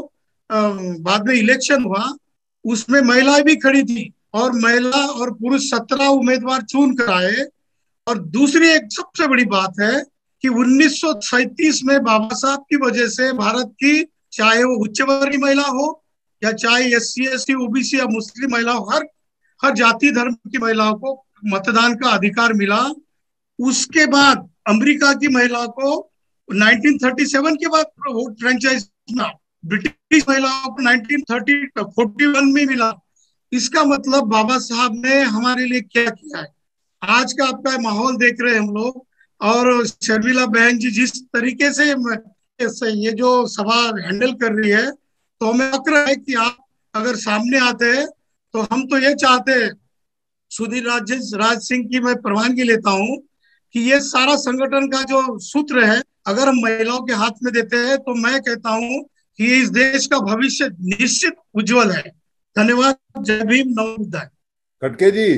बाद में इलेक्शन हुआ, उसमें महिलाएं भी खड़ी थी, और महिला और पुरुष सत्रह उम्मीदवार चुन कर आए। और दूसरी एक सबसे बड़ी बात है कि उन्नीस सौ सैंतीस में बाबा साहब की वजह से भारत की, चाहे वो उच्च वर्गीय महिला हो या चाहे S C S T OBC या मुस्लिम महिला हो, हर हर जाति धर्म की महिलाओं को मतदान का अधिकार मिला। उसके बाद अमेरिका की महिला को नाइनटीन थर्टी सेवन के बाद वोट फ्रेंचाइज मिला, ब्रिटिश महिलाओं को नाइनटीन थर्टी फोर्टी वन में मिला। इसका मतलब बाबा साहब ने हमारे लिए क्या किया है। आज का आपका माहौल देख रहे हैं हम लोग, और शर्मिला बहन जी जिस तरीके से ये जो सभा हैंडल कर रही है, तो हमें फक्र है कि आप अगर सामने आते हैं तो हम तो ये चाहते हैं, सुधीर राज राज सिंह की मैं प्रवानगी लेता हूँ कि ये सारा संगठन का जो सूत्र है अगर हम महिलाओं के हाथ में देते हैं तो मैं कहता हूँ कि इस देश का भविष्य निश्चित उज्जवल है। धन्यवाद। जय भीम, नमो बुद्धाय। खटके जी,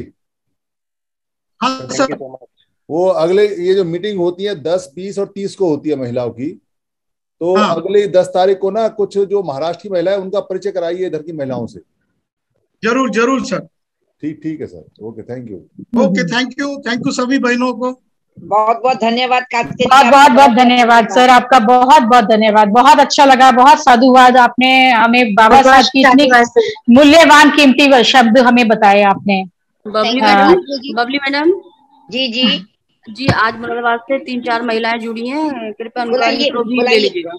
हाँ सर, वो अगले ये जो मीटिंग होती है दस, बीस और तीस को होती है महिलाओं की, तो हाँ। अगले दस तारीख को ना कुछ जो महाराष्ट्र की महिला है उनका परिचय कराइए इधर की महिलाओं से। जरूर जरूर सर। ठीक ठीक है sir, okay, thank you. Okay, thank you, thank you सभी बहनों को। बहुत बहुत धन्यवाद। बहुत बहुत बहुत धन्यवाद सर, आपका बहुत बहुत धन्यवाद। बहुत अच्छा लगा, बहुत साधुवाद। आपने हमें बाबा साहब की इतनी मूल्यवान कीमती शब्द हमें बताए आपने। बबली मैडम, बबली मैडम जी जी जी, आज मुरादाबाद से तीन चार महिलाएं जुड़ी हैं, कृपया उनका इंट्रो भी ले लीजिएगा।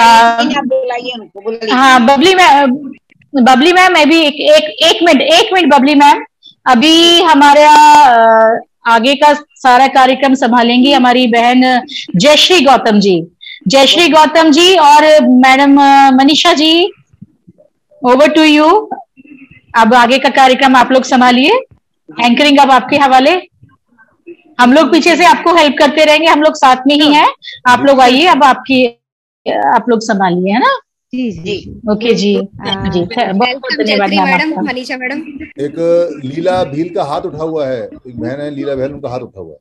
हाँ बबली मैम, बबली मैम मैं भी एक एक एक मिनट एक मिनट बबली मैम, अभी हमारा आगे का सारा कार्यक्रम संभालेंगी हमारी बहन जयश्री गौतम जी। जयश्री गौतम जी और madam Manisha ji, over to you. अब आगे का कार्यक्रम आप लोग संभालिए, एंकरिंग अब आपके हवाले। हम लोग पीछे से आपको हेल्प करते रहेंगे, हम लोग साथ में ही हैं। आप लोग आइए, अब आपकी आप लोग संभालिए, है ना? जी जी ओके जी जी, बहुत धन्यवाद मैडम। मनीषा मैडम, एक लीला भील का हाथ उठा हुआ है, एक बहन है लीला बहन, उनका हाथ उठा हुआ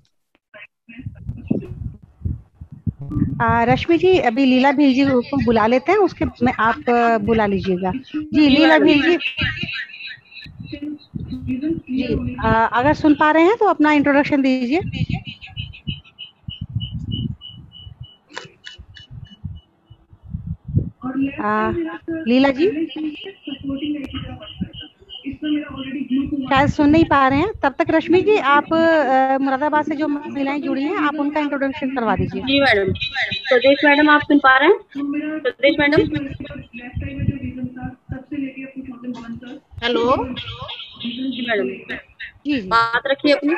है। रश्मि जी, अभी लीला भील जी को बुला लेते हैं, उसके में आप बुला लीजिएगा। जी लीला भील जी, जी आ, अगर सुन पा रहे हैं तो अपना इंट्रोडक्शन दीजिए। आ, लीला जी शायद सुन नहीं पा रहे हैं, तब तक रश्मि जी आप आ, मुरादाबाद से जो महिलाएं जुड़ी हैं आप उनका इंट्रोडक्शन करवा दीजिए। जी मैडम। प्रदेश मैडम, आप सुन पा रहे हैं? प्रदेश मैडम, हेलो जी मैडम, जी बात रखिए अपनी।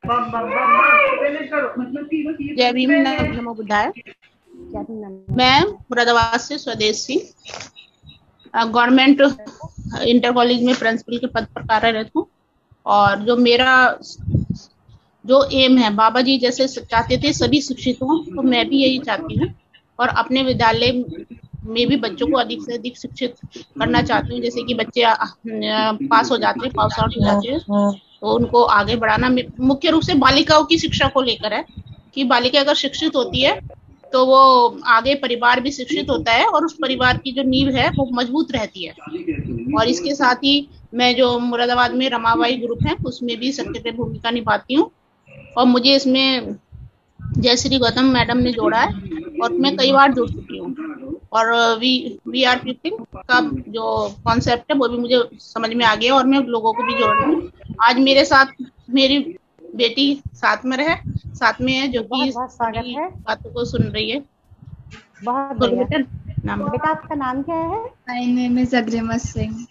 जय भीम, नमो बुद्धाय। मैं मुरादाबाद से स्वदेशी गवर्नमेंट इंटर कॉलेज में प्रिंसिपल के पद पर कार्यरत हूँ। और जो मेरा जो एम है, बाबा जी जैसे चाहते थे सभी शिक्षित हों, तो मैं भी यही चाहती हूँ। और अपने विद्यालय में भी बच्चों को अधिक से अधिक शिक्षित करना चाहती हूँ। जैसे कि बच्चे पास हो जाते हैं, पास आउट हो जाते हैं, तो उनको आगे बढ़ाना मुख्य रूप से बालिकाओं की शिक्षा को लेकर है। कि बालिका अगर शिक्षित होती है तो वो आगे परिवार भी शिक्षित होता है और उस परिवार की जो नींव है वो मजबूत रहती है। और इसके साथ ही मैं जो मुरादाबाद में रमाबाई ग्रुप है उसमें भी सेक्रेटरी भूमिका निभाती हूँ और मुझे इसमें जय श्री गौतम मैडम ने जोड़ा है और मैं कई बार जुड़ चुकी हूँ। और वी वी आर पीपल का जो कॉन्सेप्ट है वो भी मुझे समझ में आ गया और मैं लोगों को भी जोड़ रही हूँ। आज मेरे साथ मेरी बेटी साथ में रहे साथ में है जो कि इस बातों को सुन रही है। बहुत बढ़िया। नाम बेटा आपका नाम क्या है? My name is Agrima Singh.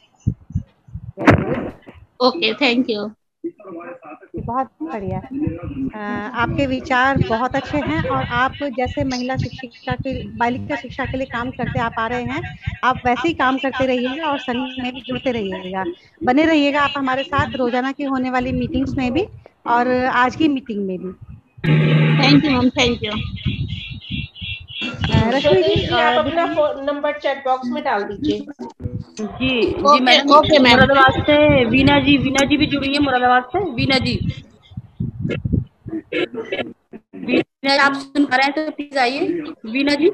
Okay, thank you. बहुत बढ़िया। आपके विचार बहुत अच्छे हैं और आप जैसे महिला शिक्षा के बालिका शिक्षा के लिए काम करते आप आ रहे हैं, आप वैसे ही काम करते रहिएगा और संघ में भी जुड़ते रहिएगा, बने रहिएगा आप हमारे साथ रोजाना की होने वाली मीटिंग्स में भी और आज की मीटिंग में भी। Thank you ma'am, thank you. Rashmi ji आप अपना फोन नंबर चैट बॉक्स में डाल दीजिए। जी जी मैडम। Okay ma'am. मुरादाबाद से वीना जी वीना जी भी जुड़ी है मुरादाबाद से। वीना जी वीना आप सुन पा रहे हैं तो प्लीज आइए वीना जी।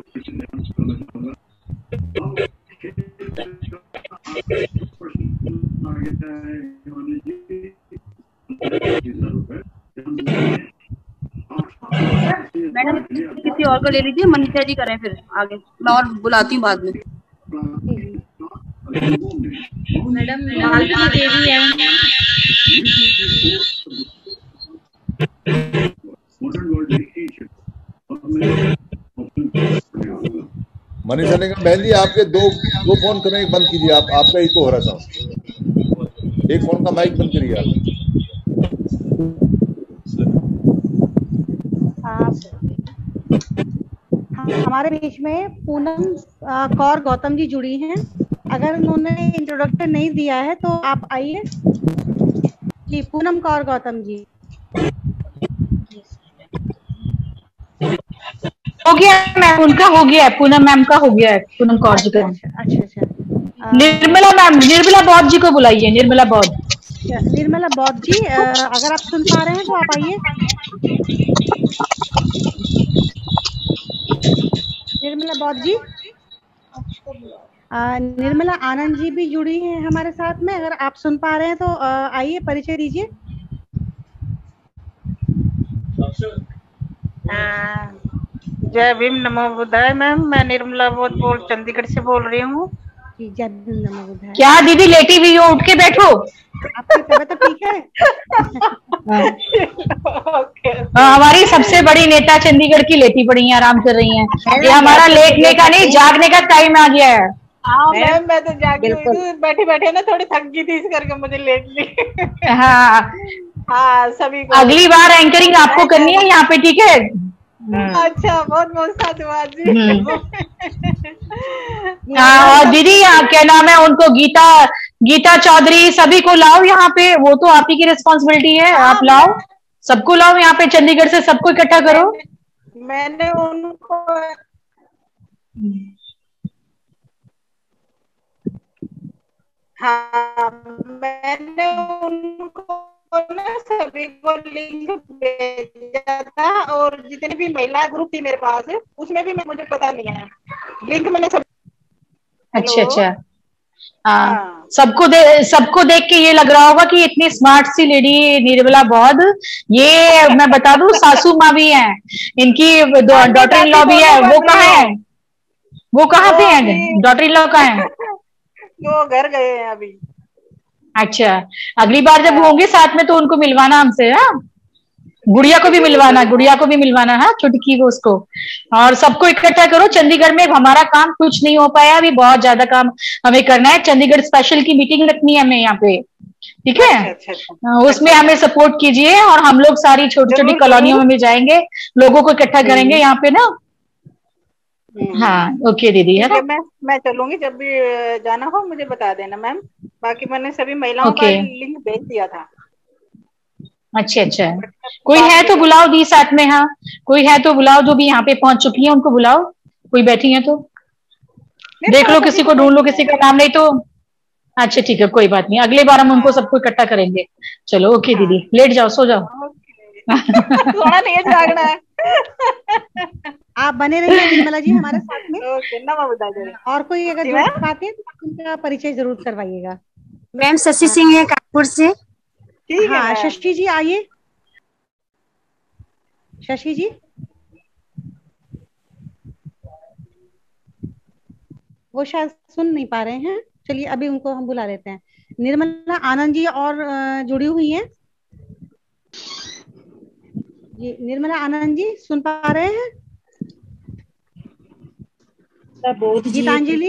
मैडम किसी और को ले लीजिए, मनीषा जी करें फिर आगे, मैं और बुलाती हूँ बाद में। मैडम मालती देवी है। मनीषा ने कहा बहन जी आपके दो दो फोन कनेक्ट बंद कीजिए, आप आपका इको हो रहा था, एक फोन का माइक बंद करिए आप। हमारे बीच में पूनम कौर गौतम जी जुड़ी हैं, अगर उन्होंने इंट्रोडक्शन नहीं दिया है तो आप आइए जी। पूनम कौर गौतम जी। हो गया मैम, उनका हो गया है, पूनम मैम का हो गया है, पूनम कौर जी का। अच्छा अच्छा। निर्मला मैम, निर्मला बौद्ध जी को बुलाइए, निर्मला बौद्ध। निर्मला बौद्ध जी अगर आप सुन पा रहे हैं तो आप आइए। निर्मला बौद्ध जी। निर्मला आनंद जी भी जुड़ी हैं हमारे साथ में, अगर आप सुन पा रहे हैं तो आइए परिचय दीजिए। जय भीम नमो बुद्धाय। मैम मैं निर्मला बौद्ध बोल चंडीगढ़ से बोल रही हूँ। जय भीम नमो बुद्धाय। क्या दीदी लेटी हुई हो, उठ के बैठो। आपकी तबीयत तो ठीक है? हमारी सबसे बड़ी नेता चंडीगढ़ की लेटी पड़ी है, आराम कर रही हैं। ये हमारा लेटने का नहीं जागने का टाइम आ गया है। हाँ मैम मैं तो जागी हुई थी, बैठे बैठे ना थोड़ी थक गई थी इस करके मुझे लेट ली। हाँ हाँ सभी को अगली बार एंकरिंग आपको करनी है यहाँ पे, ठीक है? अच्छा बहुत बहुत साधुवाद जी। हाँ और दीदी क्या नाम है उनको, गीता गीता चौधरी, सभी को लाओ यहाँ पे, वो तो आप ही की रिस्पॉन्सिबिलिटी है, आप लाओ सबको, लाओ यहाँ पे चंडीगढ़ से सबको इकट्ठा करो। मैंने उनको हाँ मैंने उनको ना सभी को लिंक भेजा था और जितने भी महिला ग्रुप थी मेरे पास उसमें भी मैं मुझे पता नहीं है लिंक मैंने सब। अच्छा अच्छा। हाँ सबको दे सबको देख के ये लग रहा होगा कि इतनी स्मार्ट सी लेडी निर्मला बौद्ध, ये मैं बता दूं सासू माँ भी हैं इनकी, डॉटर इन लॉ भी है। वो कहाँ है, वो कहाँ पे है डॉटर इन लॉ कहाँ है? वो घर गए हैं अभी। अच्छा अगली बार जब होंगे साथ में तो उनको मिलवाना हमसे। हाँ गुड़िया को भी मिलवाना, गुड़िया को भी मिलवाना है, छुटकी को उसको, और सबको इकट्ठा करो। चंडीगढ़ में हमारा काम कुछ नहीं हो पाया, अभी बहुत ज्यादा काम हमें करना है। चंडीगढ़ स्पेशल की मीटिंग रखनी है हमें यहाँ पे, ठीक है? अच्छा, अच्छा, उसमें हमें सपोर्ट कीजिए और हम लोग सारी छोटी छोटी कॉलोनियों में भी जाएंगे, लोगों को इकट्ठा करेंगे यहाँ पे ना। हाँ ओके दीदी है ना, मैं मैं चलूंगी, जब भी जाना हो मुझे बता देना मैम। बाकी मैंने सभी महिलाओं का लिंक भेज दिया था। अच्छा अच्छा, कोई है तो बुलाओ दी साथ में। हाँ कोई है तो बुलाओ, जो भी यहाँ पे पहुंच चुकी है उनको बुलाओ, कोई बैठी है तो देख लो, किसी को ढूंढ लो, किसी का नाम नहीं तो। अच्छा ठीक है कोई बात नहीं, अगले बार हम उनको सबको इकट्ठा करेंगे। चलो ओके दीदी, लेट जाओ, सो जाओ। थोड़ा नहीं जागना है। आप बने रहिए निर्मला जी हमारे साथ में। ओके, नमो बुद्धाय जय। और कोई अगर जुड़ पाते हैं तो उनका परिचय जरूर करवाइएगा। मैम शशि सिंह है कानपुर से। ठीक है हाँ मैम। शशि जी आइए। शशि जी वो शायद सुन नहीं पा रहे हैं, चलिए अभी उनको हम बुला लेते हैं। निर्मला आनंद जी और अ, जुड़ी हुई हैं जी। निर्मला आनंद जी सुन पा रहे हैं? गीतांजलि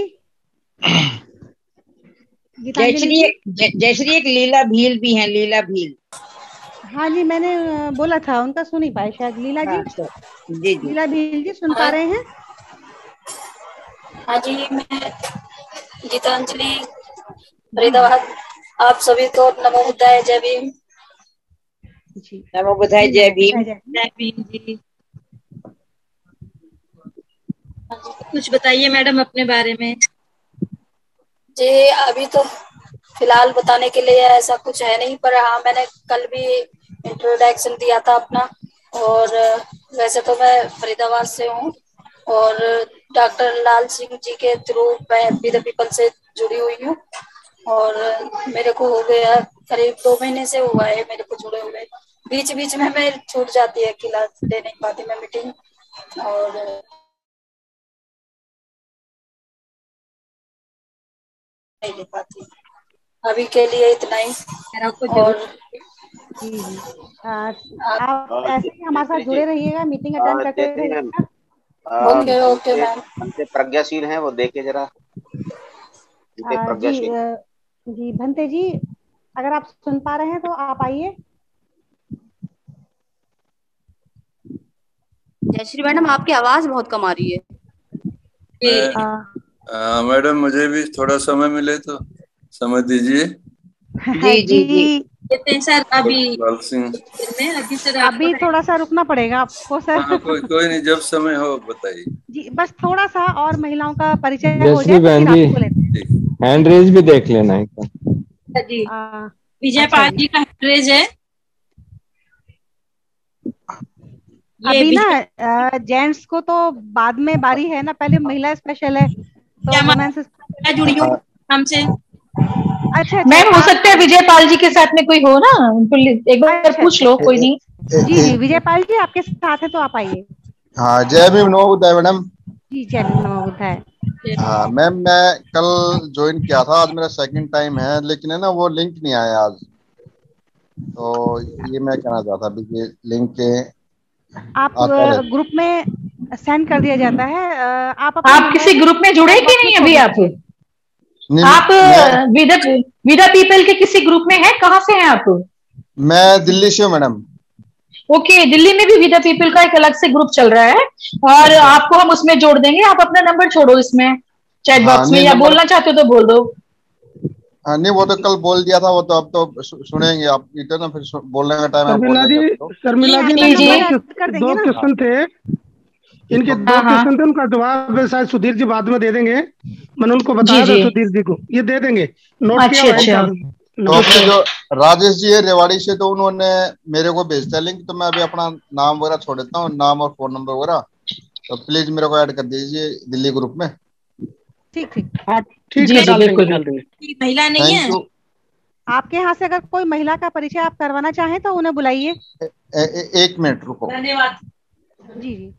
जयश्री जय- जयश्री एक लीला भील भी है, लीला भील। हाँ जी मैंने अ, बोला था, उनका सुन ही पाए शायद। लीला जी अच्छा, जी जी लीला भील जी सुन पा रहे हैं? हाँ जी, मैं गीतांजलि फरीदाबाद। आप सभी को नमो बुद्धाय जय भीम। जी नमो बुद्धाय जय भीम। जय भीम जी। कुछ बताइए मैडम अपने बारे में। जी अभी तो फिलहाल बताने के लिए ऐसा कुछ है नहीं, पर हाँ मैंने कल भी इंट्रोडक्शन दिया था अपना। और वैसे तो मैं फरीदाबाद से हूँ और डॉक्टर लाल सिंह जी के थ्रू मैं बी द पीपल से जुड़ी हुई हूँ। और मेरे को हो गया करीब दो महीने से हुआ है मेरे को जुड़े हुए। बीच बीच में मैं छूट जाती है, क्लास दे नहीं पाती मैं मीटिंग, और नहीं ले पाती। अभी के लिए इतना ही। और जी जी आ, आप ऐसे ही हमारे साथ जुड़े रहिएगा, मीटिंग अटेंड करते जयश्री मैम, रहिएगा। ओके ओके हमसे मैम। हमसे प्रज्ञाशील हैं, वो देखे जरा। हमसे आ, जी प्रज्ञाशील। आ, जी भंते जी अगर आप सुन पा रहे हैं तो आप आइए। जयश्री मैडम आपकी आवाज बहुत कम आ रही है। आ, मैडम मुझे भी थोड़ा समय मिले तो समय दीजिए। जी जी जी कहते सर अभी लाल सिंह। में अभी सर अभी थोड़ा सा रुकना पड़ेगा आपको सर। हाँ कोई कोई नहीं, जब समय हो बताइए। जी बस थोड़ा सा और महिलाओं का परिचय हो जयश्री जाए तो बहन फिर जी आपको लेते हैं। हैंड रेज भी देख लेना एक बार। जी आ, विजय अच्छा पाल जी। जी का हैंडरेज है। ये अभी विजय ना जेंट्स को तो बाद में बारी है ना, पहले महिला स्पेशल है तो क्या वुमेन्स। मैं जुड़ी हूँ हमसे। अच्छा अच्छा मैम हो आप सकता है विजय पाल जी के साथ में कोई हो ना, उनको ले- एक बार अच्छा पूछ अच्छा लो, अच्छा कोई नहीं। जी जी विजय पाल जी आपके साथ है तो आप आइए। हाँ जय भीम, नमो बुद्धाय मैडम। जी जय भीम नमो बुद्धाय। हाँ मैम, मैं कल ज्वाइन किया था, आज मेरा सेकंड टाइम है, लेकिन है ना वो लिंक नहीं आया आज। तो ये मैं कहना चाहता था कि लिंक के आप आता रहे। ग्रुप में सेंड कर दिया जाता है। अ, आप अपना आप किसी email ग्रुप में जुड़े chat कि box में नहीं छोड़ अभी? आप दीजिए। नहीं, आप मैं विदा विदा पीपल के किसी ग्रुप में हैं? कहाँ से हैं आप? मैं दिल्ली से हूँ मैडम। ओके, दिल्ली में भी विदा पीपल का एक अलग से ग्रुप चल रहा है और अच्छा। आपको हम उसमें जोड़ देंगे। आप अपना नंबर छोड़ो इसमें चैट हाँ बॉक्स में, नहीं या नंबर, बोलना चाहते हो तो बोल दो। हाँ नहीं वो तो कल बोल दिया था, वो तो अब तो सु- सुनेंगे आप इधर ना, फिर सु- बोलने का टाइम है शर्मिला बोल जी, देंगे अब तो। शर्मिला जी आपका मेरे जी नंबर दो ऐड कर क्वेश्चन देंगे दो ना। क्वेश्चन थे इनके, दो हाँ हाँ क्वेश्चन थे, उनका जवाब शायद सुधीर जी बाद में दे देंगे। मैंने उनको जी बताया था जी सुधीर जी को, ये दे देंगे। नोट किया अच्छा हुआ है अच्छा इनका तो अपने नंबर। जो राजेश जी है रेवाड़ी से, तो उन्होंने मेरे को भेजता है लिंक, तो मैं अभी अपना नाम वगैरह छोड़ देता हूँ, नाम और फोन नंबर वगैरह। तो प्लीज मेरे को ऐड कर दीजिए दिल्ली ग्रुप में। ठीक ठीक हाँ ठीक जी है, जी डाल देंगे बिल्कुल डाल देंगे। महिला नहीं थैंक है। यू। आपके यहाँ से अगर कोई महिला का परिचय आप करवाना चाहें तो उन्हें बुलाइए। ए, ए, एक मिनट रुको। धन्यवाद। जी जी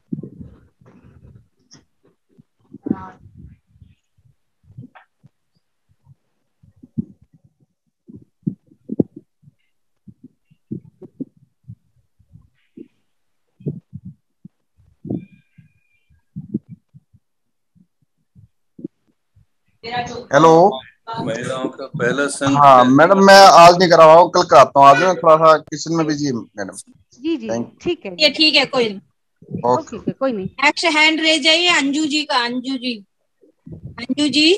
हेलो। महिलाओं का पहला संघ। हाँ मैडम, मैं आज नहीं करा रहा हूँ, कल कराता हूँ। आज मैं थोड़ा सा किचन में बिजी हूँ मैडम। जी जी थैंक ठीक है ये जी। ठीक है, कोई नहीं। ओके। ओके कोई नहीं। नेक्स्ट हैंड रेज है ये अंजू जी का। अंजू जी, अंजू जी,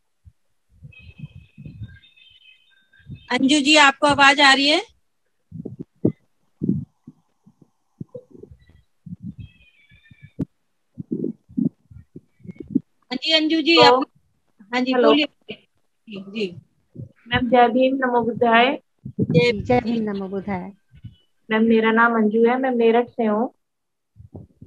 अंजू जी आपको आवाज आ रही है? हाँ जी अंजू जी आप। हाँ जी हेलो बोलिए। जी जी मैम, जय भीम नमो बुद्धाय। जी जय भीम नमो बुद्धाय। मैम मेरा नाम अंजू है, मैं मेरठ से हूँ।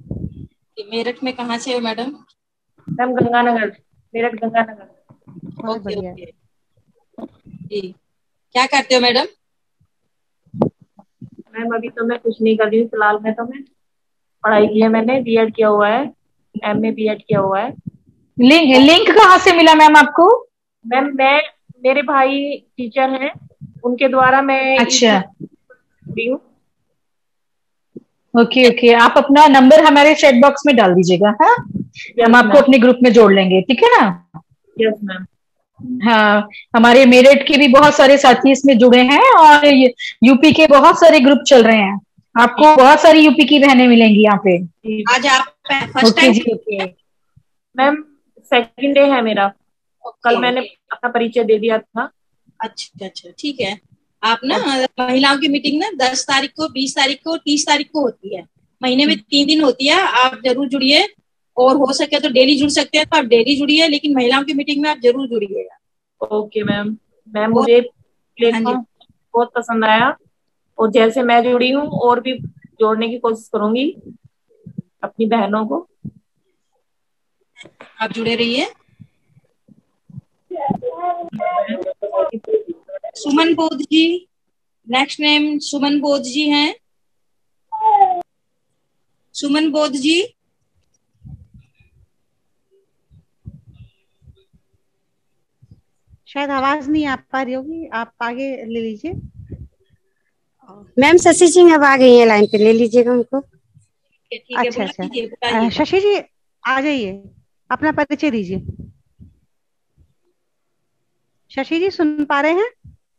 मेरठ में कहाँ से हो मैडम? मैम गंगानगर, मेरठ गंगानगर। बहुत बढ़िया। जी, क्या करते हो मैडम? मैम अभी तो मैं कुछ नहीं कर रही हूँ फिलहाल में, तो मैं पढ़ाई की है, मैंने बीएड किया हुआ है, एमए बीएड किया हुआ है। लिंक लिंक कहाँ से मिला मैम आपको? मैम मैं मेरे भाई टीचर हैं, उनके द्वारा मैं अच्छा, जुड़ी हूँ। ओके ओके, आप अपना नंबर हमारे चैट बॉक्स में डाल दीजिएगा। हाँ, हम आपको अपने ग्रुप में जोड़ लेंगे, ठीक है ना? Yes ma'am. हाँ, हमारे मेरठ के भी बहुत सारे साथी इसमें जुड़े हैं और यूपी के बहुत सारे ग्रुप चल रहे हैं। आपको बहुत सारी यूपी की बहनें मिलेंगी यहाँ पे। आज आप फर्स्ट ओके टाइम? जी, ओके मैम सेकंड डे है मेरा, कल मैंने अपना परिचय दे दिया था। अच्छा अच्छा, ठीक है। आप ना महिलाओं की मीटिंग ना दस तारीख को, बीस तारीख को, तीस तारीख को होती है, महीने में तीन दिन होती है। आप जरूर जुड़िए और हो सके तो डेली जुड़ सकते हैं तो आप डेली जुड़िए, लेकिन महिलाओं की मीटिंग में आप जरूर जुड़िएगा। Okay ma'am. मैम मुझे प्लेटफॉर्म बहुत पसंद आया और जैसे मैं जुड़ी हूँ और भी जोड़ने की कोशिश करूंगी अपनी बहनों को। आप जुड़े रहिए। सुमन बोध जी, नेक्स्ट नेम सुमन बोध जी हैं। सुमन बोध जी, शायद आवाज नहीं आ पा रही होगी, आप आगे ले लीजिए। मैम शशि सिंह अब आ गई है लाइन पे, ले लीजिएगा उनको। अच्छा अच्छा, शशि जी आ जाइए, अपना परिचय दीजिए। शशि जी सुन पा रहे हैं?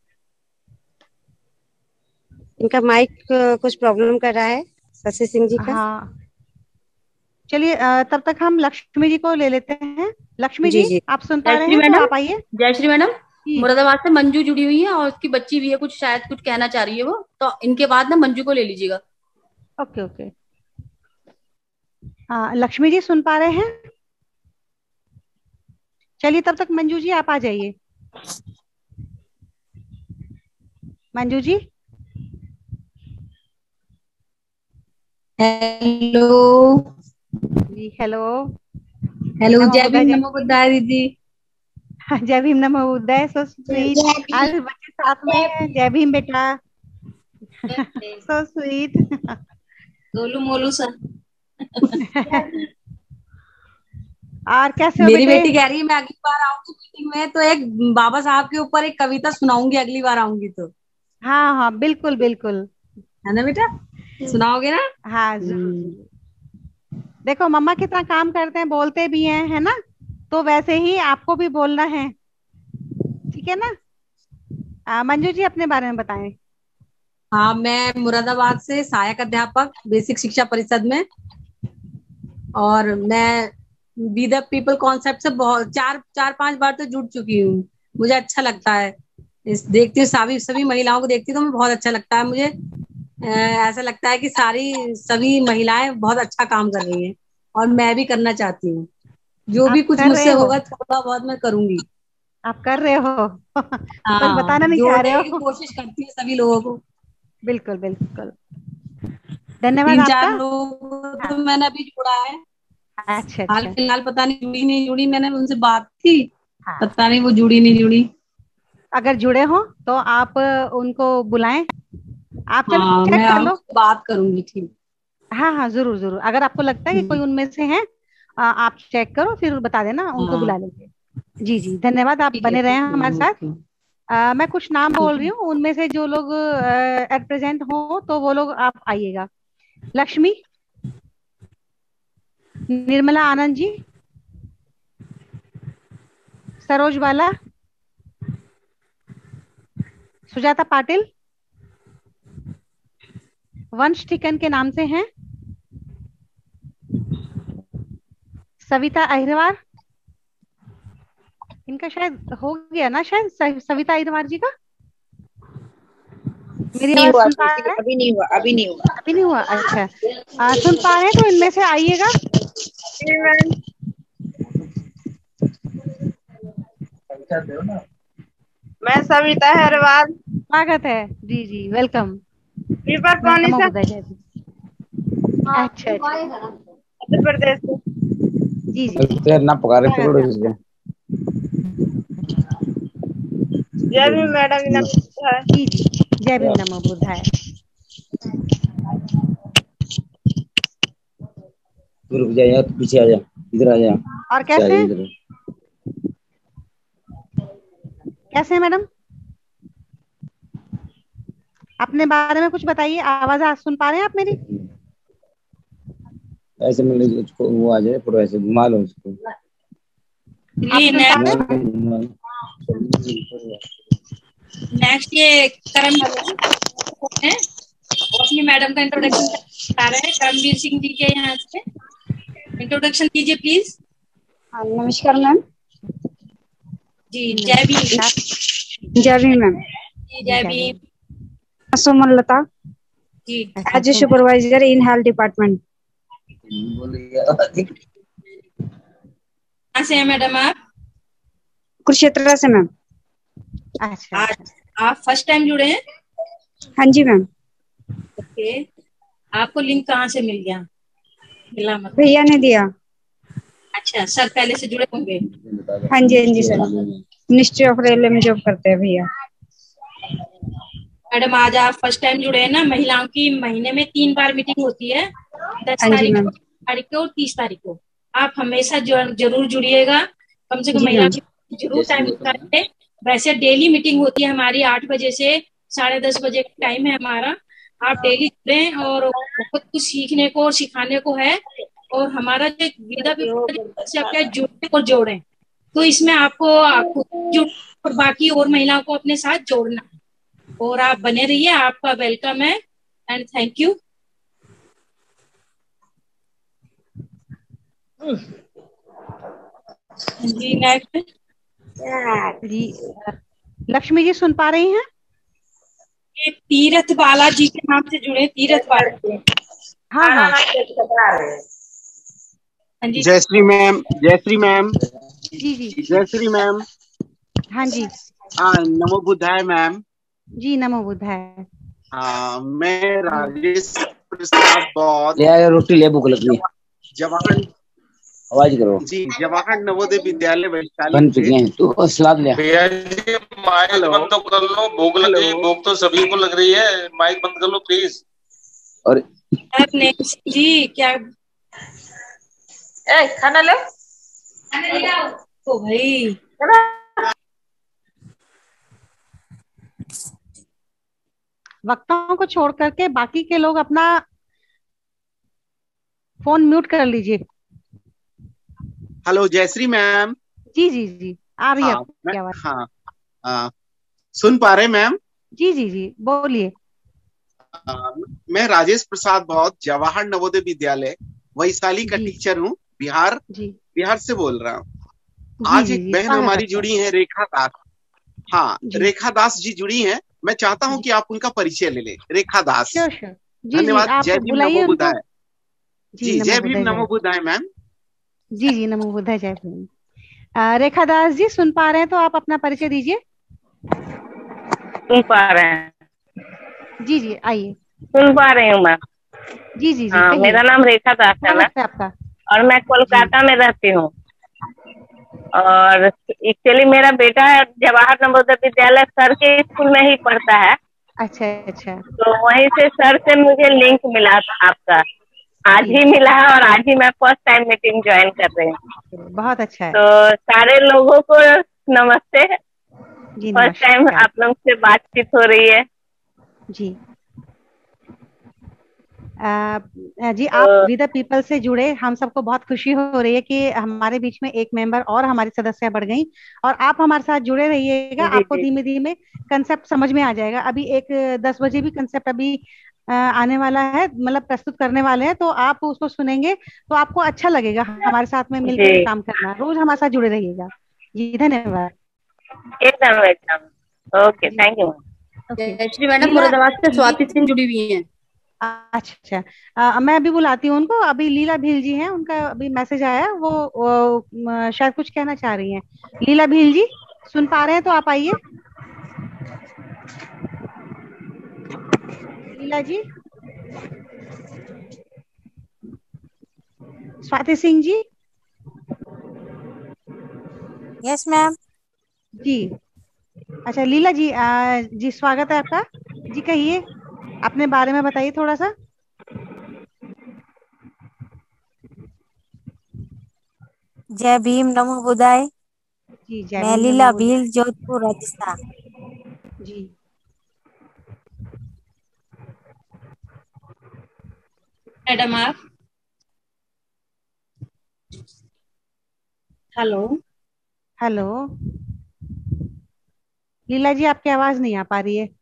इनका माइक कुछ प्रॉब्लम कर रहा है शशि सिंह जी का। हाँ, चलिए तब तक हम लक्ष्मी जी को ले लेते हैं। लक्ष्मी जी, जी आप सुन पा रहे हैं तो आप आइए। जयश्री मैडम, मुरादाबाद से मंजू जुड़ी हुई है और उसकी बच्ची भी है, कुछ शायद कुछ कहना चाह रही है वो, तो इनके बाद ना मंजू को ले लीजिएगा। Okay okay. हाँ, लक्ष्मी जी सुन पा रहे हैं? चलिए तब तक मंजू जी आप आ जाइए। मंजू जी। हेलो जी, हेलो हेलो, जय भीम नमो बुद्धाय दीदी। जय भीम नमो बुद्धाय, सो स्वीट। आज बच्चे साथ में हैं। जय भीम बेटा, so sweet. Golu Molu sir. और कैसे हो मेरी बेटे? बेटी कह रही है मैं अगली बार आऊंगी मीटिंग में तो एक बाबा साहब के ऊपर एक कविता सुनाऊंगी अगली बार आऊंगी तो। हाँ हाँ बिल्कुल बिल्कुल, है ना बेटा, सुनाओगे ना? हाँ जरूर। देखो मम्मा कितना काम करते हैं, बोलते भी हैं, है ना? तो वैसे ही आपको भी बोलना है, ठीक है ना? आ, मंजू जी अपने बारे में बताएं। हाँ, मैं मुरादाबाद से सहायक अध्यापक बेसिक शिक्षा परिषद में, और मैं बी द पीपल कॉन्सेप्ट से बहुत चार चार पांच बार तो जुड़ चुकी हूँ। मुझे अच्छा लगता है, इस देखती हूँ सभी सभी महिलाओं को देखती हूँ तो मुझे बहुत अच्छा लगता है। मुझे ऐसा लगता है कि सारी सभी महिलाएं बहुत अच्छा काम कर रही हैं और मैं भी करना चाहती हूँ। जो भी कुछ मुझसे होगा थोड़ा बहुत मैं करूंगी। आप कर रहे हो। हाँ, बस बताना नहीं चाह रहे हो। कोशिश करती है सभी लोगों को। बिल्कुल बिल्कुल, धन्यवाद तीन आपका। चार लोगों को तो मैंने अभी जुड़ा है। अच्छा अच्छा। हाल फिलहाल पता नहीं जुड़ी नहीं जुड़ी, मैंने उनसे बात थी, हाँ। पता नहीं वो जुड़ी नहीं जुड़ी। अगर जुड़े हो तो आप उनको बुलाएं। आप चलो हाँ, चेक मैं कर लो, बात करूंगी। ठीक, हाँ हाँ जरूर जरूर। अगर आपको लगता है कि कोई उनमें से है, आप चेक करो फिर बता देना, उनको हाँ। बुला लेंगे। जी जी, धन्यवाद, आप बने रहे हैं हमारे साथ। आ, मैं कुछ नाम बोल रही हूँ, उनमें से जो लोग एट प्रेजेंट हो तो वो लोग आप आइएगा। लक्ष्मी, निर्मला आनंद जी, सरोज बाला, सुजाता पाटिल, वंश टिकन के नाम से हैं, सविता अहिरवार, इनका शायद हो गया ना, शायद सविता अहिरवार जी का। मेरी आवाज सुन पा रहे हैं? अभी नहीं हुआ, अभी नहीं हुआ, अभी नहीं हुआ। अच्छा, आ, सुन पा रहे हैं तो इनमें से आइएगा। मैं सविता अहिरवार, स्वागत है। जी जी, वेलकम। पेपर कौन सा? अच्छा अच्छा, मध्य प्रदेश से। जी जी ना पुकारे पकड़ो इसके। जय भीम मैडम। जी जी जय भीम नमो बुद्धाय। रुक जा यार, पीछे आ जा, इधर आ जा। और कैसे हैं? कैसे हैं मैडम? अपने बारे में कुछ बताइए। आवाज आज सुन पा रहे हैं आप मेरी? ऐसे मतलब उसको वो आ जाए, पूरा ऐसे घुमा लो उसको। नेक्स्ट ये करम है, अपनी मैडम का इंट्रोडक्शन बता रहे हैं। करमवीर सिंह जी के यहाँ से इंट्रोडक्शन कीजिए प्लीज। नमस्कार मैम। जी जय भीम। जय भीम मैम। जी जय Bhim. Suman Lata ji, as a supervisor in health department. कहाँ से है मैडम आप? कुरुक्षेत्र से मैम। अच्छा, आज आप फर्स्ट टाइम जुड़े हैं? हाँ जी मैम। ओके, आपको लिंक कहाँ से मिल गया? मिला मतलब? भैया ने दिया। अच्छा, सर पहले से जुड़े होंगे? हाँ जी हाँ जी सर, मिनिस्ट्री ऑफ रेलवे में जॉब करते हैं भैया। मैडम आज आप फर्स्ट टाइम जुड़े हैं ना। महिलाओं की महीने में तीन बार मीटिंग होती है, दस तारीख को, तारीख को और तीस तारीख को। आप हमेशा जरूर जुड़िएगा, कम से कम महिला की जरूर टाइम निकालिए। वैसे डेली मीटिंग होती है हमारी, आठ बजे से साढ़े दस बजे का टाइम है हमारा। आप डेली जुड़ें और बहुत कुछ सीखने को और सिखाने को है। और हमारा जो विदा से आप क्या जुड़े और जोड़ें, तो इसमें आपको और बाकी और महिलाओं को अपने साथ जोड़ना है। और आप बने रहिए, आपका वेलकम है एंड थैंक यू। जी नेक्स्ट जी लक्ष्मी जी सुन पा रही हैं? ये तीरथ बालाजी के नाम से जुड़े, तीरथ बालाजी। हाँ हाँ हाँ जी। Jayshree ma'am, Jayshree ma'am. जी जी जयश्री मैम। हाँ जी। हाँ नमो बुद्धाय मैम। जी नमो बुद्धाय। हाँ मैं राजेश प्रसाद बौद्ध। ले रोटी ले, भूख लगी। जवाहर आवाज करो जी, जवाहर नवोदय विद्यालय वैशाली बन चुके हैं। तू सलाद ले। भैया जी माइक बंद तो कर लो, भूख लग रही, भूख तो सभी को लग रही है, माइक बंद कर लो प्लीज। और जी क्या ए, खाना ले खाना ले आओ तो भाई। वक्ताओं को छोड़ करके बाकी के लोग अपना फोन म्यूट कर लीजिए। Hello Jayshree ma'am. जी जी जी आ रही है हाँ, आपकी आवाज। हाँ, हाँ सुन पा रहे मैम? जी जी जी बोलिए। मैं राजेश प्रसाद बौद्ध, जवाहर नवोदय विद्यालय वैशाली का टीचर हूँ, बिहार बिहार से बोल रहा हूँ। आज एक बहन हमारी जुड़ी है, रेखा दास। हाँ रेखा दास जी जुड़ी हैं। मैं चाहता हूँ कि आप उनका परिचय ले लें। रेखा दास। धन्यवाद। जय भीम नमो बुद्धाय। जी जय भीम नमो बुद्धाय मैम। जी जी नमो बुद्धाय जय भीम। रेखा दास जी सुन पा रहे हैं तो आप अपना परिचय दीजिए। सुन पा रहे हैं? जी जी आइए। सुन पा रही हूँ मैम। जी जी जी हाँ मेरा नाम रेखा दास है मैम, आपका? और मैं कोलकाता में रहती हूँ। और एक्चुअली मेरा बेटा जवाहर नवोदय विद्यालय सर के स्कूल में ही पढ़ता है। अच्छा अच्छा। तो वहीं से सर से मुझे लिंक मिला था आपका, आज ही मिला है और आज ही मैं फर्स्ट टाइम मीटिंग ज्वाइन कर रही हूँ। बहुत अच्छा है। तो सारे लोगों को नमस्ते। फर्स्ट टाइम आप लोग से बातचीत हो रही है। जी आ, जी आप विद पीपल से जुड़े, हम सबको बहुत खुशी हो रही है कि हमारे बीच में एक मेंबर और हमारी सदस्य बढ़ गई। और आप हमारे साथ जुड़े रहिएगा, आपको धीमे धीमे कंसेप्ट समझ में आ जाएगा। अभी एक दस बजे भी कंसेप्ट अभी आ, आने वाला है, मतलब प्रस्तुत करने वाले हैं, तो आप उसको सुनेंगे तो आपको अच्छा लगेगा हमारे साथ में मिलकर काम करना। रोज हमारे साथ जुड़े रहिएगा। जी धन्यवाद। एकदम एकदम okay, thank you. Jayshree madam Moradabad से स्वाति सिंह जुड़ी हुई हैं। अच्छा अच्छा, मैं अभी बुलाती हूँ उनको। अभी लीला भील जी हैं, उनका अभी मैसेज आया, वो, वो शायद कुछ कहना चाह रही हैं। लीला भील जी सुन पा रहे हैं तो आप आइए। लीला जी स्वाति सिंह जी। Yes ma'am. जी अच्छा लीला जी, आ, जी स्वागत है आपका। जी कहिए, अपने बारे में बताइए थोड़ा सा। जय भीम, नमो बुदाय। जी जय मैं भीम, लीला नमो बुद्धाय। भील, जोधपुर, राजस्थान। जी मैडम आप। हेलो हेलो लीला जी, आपकी आवाज नहीं आ पा रही है।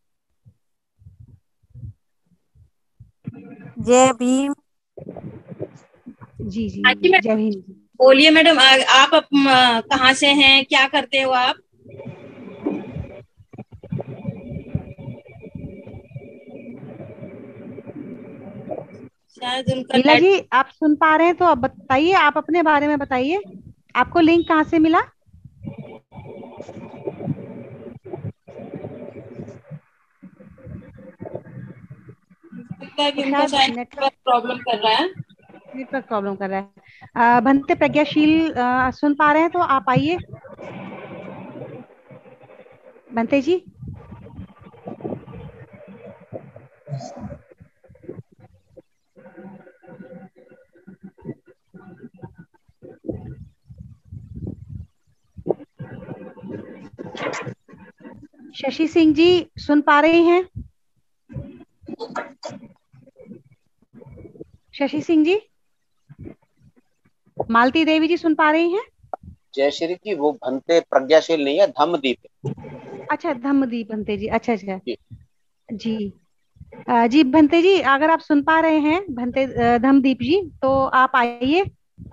जय भीम। जी जी हाँ जी जय भीम। बोलिए मैडम, आ- आप अप- कहाँ से हैं, क्या करते हो आप? शायद उनका लीला नेट। जी आप सुन पा रहे हैं तो अब बताइए, आप अपने बारे में बताइए। आपको लिंक कहाँ से मिला? कि उनका शायद नेटवर्क प्रॉब्लम कर रहा है। नेटवर्क प्रॉब्लम कर रहा है। आ, भंते प्रज्ञाशील आ, सुन पा रहे हैं तो आप आइए। भंते जी। शशि सिंह जी सुन पा रहे हैं? शशि सिंह जी। मालती देवी जी सुन पा रही हैं? जयश्री जी, वो भंते प्रज्ञाशील नहीं है, धम्मदीप है। अच्छा धम्मदीप भंते जी, अच्छा अच्छा जी। अ, जी भंते जी, अगर आप सुन पा रहे हैं भंते अ, धम्मदीप जी, तो आप आइए।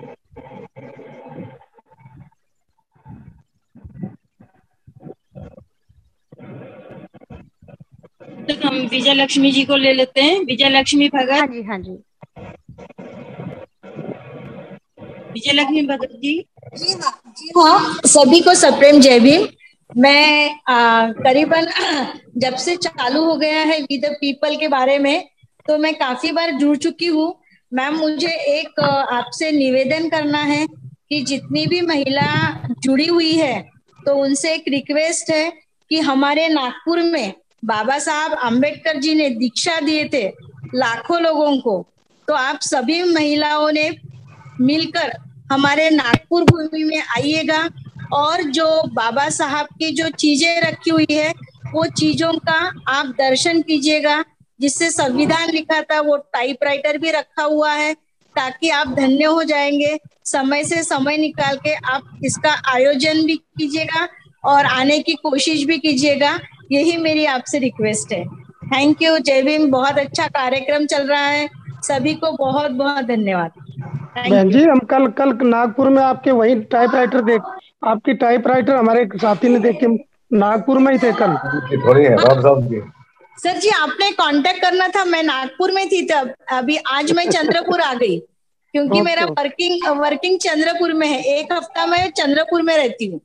तो हम विजय लक्ष्मी जी को ले लेते हैं। विजय लक्ष्मी भगत। हाँ जी हाँ जी। विजय लक्ष्मी भगत जी। जी हाँ जी हाँ, सभी को सप्रेम जय भीम। मैं आ, करीबन जब से चालू हो गया है वी द पीपल के बारे में, तो मैं काफी बार जुड़ चुकी हूँ। मैम मुझे एक आ, आपसे निवेदन करना है कि जितनी भी महिला जुड़ी हुई है तो उनसे एक रिक्वेस्ट है कि हमारे नागपुर में बाबा साहब आम्बेडकर जी ने दीक्षा दिए थे लाखों लोगों को, तो आप सभी महिलाओं ने मिलकर हमारे नागपुर भूमि में आइएगा और जो बाबा साहब की जो चीजें रखी हुई है वो चीजों का आप दर्शन कीजिएगा। जिससे संविधान लिखा था वो टाइपराइटर भी रखा हुआ है, ताकि आप धन्य हो जाएंगे। समय से समय निकाल के आप इसका आयोजन भी कीजिएगा और आने की कोशिश भी कीजिएगा। यही मेरी आपसे रिक्वेस्ट है। Thank you. जय भीम। बहुत अच्छा कार्यक्रम चल रहा है। सभी को बहुत बहुत धन्यवाद। बहन जी, हम कल कल नागपुर में आपके वही टाइपराइटर देख आपकी टाइपराइटर हमारे एक साथी ने देख के नागपुर में ही थे कल। थोड़ी है राम साहब की। सर जी आपने कांटेक्ट करना था, मैं नागपुर में थी तब। अभी आज मैं चंद्रपुर आ गई क्योंकि ओके, मेरा ओके। वर्किंग वर्किंग चंद्रपुर में है। एक हफ्ता मैं चंद्रपुर में रहती हूँ।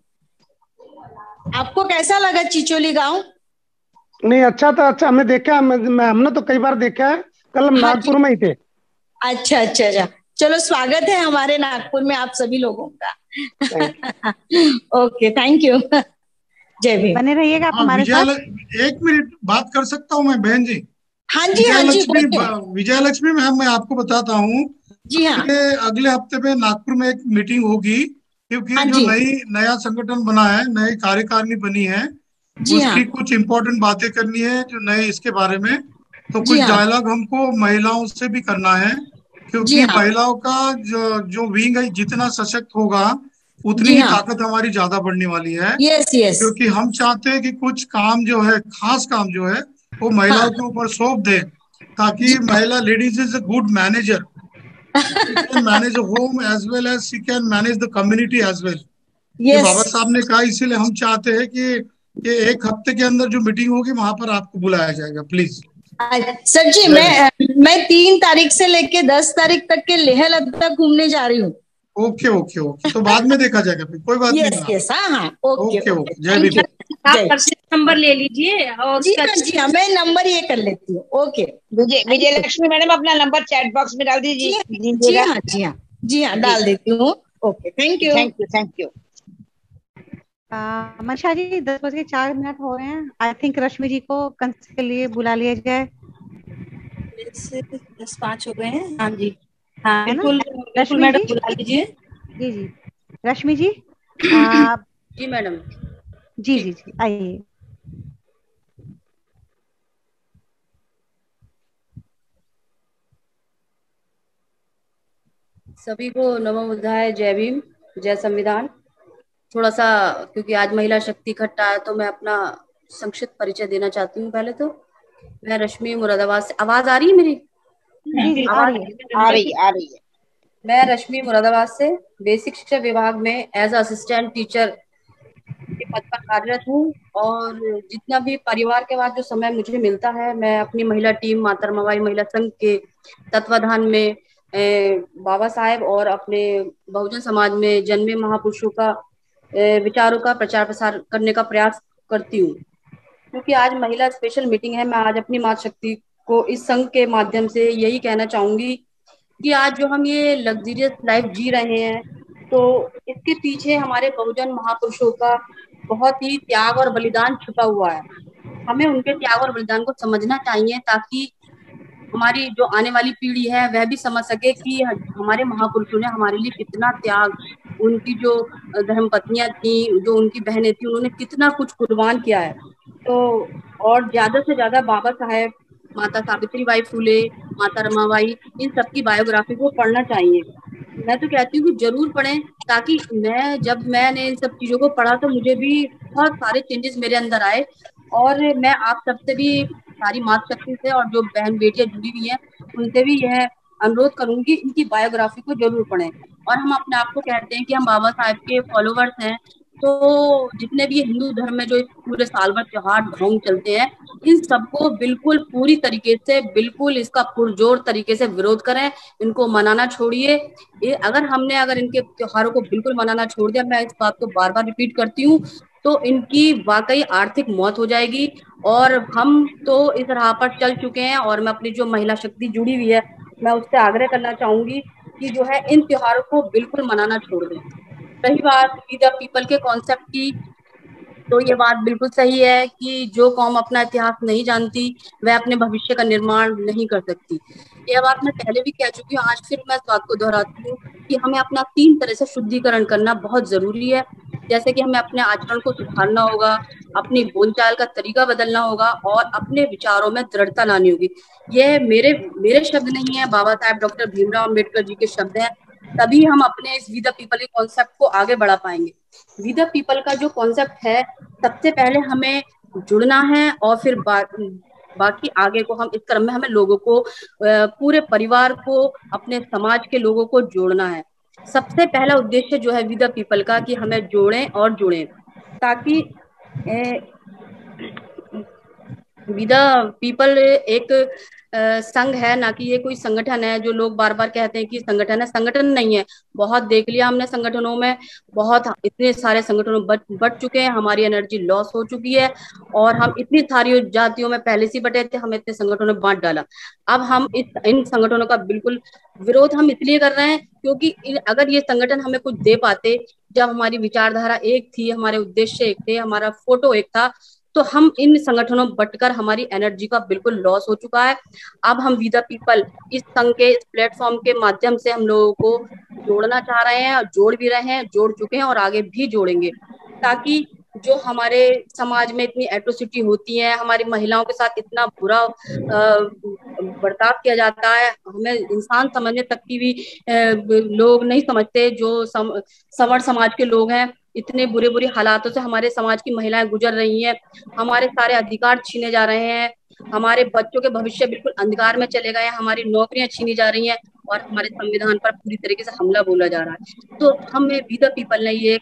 आपको कैसा लगा चिचोली गांव? नहीं अच्छा था, अच्छा हमने देखा, मैं, मैं हमने तो कई बार देखा है। कल हम हाँ नागपुर में ही थे। अच्छा अच्छा अच्छा, चलो स्वागत है हमारे नागपुर में आप सभी लोगों का। Okay thank you. जय भीम। बने रहिएगा आप हाँ, हमारे विजया साथ। ल- एक मिनट बात कर सकता हूँ मैं बहन जी? हाँ जी हाँ जी विजयलक्ष्मी बोलिए। विजयलक्ष्मी मैम, मैं आपको बताता हूँ जी हाँ। कि अगले हफ्ते में नागपुर में एक मीटिंग होगी, क्योंकि हाँ जो जी। नई नया संगठन बना है, नई कार्यकारिणी बनी है, जी हाँ। उसकी कुछ इम्पोर्टेंट बातें करनी है जो नए इसके बारे में। तो जी कुछ हाँ। डायलॉग हमको महिलाओं से भी करना है, जी क्योंकि हाँ। महिलाओं का जो जो विंग है जितना सशक्त होगा उतनी जी ही हाँ। ताकत हमारी ज्यादा बढ़ने वाली है। Yes yes. क्योंकि हम चाहते हैं कि कुछ काम जो है, खास काम जो है, वो महिलाओं के ऊपर सौंप दे, ताकि महिला ladies is a good manager, she can manage home as well as she can manage the community as well. ये बाबा यस साहब ने कहा, इसीलिए हम चाहते हैं कि ये एक हफ्ते के अंदर जो मीटिंग होगी वहां पर आपको बुलाया जाएगा, प्लीज। सर जी मैं मैं तीन तारीख से लेके दस तारीख तक के लेह लद्दाख घूमने जा रही हूँ। ओके ओके ओके, तो बाद में देखा जाएगा, फिर कोई बात नहीं यस मैम। यस हाँ हाँ ओके ओके ओके ओके, जय भीम। आप नंबर ले लीजिए और जी हाँ जी हाँ मैं नंबर ये कर लेती हूँ। ओके विजय विजय लक्ष्मी मैडम अपना नंबर चैट बॉक्स में डाल दीजिए जी दीजिएगा। हाँ जी हाँ जी हाँ डाल देती हूँ। Okay thank you thank you thank you. Manisha ji दस बज के चार मिनट हो रहे हैं। आई थिंक रश्मि जी को कंस के लिए बुला लिया जाए। दस पाँच हो गए हैं। हाँ जी हाँ है ना बिल्कुल बिल्कुल रश्मि मैडम जी? बुला लीजिए। जी जी रश्मि जी आ, जी मैडम। जी जी जी आइए। सभी को नमो बुद्धाय, जय भीम, जय संविधान। थोड़ा सा क्योंकि आज महिला शक्ति इकट्ठा है तो मैं अपना संक्षिप्त परिचय देना चाहती हूँ। पहले तो मैं रश्मि मुरादाबाद से। आवाज आ रही है मेरी? जी जी आ रही है आ रही आ रही है। मैं रश्मि मुरादाबाद से बेसिक शिक्षा विभाग में एज असिस्टेंट टीचर के पद पर कार्यरत हूँ। और जितना भी परिवार के बाद जो समय मुझे मिलता है मैं अपनी महिला टीम माता रमाबाई महिला संघ के तत्वाधान में ए, बाबा साहेब और अपने बहुजन समाज में जन्मे महापुरुषों का ए, विचारों का प्रचार प्रसार करने का प्रयास करती हूँ। क्योंकि आज महिला स्पेशल मीटिंग है, मैं आज अपनी मातृ शक्ति को इस संघ के माध्यम से यही कहना चाहूंगी कि आज जो हम ये लग्जरियस लाइफ जी रहे हैं तो इसके पीछे हमारे बहुजन महापुरुषों का बहुत ही त्याग और बलिदान छुपा हुआ है। हमें उनके त्याग और बलिदान को समझना चाहिए ताकि हमारी जो आने वाली पीढ़ी है वह भी समझ सके कि हमारे महापुरुषों ने हमारे लिए कितना त्याग, उनकी जो धर्मपत्नियां थी, जो उनकी बहनें थी, उन्होंने कितना कुछ कुर्बान किया है। तो और ज्यादा से ज्यादा बाबा साहेब, माता सावित्री बाई फुले, माता रमाबाई, इन सबकी बायोग्राफी को पढ़ना चाहिए। मैं तो कहती हूँ कि जरूर पढ़ें ताकि मैं जब मैंने इन सब चीजों को पढ़ा तो मुझे भी बहुत सारे चेंजेस मेरे अंदर आए। और मैं आप सबसे भी, सारी मातृ शक्ति से और जो बहन बेटियां जुड़ी हुई हैं उनसे भी यह अनुरोध करूंगी इनकी बायोग्राफी को जरूर पढ़ें। और हम अपने आप को कहते हैं कि हम बाबा साहेब के फॉलोवर्स हैं, तो जितने भी हिंदू धर्म में जो पूरे साल भर त्योहार ढोंग चलते हैं इन सबको बिल्कुल पूरी तरीके से, बिल्कुल इसका पुरजोर तरीके से विरोध करें, इनको मनाना छोड़िए। ये अगर हमने अगर इनके त्योहारों को बिल्कुल मनाना छोड़ दिया, मैं इस बात को बार बार रिपीट करती हूँ, तो इनकी वाकई आर्थिक मौत हो जाएगी। और हम तो इस राह पर चल चुके हैं और मैं अपनी जो महिला शक्ति जुड़ी हुई है मैं उससे आग्रह करना चाहूंगी कि जो है इन त्योहारों को बिल्कुल मनाना छोड़ दें। रही बात वी द पीपल के कॉन्सेप्ट की, तो ये बात बिल्कुल सही है कि जो कौम अपना इतिहास नहीं जानती वह अपने भविष्य का निर्माण नहीं कर सकती। यह बात मैं पहले भी कह चुकी हूँ, आज फिर मैं इस बात को दोहराती हूँ कि हमें अपना तीन तरह से शुद्धिकरण करना बहुत जरूरी है। जैसे कि हमें अपने आचरण को सुधारना होगा, अपनी बोलचाल का तरीका बदलना होगा और अपने विचारों में दृढ़ता लानी होगी। यह मेरे मेरे शब्द नहीं है, बाबा साहेब डॉक्टर भीमराव अम्बेडकर जी के शब्द हैं। तभी हम अपने इस वी द पीपल के कॉन्सेप्ट को आगे बढ़ा पाएंगे। वी द पीपल का जो कॉन्सेप्ट है, सबसे पहले हमें जुड़ना है और फिर बा, बाकी आगे को हम इस क्रम में हमें लोगों को, पूरे परिवार को, अपने समाज के लोगों को जोड़ना है। सबसे पहला उद्देश्य जो है वी द पीपल का कि हमें जोड़ें और जुड़ें, ताकि वी द पीपल एक संघ है, ना कि ये कोई संगठन है। जो लोग बार बार कहते हैं कि संगठन है, संगठन नहीं है। बहुत देख लिया हमने संगठनों में, बहुत इतने सारे संगठनों में बढ़ चुके हैं, हमारी एनर्जी लॉस हो चुकी है और हम इतनी सारी जातियों में पहले से बटे थे, हमें इतने संगठनों में बांट डाला। अब हम इस इन संगठनों का बिल्कुल विरोध हम इसलिए कर रहे हैं क्योंकि अगर ये संगठन हमें कुछ दे पाते, जब हमारी विचारधारा एक थी, हमारे उद्देश्य एक थे, हमारा फोटो एक था, तो हम इन संगठनों बटकर हमारी एनर्जी का बिल्कुल लॉस हो चुका है। अब हम वी द पीपल इस संघ के, इस प्लेटफॉर्म के माध्यम से हम लोगों को जोड़ना चाह रहे हैं और जोड़ भी रहे हैं, जोड़ चुके हैं और आगे भी जोड़ेंगे, ताकि जो हमारे समाज में इतनी एट्रोसिटी होती है, हमारी महिलाओं के साथ इतना बुरा बर्ताव किया जाता है, हमें इंसान समझने तक की भी लोग नहीं समझते। जो सम, सवर्ण समाज के लोग हैं, इतने बुरे बुरे हालातों से हमारे समाज की महिलाएं गुजर रही हैं, हमारे सारे अधिकार छीने जा रहे हैं, हमारे बच्चों के भविष्य बिल्कुल अंधकार में चले गए हैं, हमारी नौकरियां छीनी जा रही हैं और हमारे संविधान पर पूरी तरीके से हमला बोला जा रहा है। तो हमें वी द पीपल ने ये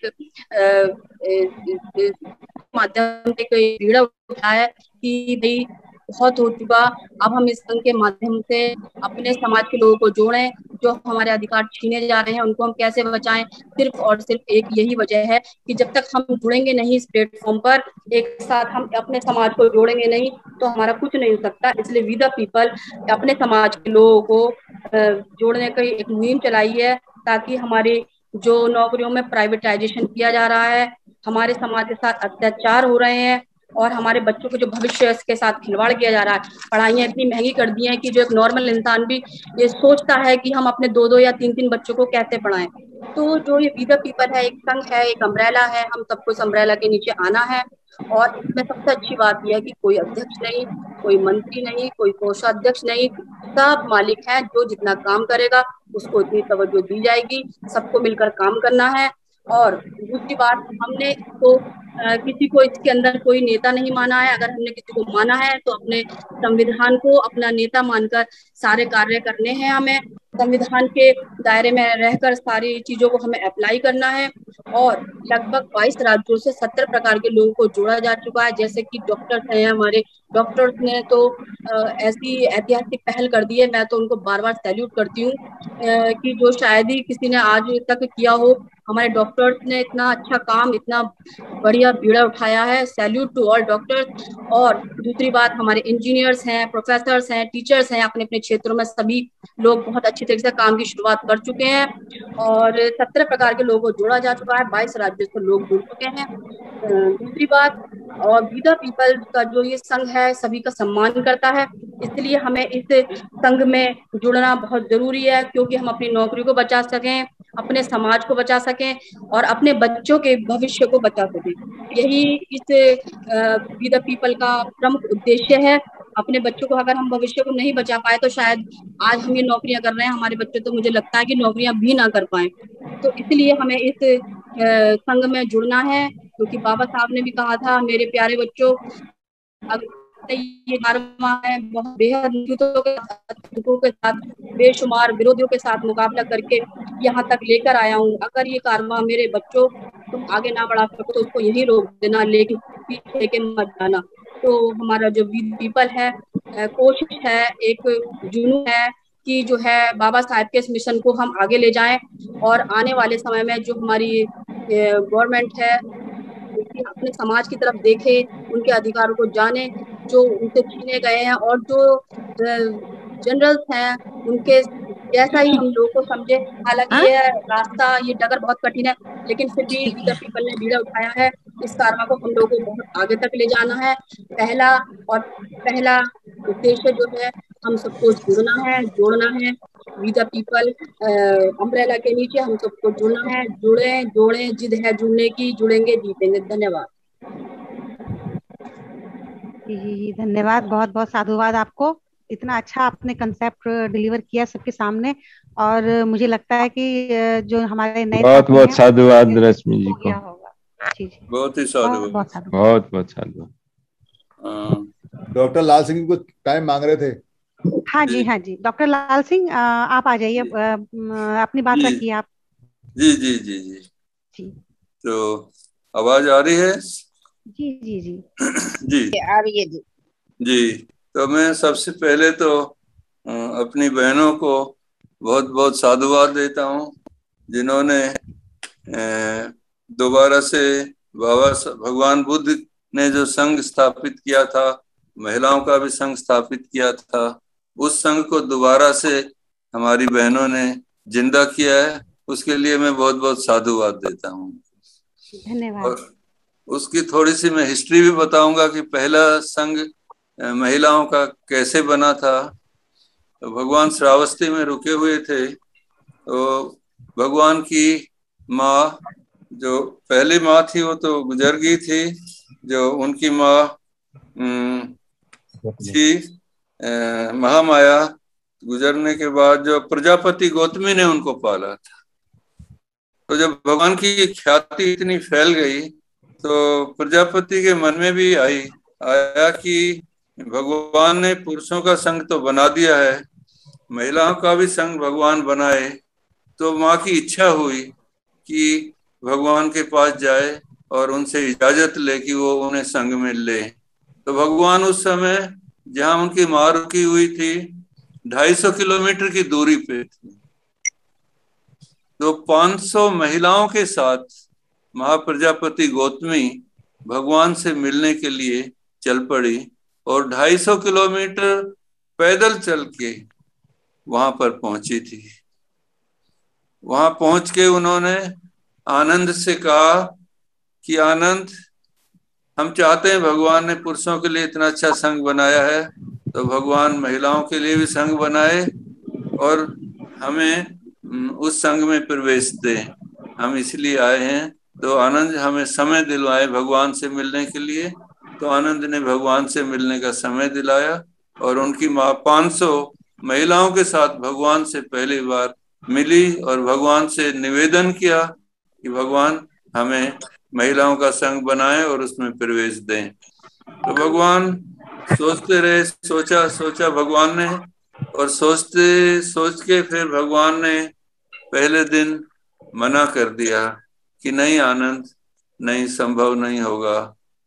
एक माध्यम से कोई बीड़ा उठाया है कि भाई बहुत हो चुका, अब हम इस संघ के माध्यम से अपने समाज के लोगों को जोड़ें। जो हमारे अधिकार छीने जा रहे हैं उनको हम कैसे बचाएं, सिर्फ और सिर्फ एक यही वजह है कि जब तक हम जुड़ेंगे नहीं इस प्लेटफॉर्म पर, एक साथ हम अपने समाज को जोड़ेंगे नहीं तो हमारा कुछ नहीं हो सकता। इसलिए वी द पीपल अपने समाज के लोगों को जोड़ने की एक मुहिम चलाई है ताकि हमारे जो नौकरियों में प्राइवेटाइजेशन किया जा रहा है, हमारे समाज के साथ अत्याचार हो रहे हैं और हमारे बच्चों के जो भविष्य के साथ खिलवाड़ किया जा रहा है। पढ़ाइयाँ इतनी महंगी कर दी हैं कि जो एक नॉर्मल इंसान भी ये सोचता है कि हम अपने दो दो या तीन तीन बच्चों को कैसे पढ़ाएं। तो जो ये वी द पीपल है, एक संघ है, एक अम्ब्रेला है, हम सबको इस अम्ब्रेला के नीचे आना है। और इसमें सबसे अच्छी बात यह है कि कोई अध्यक्ष नहीं, कोई मंत्री नहीं, कोई कोषाध्यक्ष नहीं, सब मालिक हैं। जो जितना काम करेगा उसको इतनी तवज्जो दी जाएगी, सबको मिलकर काम करना है। और दूसरी बात, हमने तो आ, किसी को इसके अंदर कोई नेता नहीं माना है। अगर हमने किसी को माना है तो अपने संविधान को अपना नेता मानकर सारे कार्य करने हैं। हमें संविधान के दायरे में रहकर सारी चीजों को हमें अप्लाई करना है। और लगभग बाईस राज्यों से सत्तर प्रकार के लोगों को जोड़ा जा चुका है, जैसे कि डॉक्टर्स हैं हमारे। डॉक्टर्स ने तो आ, ऐसी ऐतिहासिक पहल कर दी है, मैं तो उनको बार बार सैल्यूट करती हूँ कि जो शायद ही किसी ने आज तक किया हो। हमारे डॉक्टर्स ने इतना अच्छा काम, इतना बढ़िया बीड़ा उठाया है। Salute to all doctors. और दूसरी बात, हमारे इंजीनियर्स हैं, प्रोफेसर्स हैं, टीचर्स हैं, अपने अपने क्षेत्रों में सभी लोग बहुत अच्छी तरीके से काम की शुरुआत कर चुके हैं और सत्रह प्रकार के लोगों को जोड़ा जा चुका है, बाईस राज्यों से लोग जुड़ चुके हैं। दूसरी बात, और वी द पीपल का जो ये संघ है सभी का सम्मान करता है, इसलिए हमें इस संघ में जुड़ना बहुत जरूरी है, क्योंकि हम अपनी नौकरी को बचा सकें, अपने समाज को बचा सकें और अपने बच्चों के भविष्य को बचा सकें। यही इस वी द पीपल का प्रमुख उद्देश्य है। अपने बच्चों को अगर हम भविष्य को नहीं बचा पाए तो शायद आज हम ये नौकरियां कर रहे हैं, हमारे बच्चे तो मुझे लगता है कि नौकरियां भी ना कर पाए। तो इसलिए हमें इस संघ में जुड़ना है, क्योंकि बाबा साहब ने भी कहा था, मेरे प्यारे बच्चों, ये कारवां है बहुत बेहद मुसीबतों के साथ, बेशुमार विरोधियों के साथ मुकाबला करके यहाँ तक लेकर आया हूँ। अगर ये कारवां मेरे बच्चों तुम आगे ना बढ़ा सको तो उसको यही रोक देना, लेकिन पीछे के मत जाना। तो हमारा जो वी द पीपल है, कोशिश है, एक जुनून है कि जो है बाबा साहब के इस मिशन को हम आगे ले जाएं और आने वाले समय में जो हमारी गवर्नमेंट है अपने समाज की तरफ देखे, उनके अधिकारों को जाने जो उनसे छीने गए हैं, और जो जनरल्स हैं उनके जैसा ही हम लोगों को समझे। हालांकि ये रास्ता, ये डगर बहुत कठिन है, लेकिन फिर भी वी द पीपल ने बीड़ा उठाया है। इस कारवा को हम लोगों को बहुत आगे तक ले जाना है। पहला और पहला उद्देश्य जो है, हम सबको जुड़ना है, जोड़ना है। वी द पीपल अम्ब्रेला के नीचे हम सबको जुड़ना है। जुड़े जोड़े, जिद है जुड़ने की, जुड़ेंगे जीतेंगे। धन्यवाद। जी धन्यवाद, बहुत बहुत साधुवाद आपको। इतना अच्छा आपने कंसेप्ट डिलीवर किया सबके सामने, और मुझे लगता है कि जो हमारे नए बहुत बहुत साधुवाद रश्मि जी को, बहुत ही साधुवाद, बहुत बहुत साधुवाद। डॉक्टर लाल सिंह को टाइम मांग रहे थे। हाँ जी, हाँ जी, डॉक्टर लाल सिंह आप आ जाइए, अपनी बात रखिए आप। जी जी जी जी जी तो आवाज आ रही है? जी जी जी जी आ रही है जी। जी तो मैं सबसे पहले तो अपनी बहनों को बहुत बहुत साधुवाद देता हूँ, जिन्होंने दोबारा से बाबा भगवान बुद्ध ने जो संघ स्थापित किया था, महिलाओं का भी संघ स्थापित किया था, उस संघ को दोबारा से हमारी बहनों ने जिंदा किया है। उसके लिए मैं बहुत बहुत साधुवाद देता हूँ। धन्यवाद। और उसकी थोड़ी सी मैं हिस्ट्री भी बताऊंगा कि पहला संघ महिलाओं का कैसे बना था। तो भगवान श्रावस्ती में रुके हुए थे, तो भगवान की माँ, जो पहली माँ थी वो तो गुजर गई थी, जो उनकी माँ थी महामाया, गुजरने के बाद जो प्रजापति गौतमी ने उनको पाला था। तो जब भगवान की ख्याति इतनी फैल गई तो प्रजापति के मन में भी आई आया कि भगवान ने पुरुषों का संघ तो बना दिया है, महिलाओं का भी संघ भगवान बनाए। तो माँ की इच्छा हुई कि भगवान के पास जाए और उनसे इजाजत ले कि वो उन्हें संघ में ले। तो भगवान उस समय जहाँ उनकी माँ रुकी हुई थी ढाई सौ किलोमीटर की दूरी पे थी। तो पाँच सौ महिलाओं के साथ महाप्रजापति गौतमी भगवान से मिलने के लिए चल पड़ी और ढाई सौ किलोमीटर पैदल चल के वहां पर पहुंची थी। वहां पहुंच के उन्होंने आनंद से कहा कि आनंद, हम चाहते हैं, भगवान ने पुरुषों के लिए इतना अच्छा संघ बनाया है, तो भगवान महिलाओं के लिए भी संघ बनाए और हमें उस संघ में प्रवेश दें, हम इसलिए आए हैं। तो आनंद हमें समय दिलवाए भगवान से मिलने के लिए। तो आनंद ने भगवान से मिलने का समय दिलाया और उनकी माँ पाँच सौ महिलाओं के साथ भगवान से पहली बार मिली और भगवान से निवेदन किया कि भगवान हमें महिलाओं का संघ बनाए और उसमें प्रवेश दें। तो भगवान सोचते रहे, सोचा सोचा भगवान ने, और सोचते सोच के फिर भगवान ने पहले दिन मना कर दिया कि नहीं आनंद, नहीं, संभव नहीं होगा।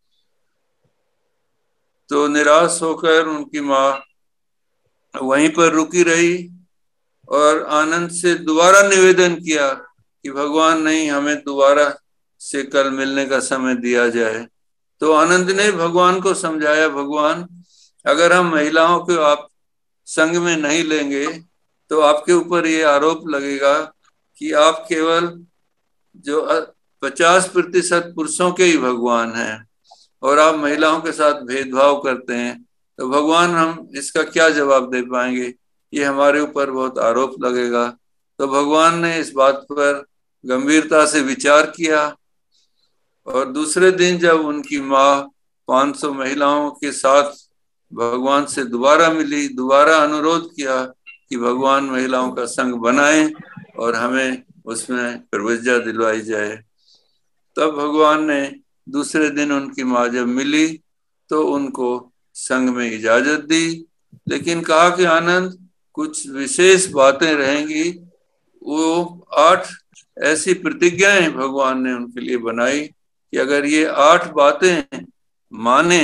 तो निराश होकर उनकी माँ वहीं पर रुकी रही और आनंद से दोबारा निवेदन किया कि भगवान नहीं, हमें दोबारा से कल मिलने का समय दिया जाए। तो आनंद ने भगवान को समझाया, भगवान अगर हम महिलाओं को आप संग में नहीं लेंगे तो आपके ऊपर ये आरोप लगेगा कि आप केवल जो पचास प्रतिशत पुरुषों के ही भगवान हैं और आप महिलाओं के साथ भेदभाव करते हैं। तो भगवान हम इसका क्या जवाब दे पाएंगे, ये हमारे ऊपर बहुत आरोप लगेगा। तो भगवान ने इस बात पर गंभीरता से विचार किया और दूसरे दिन जब उनकी माँ पाँच सौ महिलाओं के साथ भगवान से दोबारा मिली, दोबारा अनुरोध किया कि भगवान महिलाओं का संघ बनाए और हमें उसमें प्रवेश दिलवाई जाए। तब भगवान ने दूसरे दिन उनकी माँ जब मिली तो उनको संघ में इजाजत दी, लेकिन कहा कि आनंद, कुछ विशेष बातें रहेंगी। वो आठ ऐसी प्रतिज्ञाएं भगवान ने उनके लिए बनाई कि अगर ये आठ बातें माने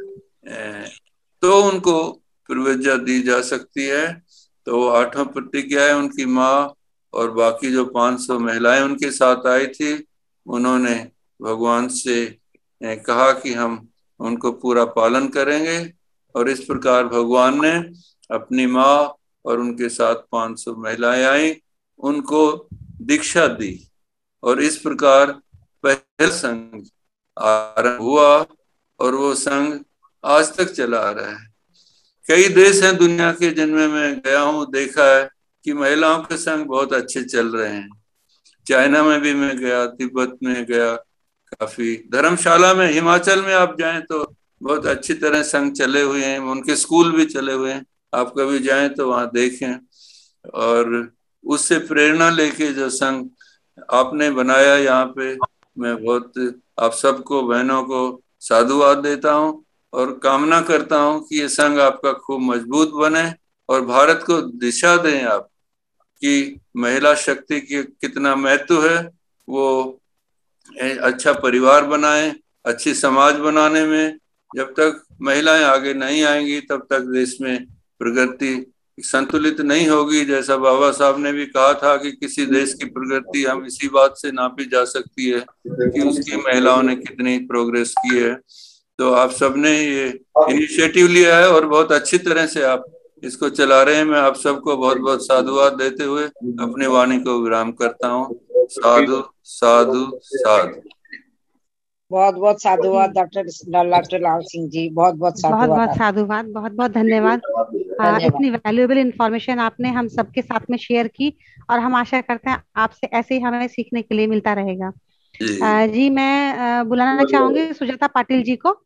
तो उनको प्रवेश दी जा सकती है। तो आठों प्रतिज्ञाएं उनकी माँ और बाकी जो पाँच सौ महिलाएं उनके साथ आई थी, उन्होंने भगवान से कहा कि हम उनको पूरा पालन करेंगे। और इस प्रकार भगवान ने अपनी माँ और उनके साथ पाँच सौ महिलाएं आई, उनको दीक्षा दी और इस प्रकार पहला संघ आरंभ हुआ और वो संघ आज तक चला आ रहा है। कई देश हैं दुनिया के जिनमें मैं गया हूँ, देखा है कि महिलाओं के संघ बहुत अच्छे चल रहे हैं। चाइना में भी मैं गया, तिब्बत में गया, काफी धर्मशाला में, हिमाचल में आप जाएं तो बहुत अच्छी तरह संघ चले हुए हैं, उनके स्कूल भी चले हुए हैं। आप कभी जाएं तो वहां देखें और उससे प्रेरणा लेके जो संघ आपने बनाया यहाँ पे, मैं बहुत आप सबको, बहनों को साधुवाद देता हूँ और कामना करता हूँ कि ये संघ आपका खूब मजबूत बने और भारत को दिशा दें आप कि महिला शक्ति की कितना महत्व है। वो अच्छा परिवार बनाएं, अच्छी समाज बनाने में। जब तक महिलाएं आगे नहीं आएंगी तब तक देश में प्रगति संतुलित नहीं होगी। जैसा बाबा साहब ने भी कहा था कि किसी देश की प्रगति हम इसी बात से नापी जा सकती है कि उसकी महिलाओं ने कितनी प्रोग्रेस की है। तो आप सबने ये इनिशिएटिव लिया है और बहुत अच्छी तरह से आप इसको चला रहे हैं। मैं आप सबको बहुत बहुत साधुवाद देते हुए अपनी वाणी को विराम करता हूँ। साधु साधु साधु। बहुत बहुत साधुवाद डॉक्टर डॉक्टर लाल सिंह जी, बहुत बहुत साधुवाद। बहुत बहुत साधुवाद, बहुत बहुत धन्यवाद। इतनी वैल्यूएबल इंफॉर्मेशन आपने हम सबके साथ में शेयर की और हम आशा करते हैं आपसे ऐसे ही हमें सीखने के लिए मिलता रहेगा। जी, जी मैं बुलाना चाहूंगी सुजाता पाटिल जी को।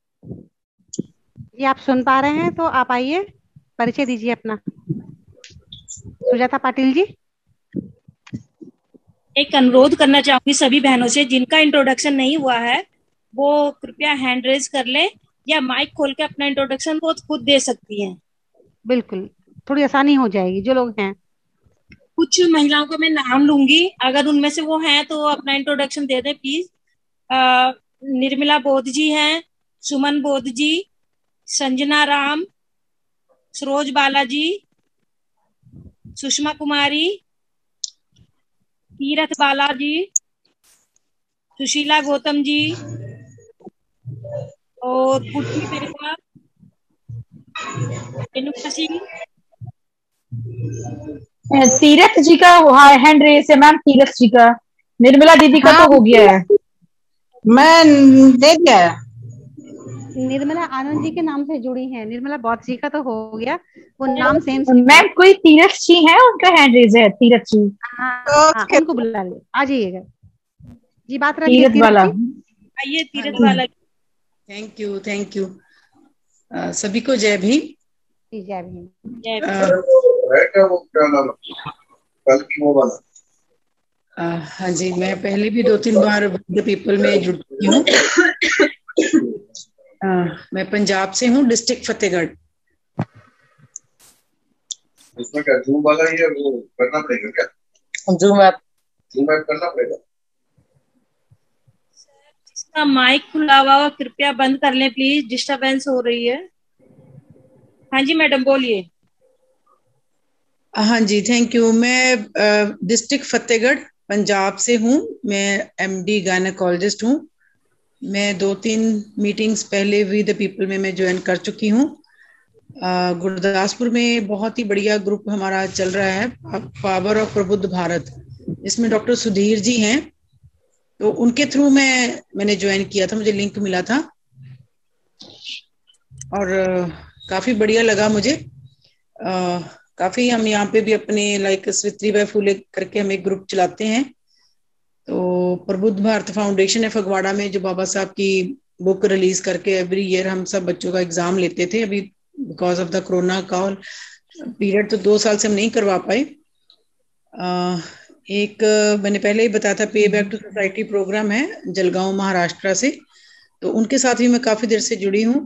जी आप सुन पा रहे हैं तो आप आइए, परिचय दीजिए अपना। सुजाता पाटिल जी। एक अनुरोध करना चाहूंगी सभी बहनों से, जिनका इंट्रोडक्शन नहीं हुआ है वो कृपया हैंड रेज कर ले या माइक खोल के अपना इंट्रोडक्शन वो खुद दे सकती हैं। बिल्कुल, थोड़ी आसानी हो जाएगी। जो लोग हैं, कुछ महिलाओं को मैं नाम लूंगी, अगर उनमें से वो हैं तो अपना इंट्रोडक्शन दे दें प्लीज। निर्मला बोध जी हैं, सुमन बोध जी, संजना राम, सरोज बालाजी, सुषमा कुमारी, तीरथ बालाजी, सुशीला गौतम जी और पुष्पी बेटा, रेणुका सिंह, तीरथ जी का हैंड रेस है मैम, तीरथ जी का। निर्मला दीदी का हाँ, तो हो गया है। मैं देख गया। निर्मला आनंद जी के नाम से जुड़ी हैं। निर्मला बौद्ध जी का तो हो गया, वो नाम सेम मैम कोई तीरथ जी है, उनका हैंड रेज है, तीरथ जी। हाँ, हाँ, उनको बुला ले, आ जाइएगा जी। बात रखिए तीरथ वाला। आइए तीरथ वाला। थैंक यू थैंक यू सभी को जय भीम। जय भीम। जय भीम। हाँ जी, मैं पहले भी दो तीन बार द पीपल में जुड़ चुकी हूँ। मैं पंजाब से हूँ, डिस्ट्रिक्ट फतेहगढ़। उसमें क्या जूम वाला ही है, वो करना पड़ेगा क्या? जूम ऐप जूम ऐप करना पड़ेगा। जिसका माइक खुला हुआ हो कृपया बंद कर लें प्लीज, डिस्टरबेंस हो रही है। हाँ जी मैडम बोलिए। हाँ जी थैंक यू। मैं डिस्ट्रिक्ट फतेहगढ़ पंजाब से हूँ। मैं एमडी गायनेकोलॉजिस्ट हूँ। मैं दो तीन मीटिंग्स पहले वी द पीपल में मैं ज्वाइन कर चुकी हूँ। गुरदासपुर में बहुत ही बढ़िया ग्रुप हमारा चल रहा है, पावर ऑफ प्रबुद्ध भारत। इसमें डॉक्टर सुधीर जी हैं, तो उनके थ्रू मैं मैंने ज्वाइन किया था, मुझे लिंक मिला था और काफी बढ़िया लगा मुझे। आ, काफी हम यहाँ पे भी अपने लाइक सावित्रीबाई फूले करके हम एक ग्रुप चलाते हैं। तो प्रबुद्ध भारत फाउंडेशन है फगवाड़ा में, जो बाबा साहब की बुक रिलीज करके एवरी ईयर हम सब बच्चों का एग्जाम लेते थे। अभी बिकॉज ऑफ द कोरोना कॉल पीरियड तो दो साल से हम नहीं करवा पाए। एक मैंने पहले ही बताया था, पे बैक टू सोसाइटी प्रोग्राम है जलगांव महाराष्ट्र से, तो उनके साथ भी मैं काफी देर से जुड़ी हूँ।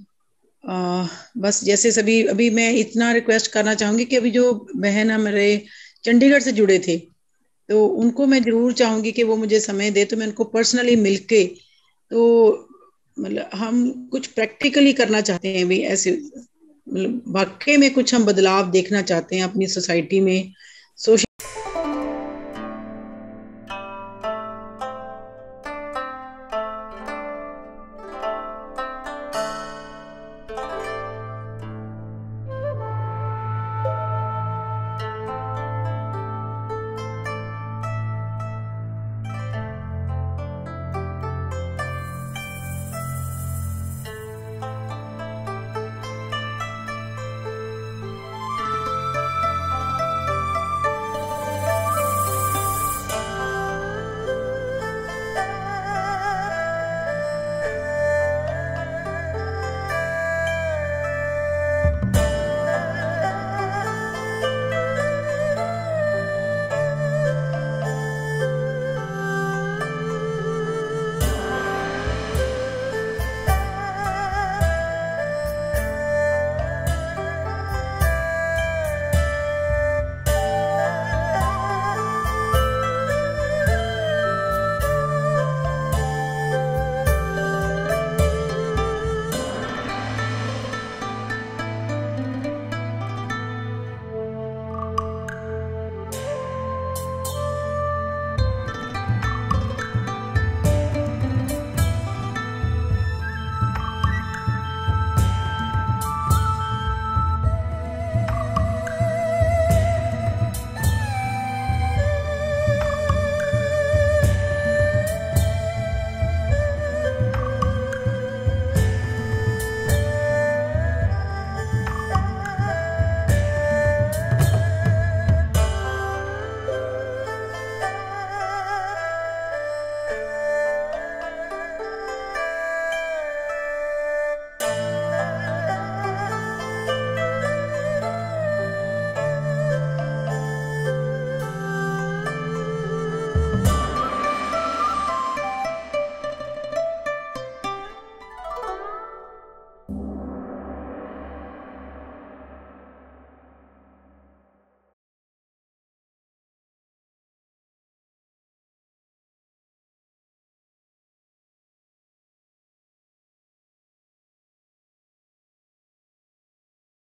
बस जैसे सभी, अभी मैं इतना रिक्वेस्ट करना चाहूंगी कि अभी जो बहन हमारे चंडीगढ़ से जुड़े थे, तो उनको मैं जरूर चाहूंगी कि वो मुझे समय दे, तो मैं उनको पर्सनली मिलके, तो मतलब हम कुछ प्रैक्टिकली करना चाहते हैं भी, ऐसे मतलब वाकई में कुछ हम बदलाव देखना चाहते हैं अपनी सोसाइटी में, सोशल